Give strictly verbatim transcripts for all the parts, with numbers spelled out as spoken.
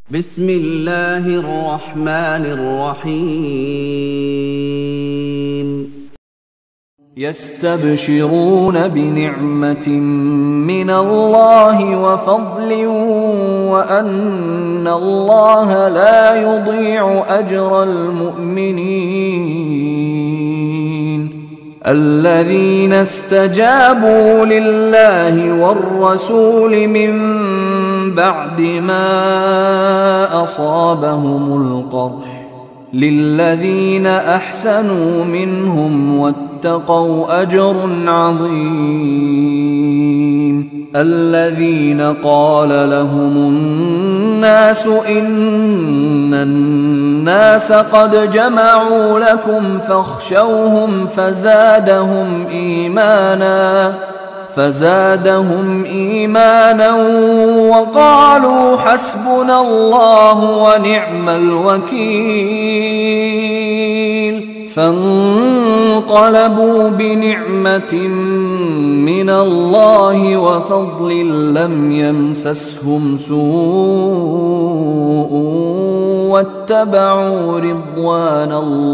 بسم الله الرحمن الرحيم يستبشرون بنعمة من الله وفضل وأن الله لا يضيع أجر المؤمنين الذين استجابوا لله والرسول من بعد ما أصابهم القرح للذين أحسنوا منهم واتقوا أجر عظيم الذين قال لهم الناس إن الناس قد جمعوا لكم فاخشوهم فزادهم إيمانا فزادهم إيمانا وقالوا حسبنا الله ونعم الوكيل فانقلبوا بنعمة من الله وفضل لم يمسسهم سوء واتبعوا رضوان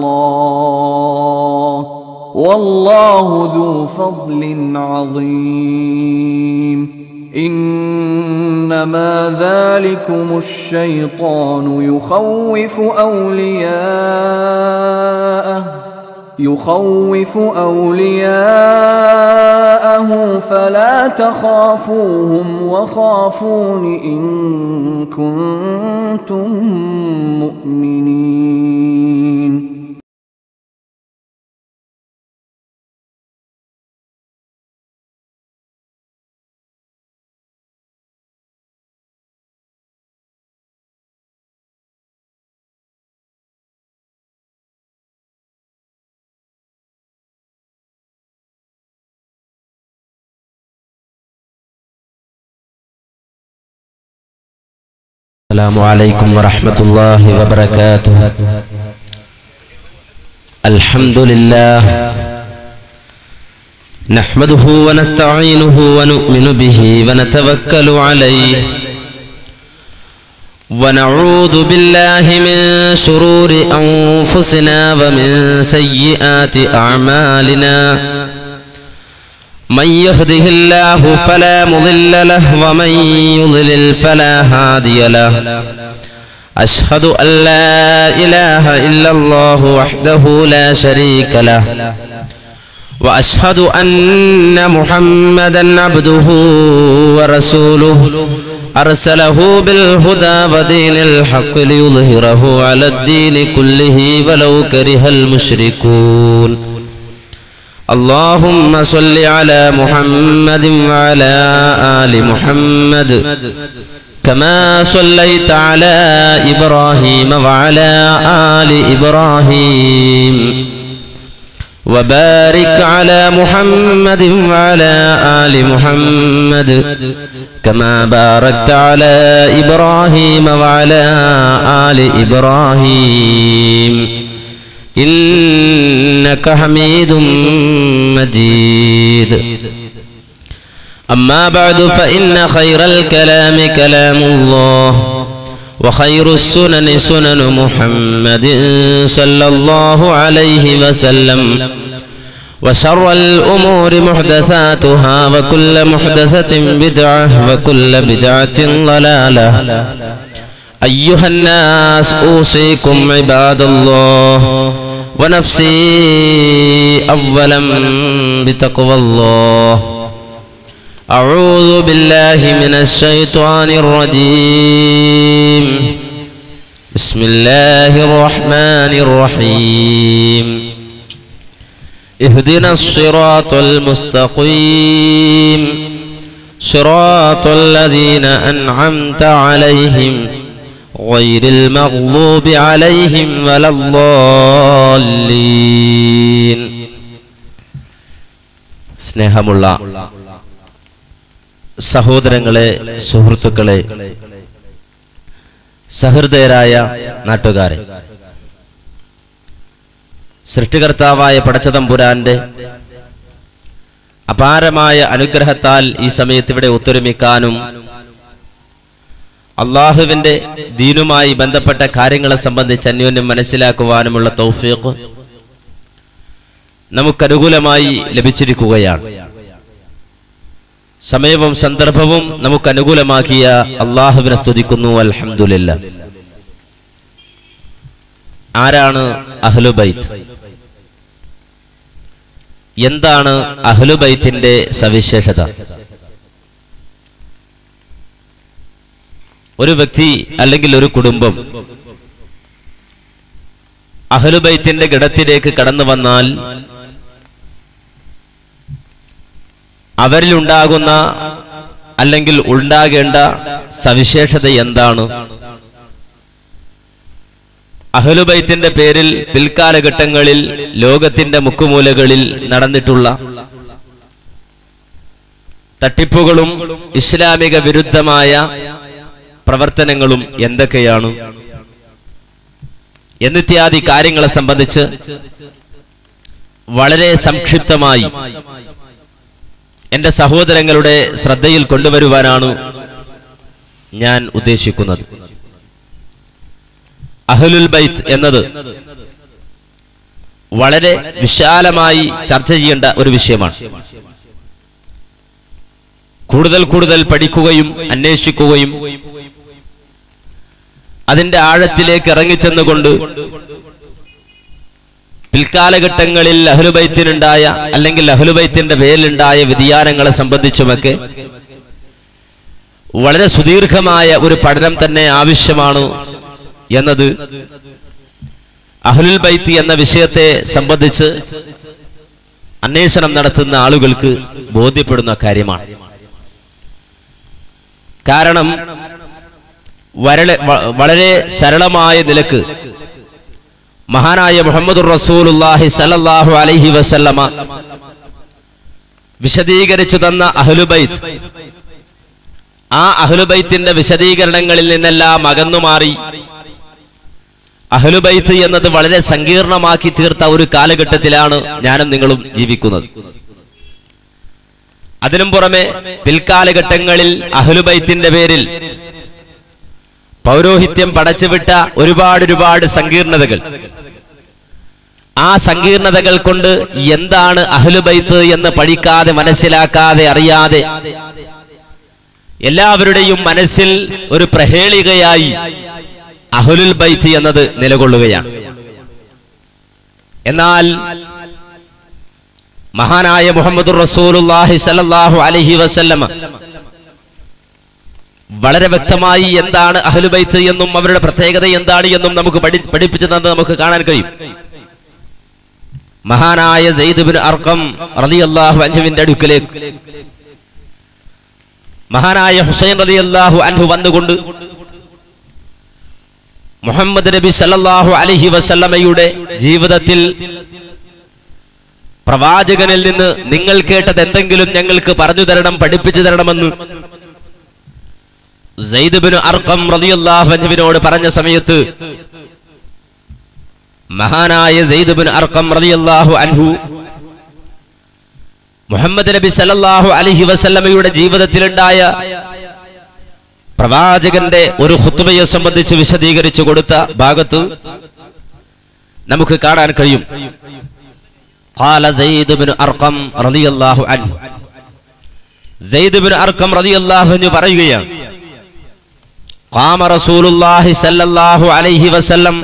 الله والله ذو فضل عظيم إنما ذلكم الشيطان يخوف أولياءه يخوف أولياءه فلا تخافوهم وخافون إن كنتم مؤمنين. السلام عليكم ورحمة الله وبركاته. الحمد لله نحمده ونستعينه ونؤمن به ونتوكل عليه ونعوذ بالله من شرور أنفسنا ومن سيئات أعمالنا من يهده الله فلا مضل له ومن يضلل فلا هادي له أشهد أن لا إله إلا الله وحده لا شريك له وأشهد أن محمدا عبده ورسوله أرسله بالهدى ودين الحق ليظهره على الدين كله ولو كره المشركون. اللهم صل على محمد وعلى آل محمد كما صليت على إبراهيم وعلى آل إبراهيم وبارك على محمد وعلى آل محمد كما باركت على إبراهيم وعلى آل إبراهيم إنك حميد مجيد. أما بعد فإن خير الكلام كلام الله وخير السنن سنن محمد صلى الله عليه وسلم وشر الأمور محدثاتها وكل محدثة بدعة وكل بدعة ضلالة. أيها الناس أوصيكم عباد الله ونفسي أولا بتقوى الله. أعوذ بالله من الشيطان الرجيم. بسم الله الرحمن الرحيم. اهدنا الصراط المستقيم صراط الذين أنعمت عليهم غير المغضوب عليهم ولا الضالين. സ്നേഹമുള്ള സഹോദരങ്ങളെ, സുഹൃത്തുക്കളെ, സഹൃദയരായ നാട്ടുകാരെ, സൃഷ്ടികർത്താവായ പടച്ചതമ്പുരാന്റെ അപാരമായ അനുഗ്രഹത്താൽ ഈ സമയത്ത് ഇവിടെ ഒത്തൊരുമിക്കാനും അള്ളാഹുവിന്റെ ദീനുമായി ബന്ധപ്പെട്ട കാര്യങ്ങളെ സംബന്ധിച്ച് അന്യോന്യം മനസ്സിലാക്കുവാനുമുള്ള തൗഫീഖ് നമുക്കനുകൂലമായി ലഭിച്ചിരിക്കുകയാണ്. സമയവും സന്ദർഭവും നമുക്കനുകൂലമാക്കിയ അള്ളാഹുവിനെ സ്തുതിക്കുന്നു. അൽഹംദുലില്ലാഹ്. ആരാണ് അഹ്ലുബൈത്ത്? എന്താണ് അഹ്ലുബൈത്തിന്റെ സവിശേഷത? ഒരു വ്യക്തി അല്ലെങ്കിൽ ഒരു കുടുംബം അഹ്ലുബൈത്തിന്റെ ഗണത്തിലേക്ക് കടന്നു വന്നാൽ അവരിലുണ്ടാകുന്ന അല്ലെങ്കിൽ ഉണ്ടാകേണ്ട സവിശേഷത എന്താണ്? അഹ്ലുബൈത്തിന്റെ പേരിൽ പിൽക്കാലഘട്ടങ്ങളിൽ ലോകത്തിന്റെ മുക്കുമൂലകളിൽ നടന്നിട്ടുള്ള തട്ടിപ്പുകളും ഇസ്ലാമിക വിരുദ്ധമായ പ്രവർത്തനങ്ങളും എന്തൊക്കെയാണ് എന്നിത്യാദി കാര്യങ്ങളെ സംബന്ധിച്ച് വളരെ സംക്ഷിപ്തമായി എന്റെ സഹോദരങ്ങളുടെ ശ്രദ്ധയിൽ കൊണ്ടുവരുവാനാണ് ഞാൻ ഉദ്ദേശിക്കുന്നത്. അഹ്ലുൽ ബൈത്ത് എന്നത് വളരെ വിശാലമായി ചർച്ച ചെയ്യേണ്ട ഒരു വിഷയമാണ്. കൂടുതൽ കൂടുതൽ പഠിക്കുകയും അന്വേഷിക്കുകയും അതിന്റെ ആഴത്തിലേക്ക് ഇറങ്ങിച്ചെന്നുകൊണ്ട് പിൽക്കാലഘട്ടങ്ങളിൽ അഹ്ലുബൈത്തിനുണ്ടായ അല്ലെങ്കിൽ അഹ്ലുബൈത്തിന്റെ പേരിലുണ്ടായ വ്യതിയാനങ്ങളെ സംബന്ധിച്ചുമൊക്കെ വളരെ സുദീർഘമായ ഒരു പഠനം തന്നെ ആവശ്യമാണ് എന്നത് അഹ്ലുൽ ബൈത്ത് എന്ന വിഷയത്തെ സംബന്ധിച്ച് അന്വേഷണം നടത്തുന്ന ആളുകൾക്ക് ബോധ്യപ്പെടുന്ന കാര്യമാണ്. കാരണം വളരെ സരളമായ നിലക്ക് മഹാനായ മുഹമ്മദുർ റസൂലുള്ളാഹി സ്വല്ലല്ലാഹു അലൈഹി വസല്ലമ വിശദീകരിച്ചു തന്ന അഹ്ലുബൈത്ത്, ആ അഹ്ലുബൈത്തിന്റെ വിശദീകരണങ്ങളിൽ നിന്നെല്ലാം അകന്നുമാറി അഹ്ലുബൈത്ത് എന്നത് വളരെ സങ്കീർണമാക്കി തീർത്ത ഒരു കാലഘട്ടത്തിലാണ് ഞാനും നിങ്ങളും ജീവിക്കുന്നത്. അതിനും പുറമെ പിൽക്കാലഘട്ടങ്ങളിൽ അഹ്ലുബൈത്തിന്റെ പേരിൽ പൗരോഹിത്യം പടച്ചുവിട്ട ഒരുപാട് ഒരുപാട് സങ്കീർണതകൾ, ആ സങ്കീർണതകൾ കൊണ്ട് എന്താണ് അഹ്ലുബൈത്ത് എന്ന് പഠിക്കാതെ മനസ്സിലാക്കാതെ അറിയാതെ എല്ലാവരുടെയും മനസ്സിൽ ഒരു പ്രഹേളികയായി അഹ്ലുൽ ബൈത്ത് എന്നത് നിലകൊള്ളുകയാണ്. എന്നാൽ മഹാനായ മുഹമ്മദുർ റസൂലുള്ളാഹി സ്വല്ലല്ലാഹു അലൈഹി വസല്ലമ വളരെ വ്യക്തമായി എന്താണ് അഹ്ലുബൈത്ത് എന്നും അവരുടെ പ്രത്യേകത എന്താണ് എന്നും നമുക്ക് പഠിപ്പിച്ചു തന്നത് നമുക്ക് കാണാൻ കഴിയും. മഹാനായ സയ്യിദ് ഇബ്നു അർഖം റളിയല്ലാഹു അൻഹുവിന്റെ അടുക്കലേക്ക് മഹാനായ ഹുസൈൻ റളിയല്ലാഹു അൻഹു വന്നുകൊണ്ട് മുഹമ്മദ് നബി സല്ലല്ലാഹു അലൈഹി വസല്ലമയുടെ ജീവിതത്തിൽ പ്രവാചകനിൽ നിന്ന് നിങ്ങൾ കേട്ടത് എന്തെങ്കിലും ഞങ്ങൾക്ക് പറഞ്ഞു തരണം, പഠിപ്പിച്ചു തരണമെന്ന് സയ്യിദ് ഇബ്നു അർഖം റളിയല്ലാഹു അൻഹുവിനോട് പറഞ്ഞ സമയത്ത് മഹാനായ സയ്യിദ് ഇബ്നു അർഖം റളിയല്ലാഹു അൻഹു മുഹമ്മദ് നബി സല്ലല്ലാഹു അലൈഹി വസല്ലമയുടെ ജീവിതത്തിലുണ്ടായ പ്രവാചകന്റെ ഒരു ഖുത്ബയെ സംബന്ധിച്ച് വിശദീകരിച്ചു കൊടുത്ത ഭാഗത്ത് നമുക്ക് കാണാൻ കഴിയും. ഖാല സയ്യിദ് ഇബ്നു അർഖം റളിയല്ലാഹു അൻഹു, സയ്യിദ് ഇബ്നു അർഖം റളിയല്ലാഹു അൻഹു പറയുകയാണ്, ഖാമ റസൂലുള്ളാഹി സ്വല്ലല്ലാഹു അലൈഹി വസല്ലം,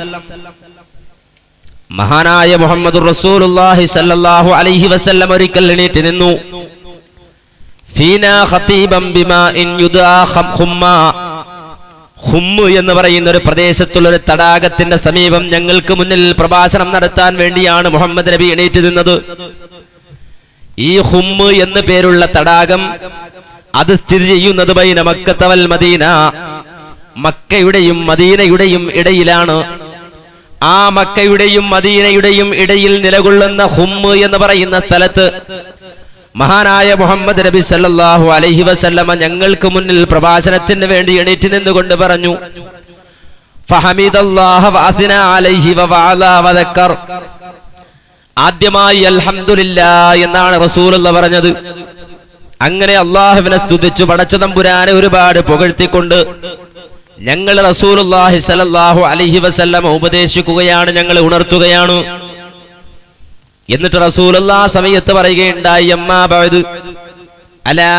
മഹാനായ മുഹമ്മദുർ റസൂലുള്ളാഹി സ്വല്ലല്ലാഹു അലൈഹി വസല്ലം ഒരിക്കൽ എണീറ്റ് നിന്നു. ഫീനാ ഖതീബൻ ബിമാഇൻ യുദാ ഖുമ്മാ, ഖുമ്മ് എന്ന് പറയുന്ന ഒരു പ്രദേശത്തുള്ള ഒരു തടാകത്തിന്റെ സമീപം ഞങ്ങൾക്ക് മുന്നിൽ പ്രഭാഷണം നടത്താൻ വേണ്ടിയാണ് മുഹമ്മദ് നബി എണീറ്റ് നിന്നത്. ഈ ഖുമ്മ് എന്ന് പേരുള്ള തടാകം അത് സ്ഥിതി ചെയ്യുന്നത് ബൈന മക്കത്ത വൽ മദീന, മക്കയുടെയും മദീനയുടെയും ഇടയിലാണ്. ആ മക്കയുടെയും മദീനയുടെയും ഇടയിൽ നിലകൊള്ളുന്ന ഖുമ്മ് എന്ന് പറയുന്ന സ്ഥലത്ത് മഹാനായ മുഹമ്മദ് നബി സല്ലല്ലാഹു അലൈഹി വസല്ലമ ഞങ്ങൾക്ക് മുന്നിൽ പ്രഭാഷണത്തിന് വേണ്ടി എണീറ്റ് നിന്നുകൊണ്ട് പറഞ്ഞു, ഫഹമിദല്ലാഹ വഅസ്ന അലൈഹി വവഅല വദക്കർ, ആദ്യമായി അൽഹംദുലില്ലാഹ് എന്നാണ് റസൂലുള്ളാഹി പറഞ്ഞത്. അങ്ങനെ അല്ലാഹുവിനെ സ്തുതിച്ചു പടച്ച തമ്പുരാനെ ഒരുപാട് പുകഴ്ത്തിക്കൊണ്ട് ഞങ്ങൾ റസൂലുള്ളാഹി സ്വല്ലല്ലാഹു അലൈഹി വസല്ലം ഉപദേശിക്കുകയാണ്, ഞങ്ങൾ ഉണർത്തുകയാണ്. എന്നിട്ട് റസൂലുള്ളാഹി സമയത്ത് പറയുകയുണ്ടായി, അമ്മാ ബഅദ് അലാ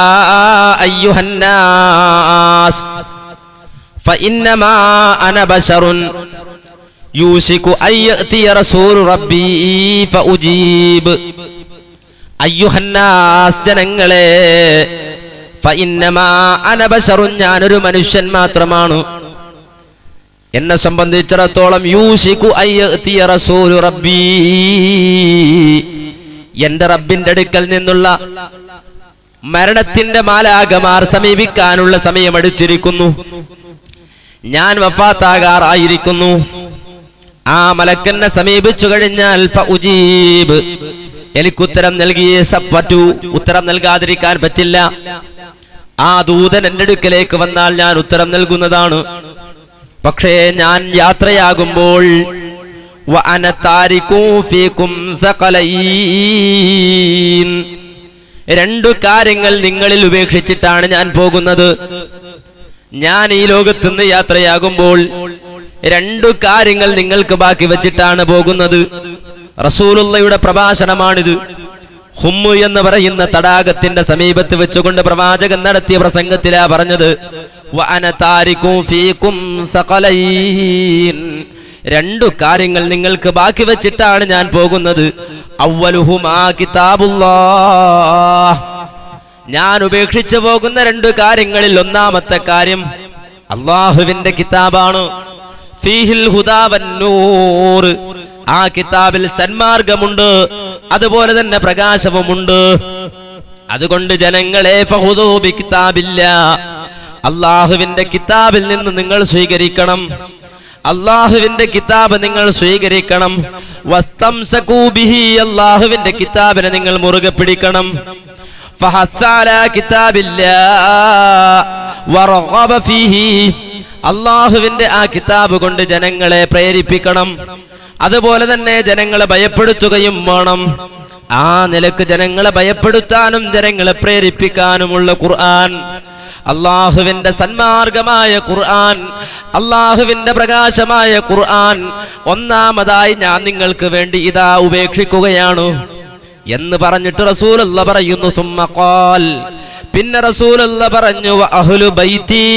അയ്യുഹന്നാസ് ഫഇന്നമാ അന ബശറുൻ യൂസികു അയ്യതി റസൂലു റബ്ബി ഫഉജീബ്. അയ്യുഹന്നാസ്, ജനങ്ങളെ, ഫഇന്നമാ അന ബശറുൻ, ഞാനൊരു മനുഷ്യൻ മാത്രമാണ്. എന്നെ സംബന്ധിച്ചിടത്തോളം യൂസികു അയ്യതി റസൂലു റബ്ബി, എന്റെ റബ്ബിന്റെ അടുക്കൽ നിന്നുള്ള മരണത്തിന്റെ മാലാഖമാർ സമീപിക്കാനുള്ള സമയമെടുത്തിരിക്കുന്നു. ഞാൻ വഫാത്താകാറായിരിക്കുന്നു. ആ മലക്കെന്നെ സമീപിച്ചു കഴിഞ്ഞാൽ ഫഉജീബ്, എനിക്കുത്തരം നൽകിയേ പറ്റൂ, ഉത്തരം നൽകാതിരിക്കാൻ പറ്റില്ല. ആ ദൂതൻ എന്റെ അടുക്കലേക്ക് വന്നാൽ ഞാൻ ഉത്തരം നൽകുന്നതാണ്. പക്ഷേ ഞാൻ യാത്രയാകുമ്പോൾ വഅന താരികു ഫീകും സഖലൈൻ, രണ്ടു കാര്യങ്ങൾ നിങ്ങളിൽ ഉപേക്ഷിച്ചിട്ടാണ് ഞാൻ പോകുന്നത്. ഞാൻ ഈ ലോകത്തുനിന്ന് യാത്രയാകുമ്പോൾ രണ്ടു കാര്യങ്ങൾ നിങ്ങൾക്ക് ബാക്കി വെച്ചിട്ടാണ് പോകുന്നത്. റസൂലുള്ളാഹിയുടെ പ്രഭാഷണമാണിത്. ഹുമ്മു എന്ന് പറയുന്ന തടാകത്തിന്റെ സമീപത്ത് വെച്ചുകൊണ്ട് പ്രവാചകൻ നടത്തിയ പ്രസംഗത്തിലാ പറഞ്ഞത്, വഅന താരികു ഫീകും സഖലൈൻ, രണ്ടു കാര്യങ്ങൾ നിങ്ങൾക്ക് ബാക്കി വെച്ചിട്ടാണ് ഞാൻ പോകുന്നത്. അവ്വലുഹുമാ കിതാബുല്ലാഹ്, ഞാൻ ഉപേക്ഷിച്ചു പോകുന്ന രണ്ടു കാര്യങ്ങളിൽ ഒന്നാമത്തെ കാര്യം അല്ലാഹുവിന്റെ കിതാബാണ്. ഫീഹിൽ ഹുദാ വന്നൂർ, ആ കിതാബിൽ സന്മാർഗമുണ്ട്, അതുപോലെ തന്നെ പ്രകാശവുമുണ്ട്. അതുകൊണ്ട് ജനങ്ങളെ ഫഖുദൂ ബികിതാബില്ലാഹ്, അല്ലാഹുവിന്റെ കിതാബിൽ നിന്ന് നിങ്ങൾ സ്വീകരിക്കണം. അല്ലാഹുവിന്റെ കിതാബ് നിങ്ങൾ സ്വീകരിക്കണം. വസ്തംസകൂ ബിഹി, അല്ലാഹുവിന്റെ കിതാബിനെ നിങ്ങൾ മുറുകെ പിടിക്കണം. ഫഹസ്സാലാ കിതാബില്ലാഹ് വറഗബ ഫീഹി, അല്ലാഹുവിന്റെ ആ കിതാബ് കൊണ്ട് ജനങ്ങളെ പ്രേരിപ്പിക്കണം. അതുപോലെ തന്നെ ജനങ്ങളെ ഭയപ്പെടുത്തുകയും വേണം. ആ നിലക്ക് ജനങ്ങളെ ഭയപ്പെടുത്താനും ജനങ്ങളെ പ്രേരിപ്പിക്കാനുമുള്ള ഖുർആൻ, അല്ലാഹുവിന്റെ സന്മാർഗമായ ഖുർആൻ, അല്ലാഹുവിന്റെ പ്രകാശമായ ഖുർആൻ ഒന്നാമതായി ഞാൻ നിങ്ങൾക്ക് വേണ്ടി ഇതാ ഉപേക്ഷിക്കുകയാണ് എന്ന് പറഞ്ഞിട്ട് റസൂലുള്ളാഹി പറയുന്നു. സുമ്മ ഖാൽ, പിന്നെ റസൂലുള്ളാഹി പറഞ്ഞു, വ അഹ്ലു ബൈതി,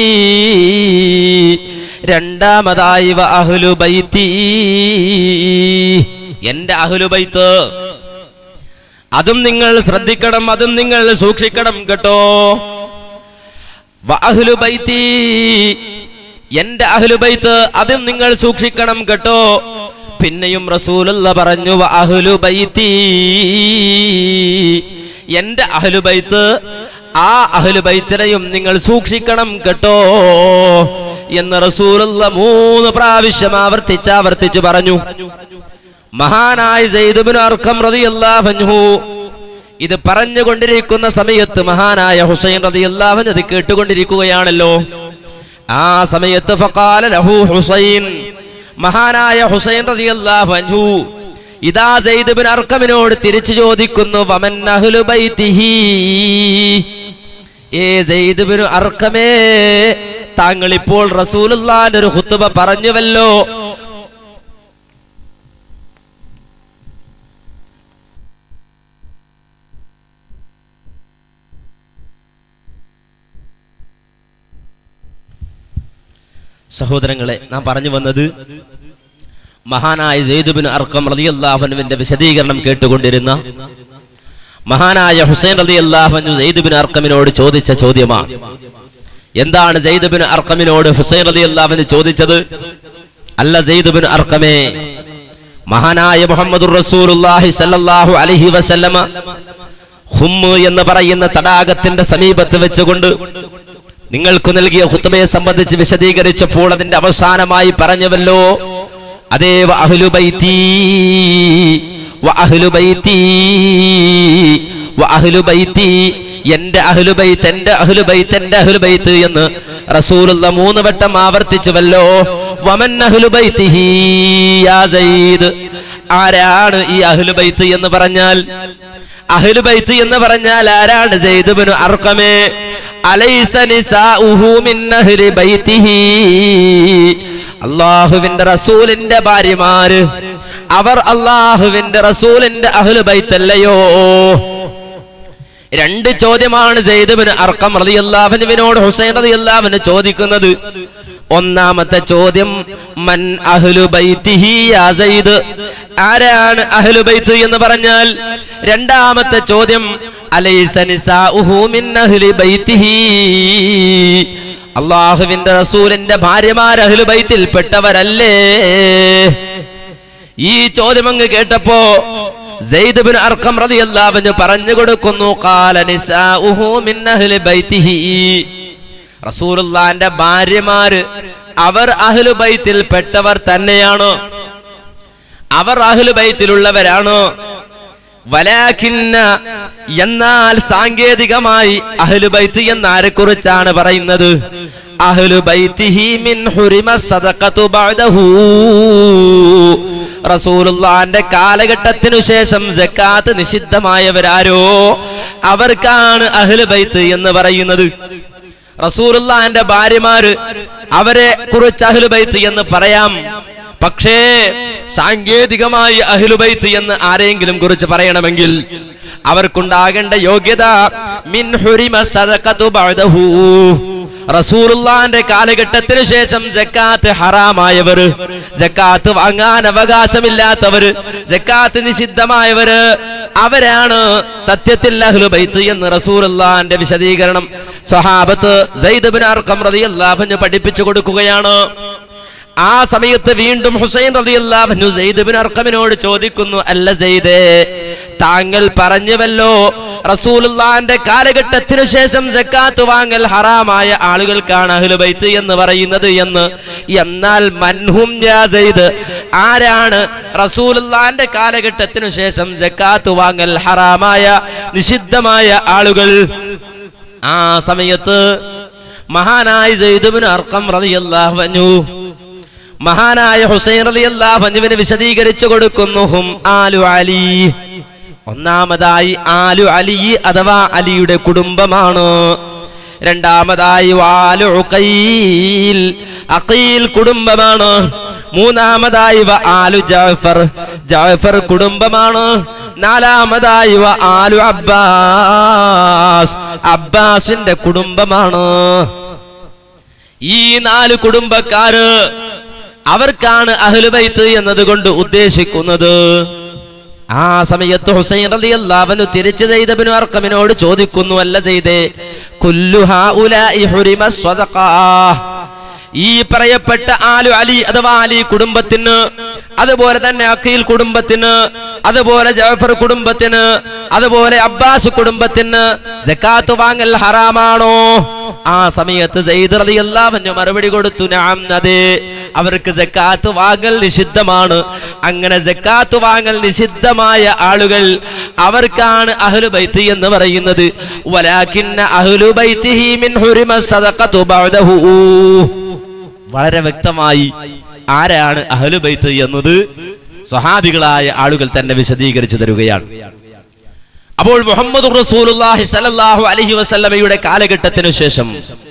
രണ്ടാമതായി വ അഹ്ലു ബൈതി, എന്റെ അഹ്ലു ബൈത്ത്, അതും നിങ്ങൾ ശ്രദ്ധിക്കണം, അതും നിങ്ങൾ സൂക്ഷിക്കണം കേട്ടോ. വ അഹ്ലു ബൈതി, എന്റെ അഹ്ലു ബൈത്ത്, അതും നിങ്ങൾ സൂക്ഷിക്കണം കേട്ടോ. പിന്നെയും റസൂലുള്ളാഹി പറഞ്ഞു, വ അഹ്ലു ബൈതി, എന്റെ അഹ്ലു ബൈത്ത്, ആ അഹ്ലു ബൈത്തിനെയും നിങ്ങൾ സൂക്ഷിക്കണം കേട്ടോ എന്ന് റസൂലുള്ളാഹി മൂന്ന് പ്രാവശ്യം ആവർത്തിച്ച് ആവർത്തിച്ച് പറഞ്ഞു. മഹാനായ സയ്യിദ് ഇബ്നു അർഖം റളിയല്ലാഹു അൻഹു ഇത് പറഞ്ഞുകൊണ്ടിരിക്കുന്ന സമയത്ത് മഹാനായ ഹുസൈൻ റളിയല്ലാഹു അൻഹു ഇത് കേട്ടുകൊണ്ടിരിക്കുകയാണല്ലോ. ആ സമയത്ത് ഫഖാല ലഹു ഹുസൈൻ, മഹാനായ ഹുസൈൻ റളിയല്ലാഹു അൻഹു ഇദാ സയ്യിദ് ഇബ്നു അർഖമിനോട് തിരിച്ചു ചോദിക്കുന്നു, വമൻ അഹ്ലു ബൈതിഹി, ഏ സയ്യിദ് ഇബ്നു അർഖമേ, താങ്കൾ ഇപ്പോൾ റസൂലുള്ളാഹിന്റെ ഒരു ഖുത്ബ പറഞ്ഞുവല്ലോ, സഹോദരങ്ങളെ, നാം പറഞ്ഞു വന്നത് മഹാനായ സയ്യിദ് ഇബ്നു അർഖം റളിയല്ലാഹു അൻഹുവിന്റെ വിശദീകരണം കേട്ടുകൊണ്ടിരുന്ന മഹാനായ ഹുസൈൻ റളിയല്ലാഹു അൻഹു സയ്യിദ് ഇബ്നു അർഖമിനോട് ചോദിച്ച ചോദ്യമാണ്. എന്താണ് സയ്യിദ് ഇബ്നു അർഖമിനോട് ഹുസൈൻ റളിയല്ലാഹു അൻഹു ചോദിച്ചത്? അല്ല സയ്യിദ് ഇബ്നു അർഖമേ, മഹാനായ മുഹമ്മദുർ റസൂലുള്ളാഹി സ്വല്ലല്ലാഹു അലൈഹി വസല്ലമ ഹുമ്മ് എന്ന് പറയുന്ന തടാകത്തിന്റെ സമീപത്ത് വെച്ചുകൊണ്ട് നിങ്ങൾക്ക് നൽകിയ ഖുത്ബയെ സംബന്ധിച്ച് വിശദീകരിച്ചപ്പോൾ അതിന്റെ അവസാനമായി പറഞ്ഞുവല്ലോ, അതേ വ അഹ്ലു ബൈതി വ അഹ്ലു ബൈതി വ അഹ്ലു ബൈതി, എന്റെ അഹ്ലു ബൈത്ത്, എന്റെ അഹ്ലു ബൈത്ത്, എന്റെ അഹ്ലു ബൈത്ത് എന്ന് റസൂലുള്ളാഹി മൂന്ന് വട്ടം ആവർത്തിച്ചുവല്ലോ. വമൻ അഹ്ലു ബൈതിഹി യാ സയ്യിദ്, ആരാണ് ഈ അഹ്ലു ബൈത്ത് എന്ന് പറഞ്ഞാൽ? അഹ്ലു ബൈത്ത് എന്ന് പറഞ്ഞാൽ ആരാണ്? സെയ്ദ് ഇബ്നു അർഖമേ. അലൈസ നിസാഉഹു മിൻ അഹ്ലി ബൈതിഹി, അല്ലാഹുവിന്റെ റസൂലിന്റെ ഭാര്യമാര് അവർ അല്ലാഹുവിന്റെ റസൂലിന്റെ അഹ്ലു ബൈത്ത് അല്ലയോ? രണ്ട് ചോദ്യമാണ് സെയ്ദ് ഇബ്നു അർഖം റളിയല്ലാഹു അൻഹുവിനോട് ഹുസൈൻ റളിയല്ലാഹു അൻഹു ചോദിക്കുന്നത്. ഒന്നാമത്തെ ചോദ്യം മൻ അഹ്ലു ബൈതിഹി യാ സെയ്ദ്, ആരാണ് അഹ്ലു ബൈത്ത് എന്ന് പറഞ്ഞാൽ? രണ്ടാമത്തെ ചോദ്യം അലൈസ നിസാഉഹു മിൻ അഹ്ലി ബൈതിഹി, അല്ലാഹുവിന്റെ റസൂലിന്റെ ഭാര്യമാർ അഹ്ലു ബൈത്തിൽ പെട്ടവരല്ലേ? ഈ ചോദ്യം അങ്ങ് കേട്ടപ്പോ സെയ്ദ് ഇബ്നു അർഖം റളിയല്ലാഹു അൻഹു പറഞ്ഞു കൊടുക്കുന്നു, ഖാല നിസാഉഹു മിൻ അഹ്ലി ബൈതിഹി, റസൂലുള്ളാഹിന്റെ ഭാര്യമാര് അവർ അഹ്ലു ബൈത്തിൽ പെട്ടവർ തന്നെയാണ്, അവർ അഹ്ലു ബൈത്തിലുള്ളവരാണ്. വലാകിന്ന, എന്നാൽ സാങ്കേതികമായി അഹ്ലു ബൈത്ത് എന്നാരെ കുറിച്ചാണ് പറയുന്നത്? അഹ്ലു ബൈതിഹി മിൻ ഹുരിമ സദഖതു ബഅദഹു, റസൂലുള്ളാഹിന്റെ കാലഘട്ടത്തിനു ശേഷം സക്കാത്ത് നിഷിദ്ധമായവരാരോ അവർക്കാണ് അഹ്ലു ബൈത്ത് എന്ന് പറയുന്നത്. റസൂലുള്ളാഹിന്റെ ഭാര്യമാര് അവരെ കുറിച്ച് അഹ്ലു ബൈത്ത് എന്ന് പറയാം. പക്ഷേ സാങ്കേതികമായി അഹ്ലു ബൈത്ത് എന്ന് ആരെങ്കിലും കുറിച്ച് പറയണമെങ്കിൽ അവർക്കുണ്ടാകേണ്ട യോഗ്യത മിൻ ഹുരിമ സദഖതു ബഅദഹു, റസൂലുള്ളാഹിന്റെ കാലഘട്ടത്തിന് ശേഷം സക്കാത്ത് ഹറാമായവർ, സക്കാത്ത് വാങ്ങാൻ അവകാശമില്ലാത്തവർ, സക്കാത്ത് നിഷിദ്ധമായവര്, അവരാണ് സത്യത്തിൽ അഹ്ലു ബൈത്ത് എന്ന് റസൂലുള്ളാഹിന്റെ വിശദീകരണം സ്വഹാബത്ത് സെയ്ദ് ഇബ്നു അർഖം റളിയല്ലാഹു അൻഹു പഠിപ്പിച്ചു കൊടുക്കുകയാണ്. ആ സമയത്ത് വീണ്ടും ഹുസൈൻ റളിയല്ലാഹു അൻഹു സെയ്ദ് ഇബ്നു അർഖമിനോട് ചോദിക്കുന്നു, അല്ല സെയ്ദേ, താങ്കൾ പറഞ്ഞുവല്ലോ റസൂലുള്ളാഹിന്റെ കാലഘട്ടത്തിനു ശേഷം സക്കാത്ത് വാങ്ങൽ ഹറാമായ ആളുകൾക്കാണ് അഹ്ലു ബൈത്ത് എന്ന് പറയുന്നത് എന്ന്. എന്നാൽ മൻഹും യാ സെയ്ദ്, ആരാണ് റസൂലുള്ളാഹിന്റെ കാലഘട്ടത്തിനു ശേഷം സക്കാത്ത് വാങ്ങൽ ഹറാമായ നിഷിദ്ധമായ ആളുകൾ? ആ സമയത്ത് മഹാനായ സെയ്ദ് ഇബ്നു അർഖം റളിയല്ലാഹു അൻഹു മഹാനായ ഹുസൈൻ റളിയല്ലാഹു അൻഹുവിനെ വിശദീകരിച്ചു കൊടുക്കുന്നു. ഹും ആലു അലി, ഒന്നാമതായി ആലു അലി അഥവാ അലിയുടെ കുടുംബമാണ്. രണ്ടാമതായി വാലു ഉഖൈൽ, അഖീൽ കുടുംബമാണ്. മൂന്നാമതായി വ ആലു ജഅഫർ, ജഅഫർ കുടുംബമാണ്. നാലാമതായി വ ആലു അബ്ബാസ്, അബ്ബാസിന്റെ കുടുംബമാണ്. ഈ നാല് കുടുംബക്കാര് അവർക്കാണ് അഹ്ലു ബൈത്ത് എന്നതുകൊണ്ട് ഉദ്ദേശിക്കുന്നത്. ആ സമയത്ത് ഹുസൈൻ റളിയല്ലാഹു അൻഹു തിരിച്ചു സെയ്ദ് ഇബ്നു അർഖമിനോട് ചോദിക്കുന്നു, അല്ല സെയ്ദേ, കുല്ലു ഹൗലാഇ ഹുരിമ സ്വദഖ, ഈ പറയപ്പെട്ട ആലു അലി അഥവാ അലി കുടുംബത്തിന്, അതുപോലെ തന്നെ അഖീൽ കുടുംബത്തിന്, അതുപോലെ ജഅഫർ കുടുംബത്തിന്, അതുപോലെ അബ്ബാസ് കുടുംബത്തിന് സക്കാത്ത് വാങ്ങൽ ഹറാമാണോ? ആ സമയത്ത് സെയ്ദ് റളിയല്ലാഹു അൻഹു മറുപടി കൊടുത്തു, നഅം, അതെ, അവർക്ക് സക്കാത്ത് വാങ്ങൽ നിഷിദ്ധമാണ്. അങ്ങനെ സക്കാത്ത് വാങ്ങൽ നിഷിദ്ധമായ ആളുകൾ അവർക്കാണ് അഹ്ലു ബൈത്ത് എന്ന് പറയുന്നത്. വലാകിന്ന അഹ്ലു ബൈതിഹി മിൻ ഹുരിമ സദഖതു ബഅദഹു, വളരെ വ്യക്തമായി ആരാണ് അഹ്ലു ബൈത്ത് എന്നത് സ്വഹാബികളായ ആളുകൾ തന്നെ വിശദീകരിച്ചു തരുകയാണ്. അപ്പോൾ മുഹമ്മദ് റസൂലുള്ളാഹി സ്വല്ലല്ലാഹു അലൈഹി വസല്ലമയുടെ കാലഘട്ടത്തിനു ശേഷം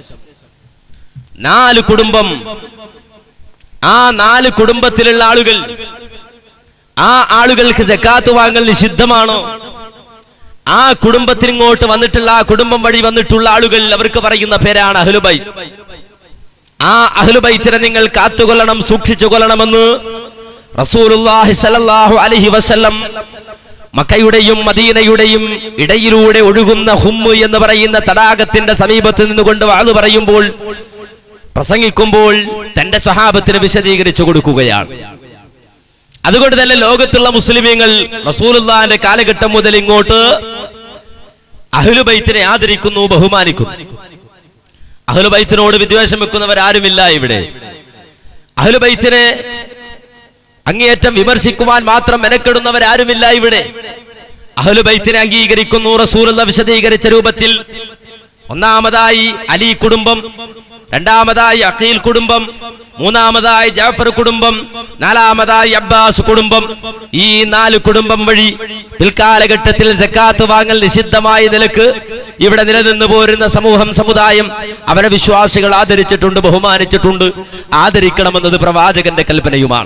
നാല് കുടുംബം, ആ നാല് കുടുംബത്തിലുള്ള ആളുകൾ, ആ ആളുകൾക്ക് സക്കാത്ത് വാങ്ങൽ നിഷിദ്ധമാണോ? ആ കുടുംബത്തിന് ഇങ്ങോട്ട് വന്നിട്ടുള്ള, ആ കുടുംബം വഴി വന്നിട്ടുള്ള ആളുകൾ, അവർക്ക് പറയുന്ന പേരാണ് അഹ്ലു ബൈത്ത്. ആ അഹ്ലു ബൈത്തിനെ നിങ്ങൾ കാത്തുകൊള്ളണം, സൂക്ഷിച്ചു കൊള്ളണമെന്ന് റസൂലുള്ളാഹി സ്വല്ലല്ലാഹു അലൈഹി വസല്ലം മക്കയുടെയും മദീനയുടെയും ഇടയിലൂടെ ഒഴുകുന്ന ഹുമ്മ് എന്ന് പറയുന്ന തടാകത്തിന്റെ സമീപത്ത് നിന്നുകൊണ്ട് വാള് പറയുമ്പോൾ, പ്രസംഗിക്കുമ്പോൾ തന്റെ സ്വഹാബത്തിന് വിശദീകരിച്ചു കൊടുക്കുകയാണ്. അതുകൊണ്ട് തന്നെ ലോകത്തുള്ള മുസ്ലിമീങ്ങൾ റസൂലുള്ളാഹിന്റെ കാലഘട്ടം മുതൽ ഇങ്ങോട്ട് അഹ്ലു ബൈത്തിനെ ആദരിക്കുന്നു, ബഹുമാനിക്കുന്നു. അഹ്ലു ബൈത്തിനോട് വിദ്വേഷം വെക്കുന്നവരാരുമില്ല ഇവിടെ. അഹ്ലു ബൈത്തിനെ അങ്ങേയറ്റം വിമർശിക്കുവാൻ മാത്രം മെനക്കെടുന്നവരാരുമില്ല ഇവിടെ. അഹ്ലു ബൈത്തിനെ അംഗീകരിക്കുന്നു റസൂലുള്ളാഹി വിശദീകരിച്ച രൂപത്തിൽ. ഒന്നാമതായി അലി കുടുംബം, രണ്ടാമതായി അഖീൽ കുടുംബം, മൂന്നാമതായി ജാഫർ കുടുംബം, നാലാമതായി അബ്ബാസ് കുടുംബം. ഈ നാല് കുടുംബം വഴി പിൽക്കാലഘട്ടത്തിൽ സക്കാത്ത് വാങ്ങൽ നിഷിദ്ധമായ നിലക്ക് ഇവിടെ നിലനിന്ന് പോരുന്ന സമൂഹം, സമുദായം അവരെ വിശ്വാസികൾ ആദരിച്ചിട്ടുണ്ട്, ബഹുമാനിച്ചിട്ടുണ്ട്. ആദരിക്കണമെന്നത് പ്രവാചകന്റെ കൽപ്പനയുമാണ്.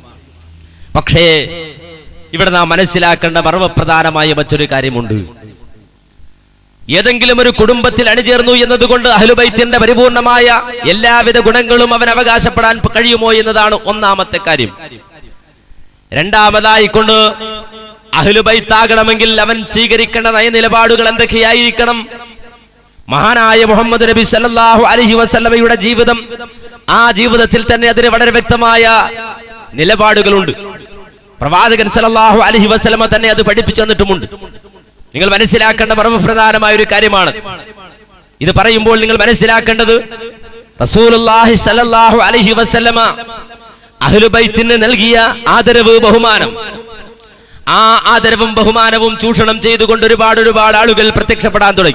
പക്ഷേ ഇവിടെ നാം മനസ്സിലാക്കേണ്ട മർമ്മപ്രധാനമായ മറ്റൊരു കാര്യമുണ്ട്. ഏതെങ്കിലും ഒരു കുടുംബത്തിൽ അണിചേർന്നു എന്നതുകൊണ്ട് അഹ്ലുബൈത്തിന്റെ പരിപൂർണമായ എല്ലാവിധ ഗുണങ്ങളും അവൻ അവകാശപ്പെടാൻ കഴിയുമോ എന്നതാണ് ഒന്നാമത്തെ കാര്യം. രണ്ടാമതായിക്കൊണ്ട് അഹ്ലുബൈത്താകണമെങ്കിൽ അവൻ സ്വീകരിക്കേണ്ട നയനിലപാടുകൾ എന്തൊക്കെയായിരിക്കണം? മഹാനായ മുഹമ്മദ് നബി സല്ലല്ലാഹു അലൈഹി വസല്ലമയുടെ ജീവിതം, ആ ജീവിതത്തിൽ തന്നെ അതിന് വളരെ വ്യക്തമായ നിലപാടുകളുണ്ട്. പ്രവാചകൻ സല്ലല്ലാഹു അലൈഹി വസല്ലമ തന്നെ അത് പഠിപ്പിച്ചു തന്നിട്ടുമുണ്ട്. നിങ്ങൾ മനസ്സിലാക്കേണ്ട പരമപ്രധാനമായ ഒരു കാര്യമാണ്. ഇത് പറയുമ്പോൾ നിങ്ങൾ മനസ്സിലാക്കേണ്ടത് റസൂലുള്ളാഹി സ്വല്ലല്ലാഹു അലൈഹി വസല്ലമ അഹ്ലുബൈത്തിന് നൽകിയ ആദരവ്, ബഹുമാനം, ആ ആദരവും ബഹുമാനവും ചൂഷണം ചെയ്തുകൊണ്ട് ഒരുപാട് ഒരുപാട് ആളുകൾ പ്രത്യക്ഷപ്പെടാൻ തുടങ്ങി.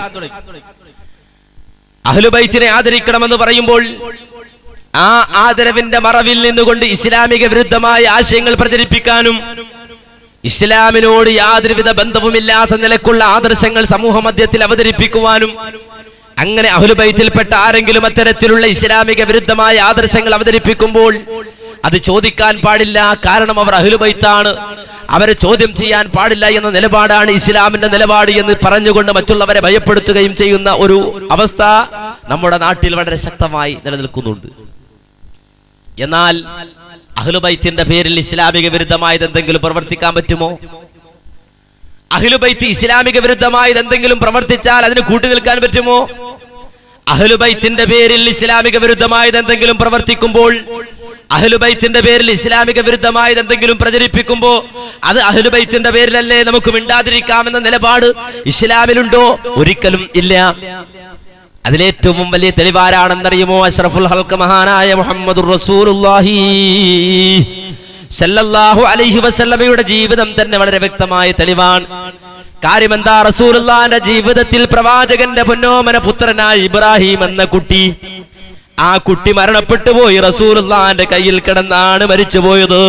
അഹ്ലുബൈത്തിനെ ആദരിക്കണമെന്ന് പറയുമ്പോൾ ആ ആദരവിന്റെ മറവിൽ നിന്നുകൊണ്ട് ഇസ്ലാമിക വിരുദ്ധമായ ആശയങ്ങൾ പ്രചരിപ്പിക്കാനും ഇസ്ലാമിനോട് യാതൊരുവിധ ബന്ധവുമില്ലാത്ത നിലക്കുള്ള ആദർശങ്ങൾ സമൂഹ മധ്യത്തിൽ അവതരിപ്പിക്കുവാനും, അങ്ങനെ അഹ്ലുബൈത്തിൽപ്പെട്ട ആരെങ്കിലും അത്തരത്തിലുള്ള ഇസ്ലാമിക വിരുദ്ധമായ ആദർശങ്ങൾ അവതരിപ്പിക്കുമ്പോൾ അത് ചോദിക്കാൻ പാടില്ല, കാരണം അവർ അഹ്ലുബൈത്താണ്, അവരെ ചോദ്യം ചെയ്യാൻ പാടില്ല എന്ന നിലപാടാണ് ഇസ്ലാമിന്റെ നിലപാട് എന്ന് പറഞ്ഞുകൊണ്ട് മറ്റുള്ളവരെ ഭയപ്പെടുത്തുകയും ചെയ്യുന്ന ഒരു അവസ്ഥ നമ്മുടെ നാട്ടിൽ വളരെ ശക്തമായി നിലനിൽക്കുന്നുണ്ട്. എന്നാൽ അഹ്ലുബൈത്തിന്റെ പേരിൽ ഇസ്ലാമിക വിരുദ്ധമായത് എന്തെങ്കിലും പ്രവർത്തിക്കാൻ പറ്റുമോ? അഹ്ലുബൈത്ത് ഇസ്ലാമിക വിരുദ്ധമായത് എന്തെങ്കിലും പ്രവർത്തിച്ചാൽ അതിന് കൂട്ടു നിൽക്കാൻ പറ്റുമോ? അഹ്ലുബൈത്തിന്റെ പേരിൽ ഇസ്ലാമിക വിരുദ്ധമായത് എന്തെങ്കിലും പ്രവർത്തിക്കുമ്പോൾ, അഹ്ലുബൈത്തിന്റെ പേരിൽ ഇസ്ലാമിക വിരുദ്ധമായത് എന്തെങ്കിലും പ്രചരിപ്പിക്കുമ്പോ അത് അഹ്ലുബൈത്തിന്റെ പേരിലല്ലേ നമുക്ക് മിണ്ടാതിരിക്കാമെന്ന നിലപാട് ഇസ്ലാമിലുണ്ടോ? ഒരിക്കലും ഇല്ല. അതിലേറ്റവും വലിയ തെളിവാരാണെന്നറിയുമോ? അഷ്റഫുൽ ഹൽഖ് മഹാനായ മുഹമ്മദുർ റസൂലുള്ളാഹി സല്ലല്ലാഹു അലൈഹി വസല്ലമയുടെ ജീവിതം തന്നെ വളരെ വ്യക്തമായ തെളിവാണ്. കാര്യം എന്താ? റസൂലുള്ളാഹിന്റെ ജീവിതത്തിൽ പ്രവാചകന്റെ പൊന്നോമന പുത്രനായ ഇബ്രാഹിം എന്ന കുട്ടി, ആ കുട്ടി മരണപ്പെട്ടു പോയി. റസൂലുള്ളാഹിന്റെ കയ്യിൽ കിടന്നാണ് മരിച്ചുപോയത്.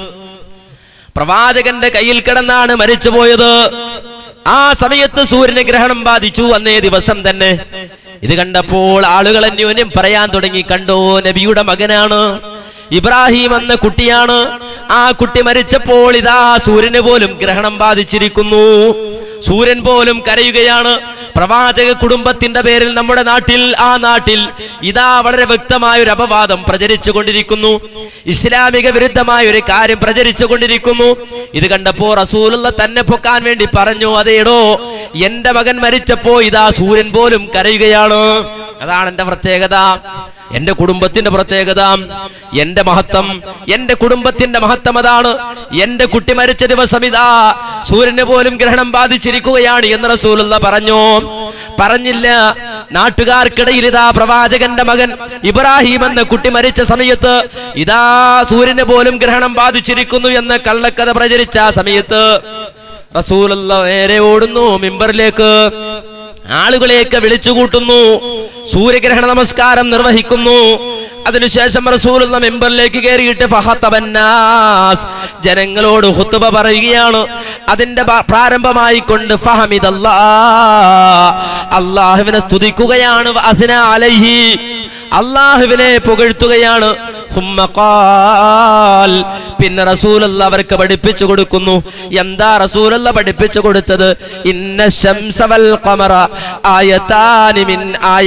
പ്രവാചകന്റെ കയ്യിൽ കിടന്നാണ് മരിച്ചുപോയത്. ആ സമയത്ത് സൂര്യന് ഗ്രഹണം ബാധിച്ചു. അന്നേ ദിവസം തന്നെ ഇത് കണ്ടപ്പോൾ ആളുകൾ അന്യോന്യം പറയാൻ തുടങ്ങി, കണ്ടോ, നബിയുടെ മകനാണ്, ഇബ്രാഹിം എന്ന കുട്ടിയാണ്. ആ കുട്ടി മരിച്ചപ്പോൾ ഇതാ സൂര്യന് പോലും ഗ്രഹണം ബാധിച്ചിരിക്കുന്നു, സൂര്യൻ പോലും കരയുകയാണ്. പ്രവാചക കുടുംബത്തിന്റെ പേരിൽ നമ്മുടെ നാട്ടിൽ, ആ നാട്ടിൽ ഇതാ വളരെ വ്യക്തമായ ഒരു അപവാദം പ്രചരിച്ചു കൊണ്ടിരിക്കുന്നു, ഇസ്ലാമിക വിരുദ്ധമായ ഒരു കാര്യം പ്രചരിച്ചു കൊണ്ടിരിക്കുന്നു. ഇത് കണ്ടപ്പോ റസൂലുള്ള തന്നെ പൊക്കാൻ വേണ്ടി പറഞ്ഞു, അതേടോ, എന്റെ മകൻ മരിച്ചപ്പോ ഇതാ സൂര്യൻ പോലും കരയുകയാണ്. അതാണ് എന്റെ പ്രത്യേകത, എന്റെ കുടുംബത്തിന്റെ പ്രത്യേകത, എന്റെ മഹത്വം, എന്റെ കുടുംബത്തിന്റെ മഹത്വം അതാണ്. എന്റെ കുട്ടി മരിച്ച ദിവസം ഇതാ സൂര്യന് പോലും ഗ്രഹണം ബാധിച്ചിരിക്കുകയാണ് എന്ന് റസൂലുള്ള പറഞ്ഞു. പറഞ്ഞില്ല. നാട്ടുകാർക്കിടയിൽ ഇതാ പ്രവാചകന്റെ മകൻ ഇബ്രാഹിം എന്ന കുട്ടി മരിച്ച സമയത്ത് ഇതാ സൂര്യന് പോലും ഗ്രഹണം ബാധിച്ചിരിക്കുന്നു എന്ന കള്ളക്കഥ പ്രചരിച്ച സമയത്ത് റസൂലുള്ള നേരെ ഓടുന്നു, മിമ്പറിലേക്ക് ആളുകളെയൊക്കെ വിളിച്ചുകൂട്ടുന്നു, സൂര്യഗ്രഹണ നമസ്കാരം നിർവഹിക്കുന്നു. അതിനുശേഷം റസൂലുള്ള മെമ്പറിലേക്ക് കയറിയിട്ട് ഫഹതബന്നാസ്, ജനങ്ങളോട് ഖുത്ബ പറയുകയാണ്. അതിന്റെ പ്രാരംഭമായി കൊണ്ട് ഫഹമിദല്ലാഹ്, അല്ലാഹുവിനെ സ്തുതിക്കുകയാണ്, വഅസ്ന അലൈഹി, അല്ലാഹുവിനെ പുകഴ്ത്തുകയാണ്. സുമ്മ ഖാൽ, പിന്നെ റസൂലുള്ള അവർക്ക് പഠിപ്പിച്ചു കൊടുക്കുന്നു. എന്താ റസൂലുള്ള പഠിപ്പിച്ചു കൊടുത്തത്? ഇന്ന ശംസ വൽ ഖമറ ആയതാനി മിൻ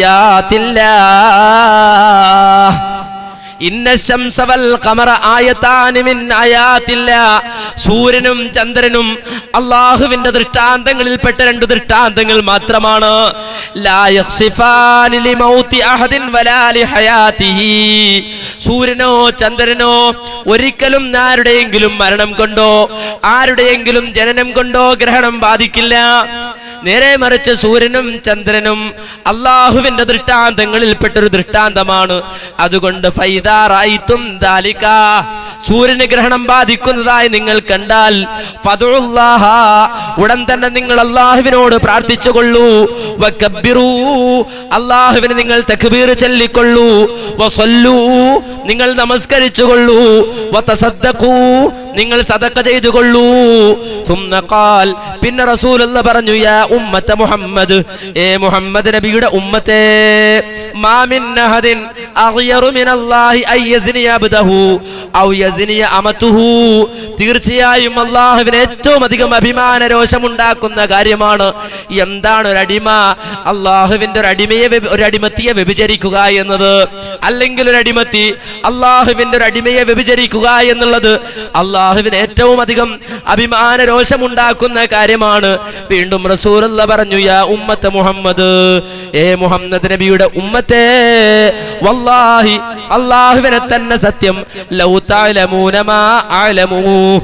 ആയാതില്ലാഹ്, ഇന്ന ശംസ വൽ ഖമറ ആയതാനി മിൻ ആയാതില്ലാഹ്, സൂര്യനും ചന്ദ്രനും അല്ലാഹുവിന്റെ ദൃഷ്ടാന്തങ്ങളിൽപ്പെട്ട രണ്ട് ദൃഷ്ടാന്തങ്ങൾ മാത്രമാണ്. ലാ യഖ്സിഫാനി ലിമൗതി അഹദിൻ വലാ ലിഹയാതിഹി, സൂര്യനോ ചന്ദ്രനോ ഒരിക്കലും ആരുടെയെങ്കിലും മരണം കൊണ്ടോ ആരുടെയെങ്കിലും ജനനം കൊണ്ടോ ഗ്രഹണം ബാധിക്കില്ല. നേരെ മറിച്ച് സൂര്യനും ചന്ദ്രനും അള്ളാഹുവിന്റെ ദൃഷ്ടാന്തങ്ങളിൽപ്പെട്ടൊരു ദൃഷ്ടാന്തമാണ്. അതുകൊണ്ട് ഫൈദാ റഅയ്തും ദാലിക, സൂര്യന് ഗ്രഹണം ബാധിക്കുന്നതായി നിങ്ങൾ കണ്ടാൽ ഫദുല്ലാഹ, ഉടൻ തന്നെ നിങ്ങൾ അല്ലാഹുവിനോട് പ്രാർത്ഥിച്ചുകൊള്ളൂ. വകബ്ബിറൂ, അല്ലാഹുവിനെ നിങ്ങൾ തക്ബീർ ചൊല്ലിക്കൊള്ളൂ. വസല്ലൂ, നിങ്ങൾ നമസ്കരിച്ചുകൊള്ളൂ. വതസദ്ദഖൂ, നിങ്ങൾ സദഖ ചെയ്തുകൊള്ളൂ. സുമ്മ ഖാൽ, പിന്നെ റസൂലുള്ള പറഞ്ഞു, യാ ഉമ്മത മുഹമ്മദ്, ഏ മുഹമ്മദ് നബിയുടെ ഉമ്മത്തെ, മാ മിൻ അഹദിൻ അഗ്യറു മിനല്ലാഹി അയ്യസ്നി അബ്ദഹു ഔ യസ്നി അമതുഹു, തീർച്ചയായും അല്ലാഹുവിന് ഏറ്റവും അധികം അഭിമാന രോഷമുണ്ടാക്കുന്ന കാര്യമാണ് എന്താണ് ഒരു അടിമ അല്ലാഹുവിന്റെ ഒരു അടിമയെ ഒരു അടിമത്തിയെ വ്യഭിചരിക്കുക എന്നത്. അല്ലെങ്കിൽ ഒരു അടിമത്തി അല്ലാഹുവിന്റെ ഒരു അടിമയെ വ്യഭിചരിക്കുക എന്നുള്ളത് അല്ലാഹുവിന് ഏറ്റവും അധികം അഭിമാന രോഷമുണ്ടാക്കുന്ന കാര്യമാണ്. വീണ്ടും റസൂലുള്ള പറഞ്ഞു, യാ ഉമ്മത്ത മുഹമ്മദ്, ഏ മുഹമ്മദ് നബിയുടെ ഉമ്മത്തെ, വല്ലാഹി അല്ലാഹുവിനെ തന്നെ സത്യം, ലൗ തഅലമൂന മാ അഅലമു,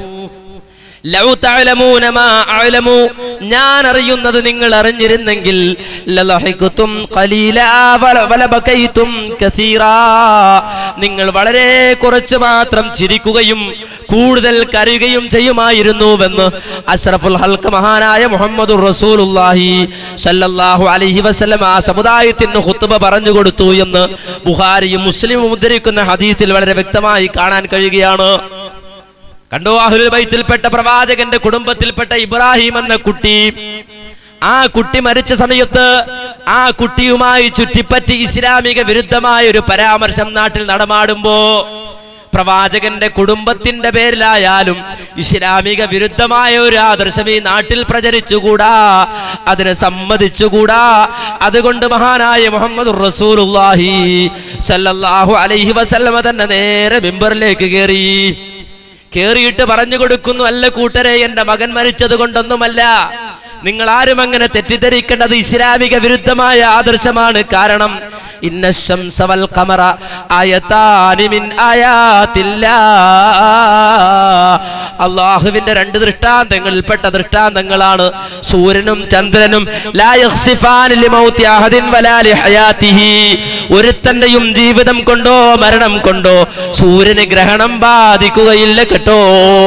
ലൗ തഅലമൂന മാ അഅലമു, ഞാൻ അറിയുന്നത് നിങ്ങൾ അറിഞ്ഞിരുന്നെങ്കിൽ, ലളഹിഖതും ഖലീലാ വലബകൈതും കസീറാ, നിങ്ങൾ വളരെ കുറച്ച് മാത്രം ചിരിക്കുകയും കൂടുതൽ കരയുകയും ചെയ്യുമായിരുന്നുവെന്ന് അഷ്റഫുൽ ഹൽഖ് മഹാനായ മുഹമ്മദുർ റസൂലുള്ളാഹി സല്ലല്ലാഹു അലൈഹി വസല്ലം ആ സമുദായത്തിന് ഖുത്ബ പറഞ്ഞു കൊടുത്തു എന്ന് ബുഖാരിയും മുസ്ലിമും ഉദ്ധരിക്കുന്ന ഹദീസിൽ വളരെ വ്യക്തമായി കാണാൻ കഴിയുകയാണ്. കണ്ടോ, അഹ്ലുൽ ബൈത്തിൽപ്പെട്ട പ്രവാചകന്റെ കുടുംബത്തിൽപ്പെട്ട ഇബ്രാഹിം എന്ന കുട്ടി, ആ കുട്ടി മരിച്ച സമയത്ത് ആ കുട്ടിയുമായി ചുറ്റിപ്പറ്റി ഇസ്ലാമിക വിരുദ്ധമായ ഒരു പരാമർശം നാട്ടിൽ നടമാടുമ്പോ, പ്രവാചകന്റെ കുടുംബത്തിന്റെ പേരിലായാലും ഇസ്ലാമിക വിരുദ്ധമായ ഒരു ആദർശം ഈ നാട്ടിൽ പ്രചരിച്ചുകൂടാ, അതിനെ സമ്മതിച്ചുകൂടാ. അതുകൊണ്ട് മഹാനായ മുഹമ്മദുർ റസൂലുള്ളാഹി സല്ലല്ലാഹു അലൈഹി വസല്ലമ തന്നെ നേരെ മിമ്പറിലേക്ക് കയറി കേറിയിട്ട് പറഞ്ഞു കൊടുക്കുന്നു, അല്ല കൂട്ടരെ, എന്റെ മകൻ മരിച്ചത് കൊണ്ടൊന്നുമല്ല, നിങ്ങൾ ആരും അങ്ങനെ തെറ്റിദ്ധരിക്കേണ്ടത് ഇസ്ലാമിക വിരുദ്ധമായ ആദർശമാണ്. കാരണം ഇന്ന ശംസ വൽ ഖമറ ആയതാനി മിൻ ആയാതില്ലാഹ്, അല്ലാഹുവിന്റെ രണ്ട് ദൃഷ്ടാന്തങ്ങളിൽപ്പെട്ട ദൃഷ്ടാന്തങ്ങളാണ് സൂര്യനും ചന്ദ്രനും. ലാ യഖ്സിഫാനി ലിമൗതി അഹദിൻ വലാ ലിഹയാതിഹി, ഒരുത്തന്റെയും ജീവിതം കൊണ്ടോ മരണം കൊണ്ടോ സൂര്യന് ഗ്രഹണം ബാധിക്കുകയില്ല കേട്ടോ.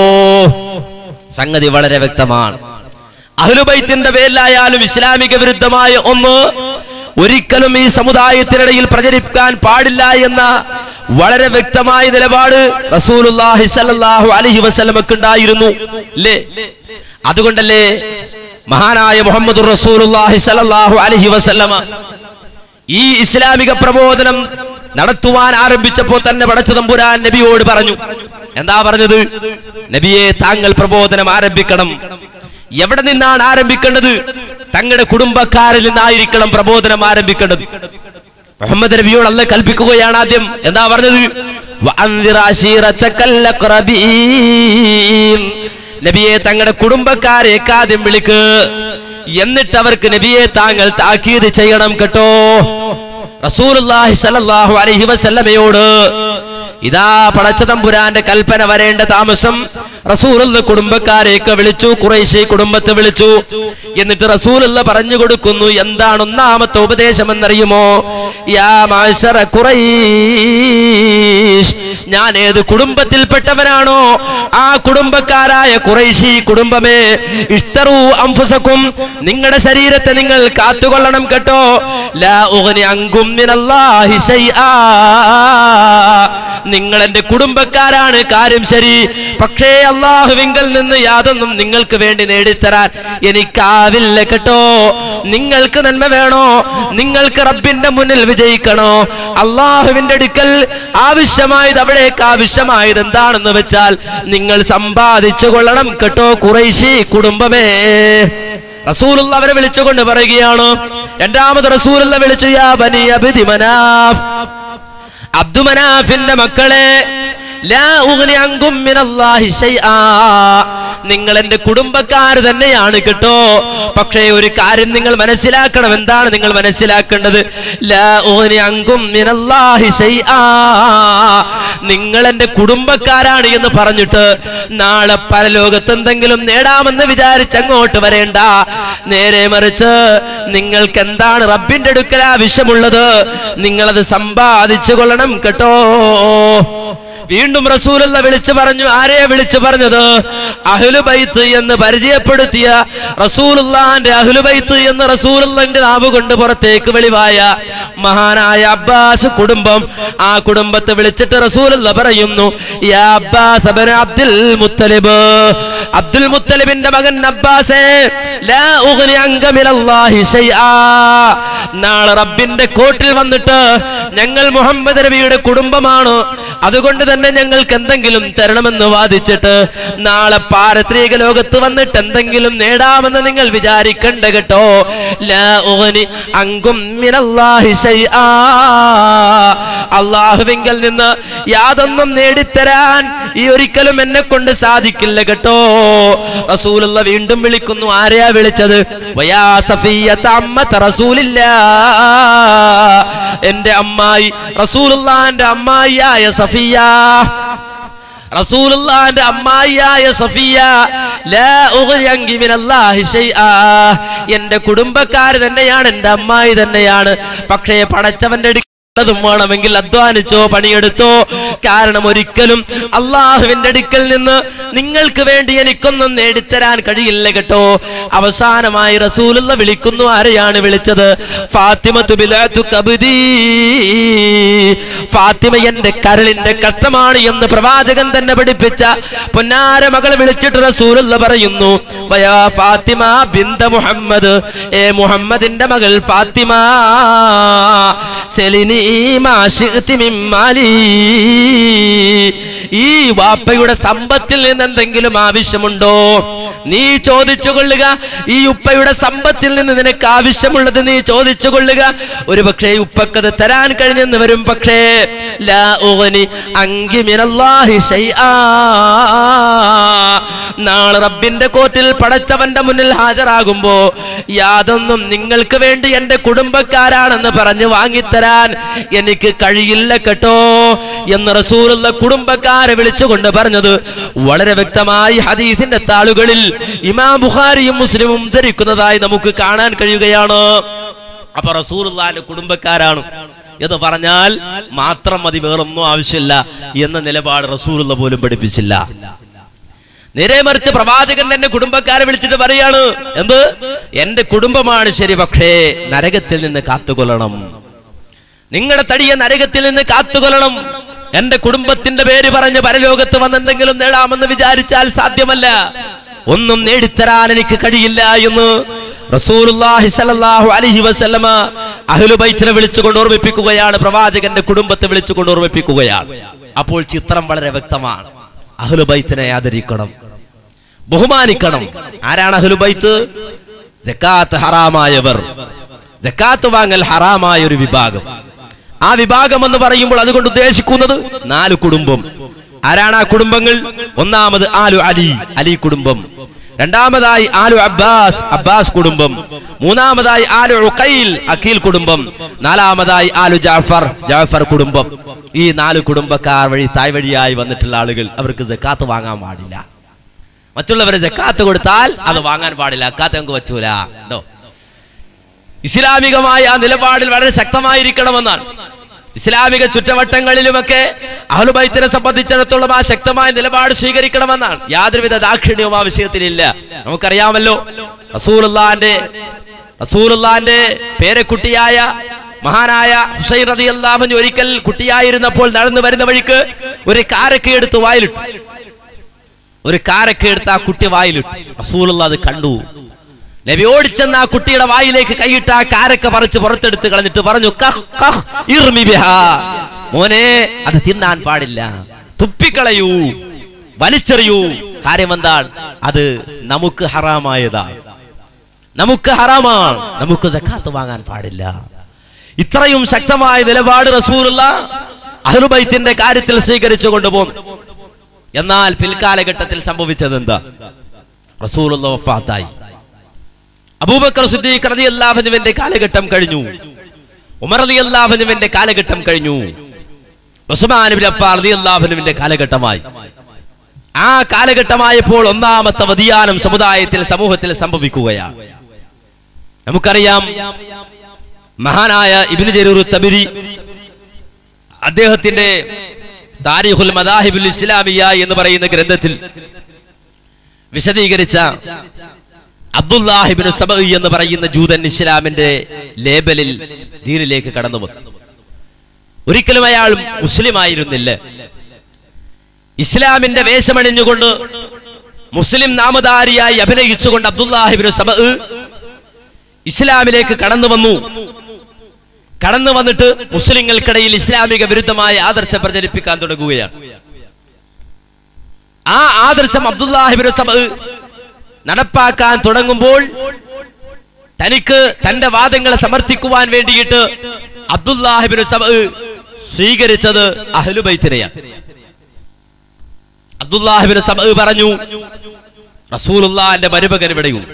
സംഗതി വളരെ വ്യക്തമാണ്. അഹ്ലുബൈത്തിന്റെ പേരിലായാലും ഇസ്ലാമിക വിരുദ്ധമായ ഒന്ന് ഒരിക്കലും ഈ സമുദായത്തിനിടയിൽ പ്രചരിപ്പിക്കാൻ പാടില്ല എന്ന വളരെ വ്യക്തമായ നിലപാട് റസൂലുള്ളാഹി സ്വല്ലല്ലാഹു അലൈഹി വസല്ലമക്ക് ഉണ്ടായിരുന്നു. അല്ലേ? അതുകൊണ്ടല്ലേ മഹാനായ മുഹമ്മദുർ റസൂലുള്ളാഹി സ്വല്ലല്ലാഹു അലൈഹി വസല്ലമ ഈ ഇസ്ലാമിക പ്രബോധനം നടത്തുവാൻ ആരംഭിച്ചപ്പോൾ തന്നെ പടച്ച തമ്പുരാൻ നബിയോട് പറഞ്ഞു. എന്താ പറഞ്ഞത്? നബിയെ, താങ്കൾ പ്രബോധനം ആരംഭിക്കണം. എവിടെ നിന്നാണ് ആരംഭിക്കേണ്ടത്? തങ്ങളുടെ കുടുംബക്കാരിൽ നിന്നായിരിക്കണം പ്രബോധനം ആരംഭിക്കേണ്ടത്. മുഹമ്മദ് നബിയോട് അല്ലാഹു കൽപ്പിക്കുകയാണ് ആദ്യം. എന്താ പറഞ്ഞത്? വഅൻസിർ അശീറതകൽ അഖ്റബീൻ, നബിയെ തങ്ങളുടെ കുടുംബക്കാരെ ആദ്യം വിളിക്ക്, എന്നിട്ട് അവർക്ക് നബിയെ താങ്കൾ താക്കീത് ചെയ്യണം കേട്ടോ. റസൂലുള്ളാഹി സ്വല്ലല്ലാഹു അലൈഹി വസല്ലമയോട് ഇതാ പടച്ച തമ്പുരാന്റെ കൽപ്പന വരേണ്ട താമസം റസൂലുള്ള കുടുംബക്കാരെയൊക്കെ വിളിച്ചു, ഖുറൈശി കുടുംബത്തെ വിളിച്ചു. എന്നിട്ട് റസൂലുള്ള പറഞ്ഞു കൊടുക്കുന്നു, എന്താണ് ഒന്നാമത്തെ ഉപദേശം എന്നറിയുമോ? യാ മാശറ ഖുറൈശ്, ഞാൻ ഏത് കുടുംബത്തിൽപ്പെട്ടവനാണോ ആ കുടുംബക്കാരായ ഖുറൈശി കുടുംബമേ, ഇഷ്തറൂ അൻഫുസകും, നിങ്ങളുടെ ശരീരത്തെ നിങ്ങൾ കാത്തുകൊള്ളണം കേട്ടോ. ലാ ഉഗ്നി അൻകും മിനല്ലാഹി ശൈആ, നിങ്ങൾ എന്റെ കുടുംബക്കാരാണ്, കാര്യം ശരി, പക്ഷേ അല്ലാഹുവിങ്കൽ നിന്ന് യാതൊന്നും നിങ്ങൾക്ക് വേണ്ടി നേടിത്തരാൻ എനിക്കാവില്ല കേട്ടോ. നിങ്ങൾക്ക് നന്മ വേണോ? നിങ്ങൾക്ക് റബ്ബിന്റെ മുന്നിൽ വിജയിക്കണോ? അല്ലാഹുവിന്റെ അടുക്കൽ ആവശ്യമായത്, അവിടേക്ക് ആവശ്യമായത് എന്താണെന്ന് വെച്ചാൽ നിങ്ങൾ സമ്പാദിച്ചു കൊള്ളണം കേട്ടോ ഖുറൈശി കുടുംബമേ. റസൂലുള്ള അവരെ വിളിച്ചുകൊണ്ട് പറയുകയാണ്. രണ്ടാമത് റസൂലുള്ള വിളിച്ചു, യാ ബനി അബ്ദി മനാഫ്, അബ്ദുമനാഫിന്റെ മക്കളെ, ലാ ഉഗ്നി അൻകും മിനല്ലാഹി ശൈആ, നിങ്ങൾ എന്റെ കുടുംബക്കാർ തന്നെയാണ് കേട്ടോ. പക്ഷേ ഒരു കാര്യം നിങ്ങൾ മനസ്സിലാക്കണം. എന്താണ് നിങ്ങൾ മനസ്സിലാക്കേണ്ടത്? ലാ ഉഗ്നി അൻകും മിനല്ലാഹി ശൈആ, നിങ്ങൾ എന്റെ കുടുംബക്കാരാണ് എന്ന് പറഞ്ഞിട്ട് നാളെ പരലോകത്ത് എന്തെങ്കിലും നേടാമെന്ന് വിചാരിച്ച് അങ്ങോട്ട് വരേണ്ട. നേരെ മറിച്ച് നിങ്ങൾക്ക് എന്താണ് റബ്ബിന്റെ അടുക്കൽ ആവശ്യമുള്ളത്, നിങ്ങളത് സമ്പാദിച്ചു കൊള്ളണം കേട്ടോ. വീണ്ടും റസൂലുള്ള വിളിച്ചു പറഞ്ഞു. ആരെയാ വിളിച്ചു പറഞ്ഞത്? അഹ്ലു ബൈത്ത് എന്ന് പരിചയപ്പെടുത്തിയ റസൂലുള്ളാന്റെ അഹ്ലു ബൈത്ത് എന്ന് റസൂലുള്ളാന്റെ നാവ് കൊണ്ട് പുറത്തേക്ക് വെളിവായ മഹാനായ അബ്ബാസ് കുടുംബം. ആ കുടുംബത്തെ വിളിച്ചിട്ട് റസൂലുള്ള പറയുന്നു, യാ അബ്ബാസ് ഇബ്നു അബ്ദുൽ മുത്തലിബ്, അബ്ദുൽ മുത്തലിബിന്റെ മകൻ അബ്ബാസേ, ലാ ഉഗ്നി അൻക മിനല്ലാഹി ശൈആ, നാളെ റബ്ബിന്റെ കോർട്ടിൽ വന്നിട്ട് ഞങ്ങൾ മുഹമ്മദ് നബിയുടെ കുടുംബമാണ്, അതുകൊണ്ട് തന്നെ ഞങ്ങൾക്ക് എന്തെങ്കിലും തരണമെന്ന് വാദിച്ചിട്ട് നാളെ പാരത്രിക ലോകത്ത് വന്നിട്ട് എന്തെങ്കിലും നേടാമെന്ന് നിങ്ങൾ വിചാരിക്കണ്ട കേട്ടോ. ലാ ഉഗ്നി അൻകും മിനല്ലാഹി ശൈആ, അല്ലാഹുവിങ്കൽ നിന്ന് യാതൊന്നും നേടിത്തരാൻ ഈ ഒരിക്കലും എന്നെ കൊണ്ട് സാധിക്കില്ല കേട്ടോ. റസൂലുള്ള വീണ്ടും വിളിക്കുന്നു. ആരെയാ വിളിച്ചത്? വയാ സഫിയ്യത അമ്മത റസൂലില്ലാ, എന്റെ അമ്മായി റസൂലുള്ളാന്റെ അമ്മായിയായ സഫിയ, റസൂലുള്ളാന്റെ അമ്മായിയായ സഫിയ, ലാ ഉഗ്നി അൻകി മിനല്ലാഹി ശൈആ, എന്റെ കുടുംബക്കാര് തന്നെയാണ്, എന്റെ അമ്മായി തന്നെയാണ്. പക്ഷേ പടച്ചവന്റെ ും വേണമെങ്കിൽ അധ്വാനിച്ചോ പണിയെടുത്തോ, കാരണം ഒരിക്കലും അള്ളാഹുവിന്റെ അടുക്കൽ നിന്ന് നിങ്ങൾക്ക് വേണ്ടി എനിക്കൊന്നും നേടിത്തരാൻ കഴിയില്ല കേട്ടോ. അവസാനമായി റസൂലുള്ള വിളിക്കുന്നു. ആരെയാണ് വിളിച്ചത്? ഫാത്തിമത്തു ബിലാതു കബ്ദി, ഫാത്തിമ എന്റെ കരളിന്റെ കഷ്ടമാണ് എന്ന് പ്രവാചകൻ തന്നെ പഠിപ്പിച്ച പൊന്നാര മകളെ വിളിച്ചിട്ട് റസൂലുള്ള പറയുന്നു, വയാ ഫാത്തിമ ബിന്ത മുഹമ്മദ്, ഏ മുഹമ്മദിന്റെ മകൾ ഫാത്തിമ, സെലിനി ഈ വാപ്പയുടെ സമ്പത്തിൽ നിന്ന് എന്തെങ്കിലും ആവശ്യമുണ്ടോ? നീ ചോദിച്ചു കൊള്ളുക. ഈ ഉപ്പയുടെ സമ്പത്തിൽ നിന്ന് നിനക്ക് ആവശ്യമുള്ളത് നീ ചോദിച്ചു കൊള്ളുക. ഒരു പക്ഷേ ഉപ്പക്കത് തരാൻ കഴിഞ്ഞെന്ന് വരും. പക്ഷേ ലാ ഉഗ്നി അൻകി മിനല്ലാഹി ശൈആ, നാളെ റബ്ബിന്റെ കോർട്ടിൽ പടച്ചവന്റെ മുന്നിൽ ഹാജരാകുമ്പോ യാതൊന്നും നിങ്ങൾക്ക് വേണ്ടി എന്റെ കുടുംബക്കാരാണെന്ന് പറഞ്ഞ് വാങ്ങിത്തരാൻ എനിക്ക് കഴിയില്ല കേട്ടോ എന്ന് റസൂലുള്ള കുടുംബക്കാരെ വിളിച്ചുകൊണ്ട് പറഞ്ഞത് വളരെ വ്യക്തമായി ഹദീസിന്റെ താളുകളിൽ ഇമാം ബുഖാരിയും മുസ്ലിമും ധരിക്കുന്നതായി നമുക്ക് കാണാൻ കഴിയുകയാണ്. അപ്പൊ റസൂലുള്ളാഹിന്റെ കുടുംബക്കാരാണ് എന്ന് പറഞ്ഞാൽ മാത്രം മതി, വേറൊന്നും ആവശ്യമില്ല എന്ന നിലപാട് റസൂലുള്ള പോലും പഠിപ്പിച്ചില്ല. നേരെ മറിച്ച് പ്രവാചകൻ എന്റെ കുടുംബക്കാരെ വിളിച്ചിട്ട് പറയാണ്, എന്ത്? എന്റെ കുടുംബമാണ് ശരി, പക്ഷേ നരകത്തിൽ നിന്ന് കാത്തുകൊള്ളണം, നിങ്ങളുടെ തടിയെ നരകത്തിൽ നിന്ന് കാത്തുകൊള്ളണം. എന്റെ കുടുംബത്തിന്റെ പേര് പറഞ്ഞ് പരലോകത്ത് വന്നെന്തെങ്കിലും നേടാമെന്ന് വിചാരിച്ചാൽ സാധ്യമല്ല, ഒന്നും നേടിത്തരാൻ എനിക്ക് കഴിയില്ല എന്ന് റസൂലുള്ളാഹി സ്വല്ലല്ലാഹു അലൈഹി വസല്ലമ അഹ്ലു ബൈത്തിനെ വിളിച്ചുകൊണ്ട് ഓർമ്മിപ്പിക്കുകയാണ്, പ്രവാചകന്റെ കുടുംബത്തെ വിളിച്ചുകൊണ്ട് ഓർമ്മിപ്പിക്കുകയാണ്. അപ്പോൾ ചിത്രം വളരെ വ്യക്തമാണ്. അഹ്ലു ബൈത്തിനെ ആദരിക്കണം, ബഹുമാനിക്കണം. ആരാണ് അഹ്ലു ബൈത്ത്? സക്കാത്ത് ഹറാമായവർ, സക്കാത്ത് വാങ്ങൽ ഹറാമായ ഒരു വിഭാഗം. ആ വിഭാഗം എന്ന് പറയുമ്പോൾ അതുകൊണ്ട് ഉദ്ദേശിക്കുന്നത് നാല് കുടുംബം. ആരാണ് ആ കുടുംബങ്ങൾ? ഒന്നാമത് ആലു അലി, അലി കുടുംബം. രണ്ടാമതായി ആലു അബ്ബാസ്, അബ്ബാസ് കുടുംബം. മൂന്നാമതായി ആലു ഉഖൈൽ, അഖീൽ കുടുംബം. നാലാമതായി ആലു ജാഫർ, ജാഫർ കുടുംബം. ഈ നാല് കുടുംബക്കാർ വഴി തായ്വഴിയായി വന്നിട്ടുള്ള ആളുകൾ, അവർക്ക് സക്കാത്ത് വാങ്ങാൻ പാടില്ല. മറ്റുള്ളവരെ സക്കാത്ത് കൊടുത്താൽ അത് വാങ്ങാൻ പാടില്ല, സക്കാത്ത് നമുക്ക് പറ്റൂല. എന്തോ ഇസ്ലാമികമായ ആ നിലപാടിൽ വളരെ ശക്തമായിരിക്കണമെന്നാണ്. ഇസ്ലാമിക ചുറ്റവട്ടങ്ങളിലുമൊക്കെ അഹ്ലു ബൈത്തിനെ സംബന്ധിച്ചിടത്തോളം ആ ശക്തമായ നിലപാട് സ്വീകരിക്കണമെന്നാണ്. യാതൊരുവിധ ദാക്ഷിണ്യവും ആ വിഷയത്തിലില്ല. നമുക്കറിയാമല്ലോ, റസൂലുള്ളാഹിന്റെ റസൂലുള്ളാഹിന്റെ പേരക്കുട്ടിയായ മഹാനായ ഹുസൈൻ റളിയല്ലാഹു അൻഹു ഒരിക്കൽ കുട്ടിയായിരുന്നപ്പോൾ നടന്നു വരുന്ന വഴിക്ക് ഒരു കാരക്ക എടുത്ത് വായിലിട്ടു. ഒരു കാരക്ക എടുത്ത് ആ കുട്ടി വായിലിട്ടു. റസൂലുള്ളാഹി അത് കണ്ടു. നബി ഓടിച്ചെന്ന് ആ കുട്ടിയുടെ വായിലേക്ക് കൈയിട്ട് ആ കാരക്ക പറിച്ച് പുറത്തെടുത്ത് കളഞ്ഞിട്ട് പറഞ്ഞു, കഹ് കഹ് ഇർമി ബിഹാ, മോനെ അത് തിന്നാൻ പാടില്ല, തുപ്പിക്കളയൂ, വലിച്ചെറിയൂ. കാര്യം എന്താണ്? അത് നമുക്ക് ഹറാമായതാണ്, നമുക്ക് ഹറാമാണ്, നമുക്ക് സക്കാത്ത് വാങ്ങാൻ പാടില്ല. ഇത്രയും ശക്തമായ നിലപാട് റസൂലുള്ളാഹി അഹ്ലു ബൈത്തിന്റെ കാര്യത്തിൽ സ്വീകരിച്ചു കൊണ്ടുപോകുന്നു. എന്നാൽ പിൽക്കാലഘട്ടത്തിൽ സംഭവിച്ചത് എന്താ? റസൂലുള്ളാഹി വഫാത്തായി. അബൂബക്കർ സിദ്ദീഖ് റളിയല്ലാഹു അൻഹുവിന്റെ കാലഘട്ടം കഴിഞ്ഞു. ഉമർ റളിയല്ലാഹു അൻഹുവിന്റെ കാലഘട്ടം കഴിഞ്ഞു. ഉസ്മാൻ ഇബ്നു അഫ്ഫാൻ റളിയല്ലാഹു അൻഹുവിന്റെ കാലഘട്ടമായി. ആ കാലഘട്ടമായപ്പോൾ ഒന്നാമത്തെ വ്യതിയാനം സമുദായത്തിൽ, സമൂഹത്തിൽ സംഭവിക്കുകയാണ്. നമുക്കറിയാം, മഹാനായ ഇബ്നു ജരീർ തബരി അദ്ദേഹത്തിന്റെ താരിഖുൽ മദാഹിബുൽ ഇസ്ലാമിയ എന്ന് പറയുന്ന ഗ്രന്ഥത്തിൽ വിശദീകരിച്ച അബ്ദുല്ലാഹ് ഇബ്നു സബഈ എന്ന് പറയുന്ന ജൂതൻ ഇസ്ലാമിന്റെ ലേബലിൽ ദീനിലേക്ക് കടന്നു വന്നു. ഒരിക്കലും അയാൾ മുസ്ലിം ആയിരുന്നില്ല. ഇസ്ലാമിന്റെ വേഷമണിഞ്ഞുകൊണ്ട് മുസ്ലിം നാമധാരിയായി അഭിനയിച്ചുകൊണ്ട് അബ്ദുല്ലാഹ് ഇബ്നു സബഈ ഇസ്ലാമിലേക്ക് കടന്നു വന്നു. കടന്നു വന്നിട്ട് മുസ്ലിങ്ങൾക്കിടയിൽ ഇസ്ലാമിക വിരുദ്ധമായ ആദർശം പ്രചരിപ്പിക്കാൻ തുടങ്ങുകയാണ്. ആ ആദർശം അബ്ദുല്ലാഹ് ഇബ്നു സബഈ നടപ്പാക്കാൻ തുടങ്ങുമ്പോൾ തനിക്ക് തന്റെ വാദങ്ങളെ സമർത്ഥിക്കുവാൻ വേണ്ടിയിട്ട് അബ്ദുല്ലാഹ് ഇബ്നു സബഈ സ്വീകരിച്ചത് അഹ്ലുബൈത്തിനെയാണ്. അബ്ദുല്ലാഹ് ഇബ്നു സബഈ പറഞ്ഞു, റസൂലുള്ളാഹിന്റെ മരുമകൻ ഇവിടെയുണ്ട്,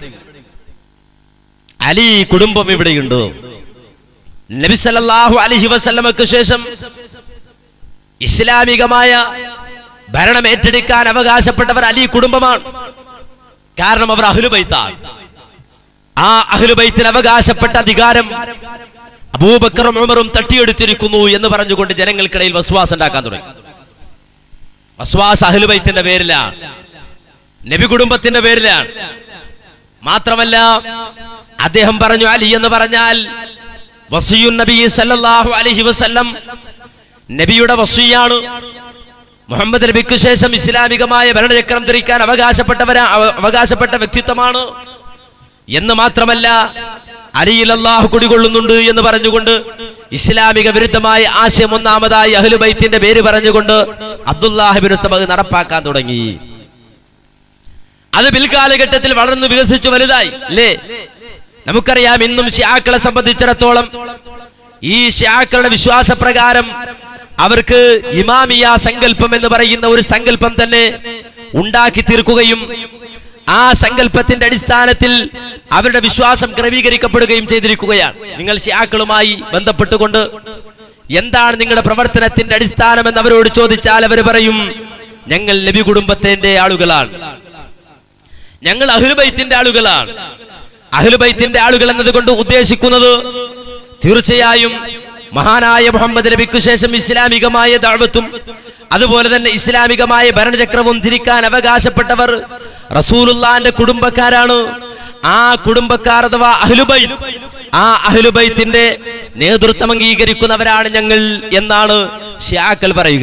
അലി കുടുംബം ഇവിടെയുണ്ട്. നബി സല്ലല്ലാഹു അലൈഹി വസല്ലമക്ക് ശേഷം ഇസ്ലാമികമായ ഭരണം ഏറ്റെടുക്കാൻ അവകാശപ്പെട്ടവർ അലി കുടുംബമാണ്. കാരണം അവർ അഹ്ലുബൈത്താണ്. ആ അഹ്ലുബൈത്തിന് അവകാശപ്പെട്ട അധികാരം അബൂബക്കറും ഉമറും തട്ടിയെടുത്തിരിക്കുന്നു എന്ന് പറഞ്ഞുകൊണ്ട് ജനങ്ങൾക്കിടയിൽ വസ്വാസ് ഉണ്ടാക്കാൻ തുടങ്ങി. വസ്വാസ് അഹ്ലുബൈത്തിന്റെ പേരിലാണ്, നബി കുടുംബത്തിന്റെ പേരിലാണ്. മാത്രമല്ല അദ്ദേഹം പറഞ്ഞു, അലി എന്ന് പറഞ്ഞാൽ വസിയുൻ നബി സല്ലല്ലാഹു അലൈഹി വസല്ലം, നബിയുടെ വസിയാണ്. മുഹമ്മദ് നബിക്ക് ശേഷം ഇസ്ലാമികമായ ഭരണചക്രം ധരിക്കാൻ അവകാശപ്പെട്ടവരാ അവകാശപ്പെട്ട വ്യക്തിത്വമാണ് എന്ന് മാത്രമല്ല അലിയിൽ അല്ലാഹു കുടികൊള്ളുന്നുണ്ട് എന്ന് പറഞ്ഞുകൊണ്ട് ഇസ്ലാമിക വിരുദ്ധമായ ആശയം ഒന്നാമതായി അഹ്ലുബൈത്തിന്റെ പേര് പറഞ്ഞുകൊണ്ട് അബ്ദുല്ലാഹ് ഇബ്നു സബഈ നടപ്പാക്കാൻ തുടങ്ങി. അത് പിൽക്കാലഘട്ടത്തിൽ വളർന്നു വികസിച്ചു വലുതായി അല്ലേ? നമുക്കറിയാം, ഇന്നും ശിയാക്കളെ സംബന്ധിച്ചിടത്തോളം ഈ ശിയാക്കളുടെ വിശ്വാസപ്രകാരം അവർക്ക് ഇമാമിയ സങ്കല്പം എന്ന് പറയുന്ന ഒരു സങ്കല്പം തന്നെ ഉണ്ടാക്കി തീർക്കുകയും ആ സങ്കല്പത്തിന്റെ അടിസ്ഥാനത്തിൽ അവരുടെ വിശ്വാസം ക്രമീകരിക്കപ്പെടുകയും ചെയ്തിരിക്കുകയാണ്. നിങ്ങൾ ശിയാക്കളുമായി ബന്ധപ്പെട്ടുകൊണ്ട് എന്താണ് നിങ്ങളുടെ പ്രവർത്തനത്തിന്റെ അടിസ്ഥാനം എന്ന് അവരോട് ചോദിച്ചാൽ അവർ പറയും, ഞങ്ങൾ നബി കുടുംബത്തിന്റെ ആളുകളാണ്, ഞങ്ങൾ അഹ്ലുബൈത്തിന്റെ ആളുകളാണ്. അഹ്ലുബൈത്തിന്റെ ആളുകൾ എന്നതുകൊണ്ട് ഉദ്ദേശിക്കുന്നത് തീർച്ചയായും മഹാനായ മുഹമ്മദ് നബിക്ക് ശേഷം ഇസ്ലാമികമായ ദഅവത്തും അതുപോലെ തന്നെ ഇസ്ലാമികമായ ഭരണചക്രവും തിരിക്കാൻ അവകാശപ്പെട്ടവർ റസൂലുള്ളാഹിന്റെ കുടുംബക്കാരാണ്. ആ കുടുംബക്കാർ അഥവാ അഹ്ലുബൈത്ത്, ആ അഹ്ലുബൈത്തിന്റെ നേതൃത്വം അംഗീകരിക്കുന്നവരാണ് ഞങ്ങൾ എന്നാണ് ശിയാക്കൾ പറയുക.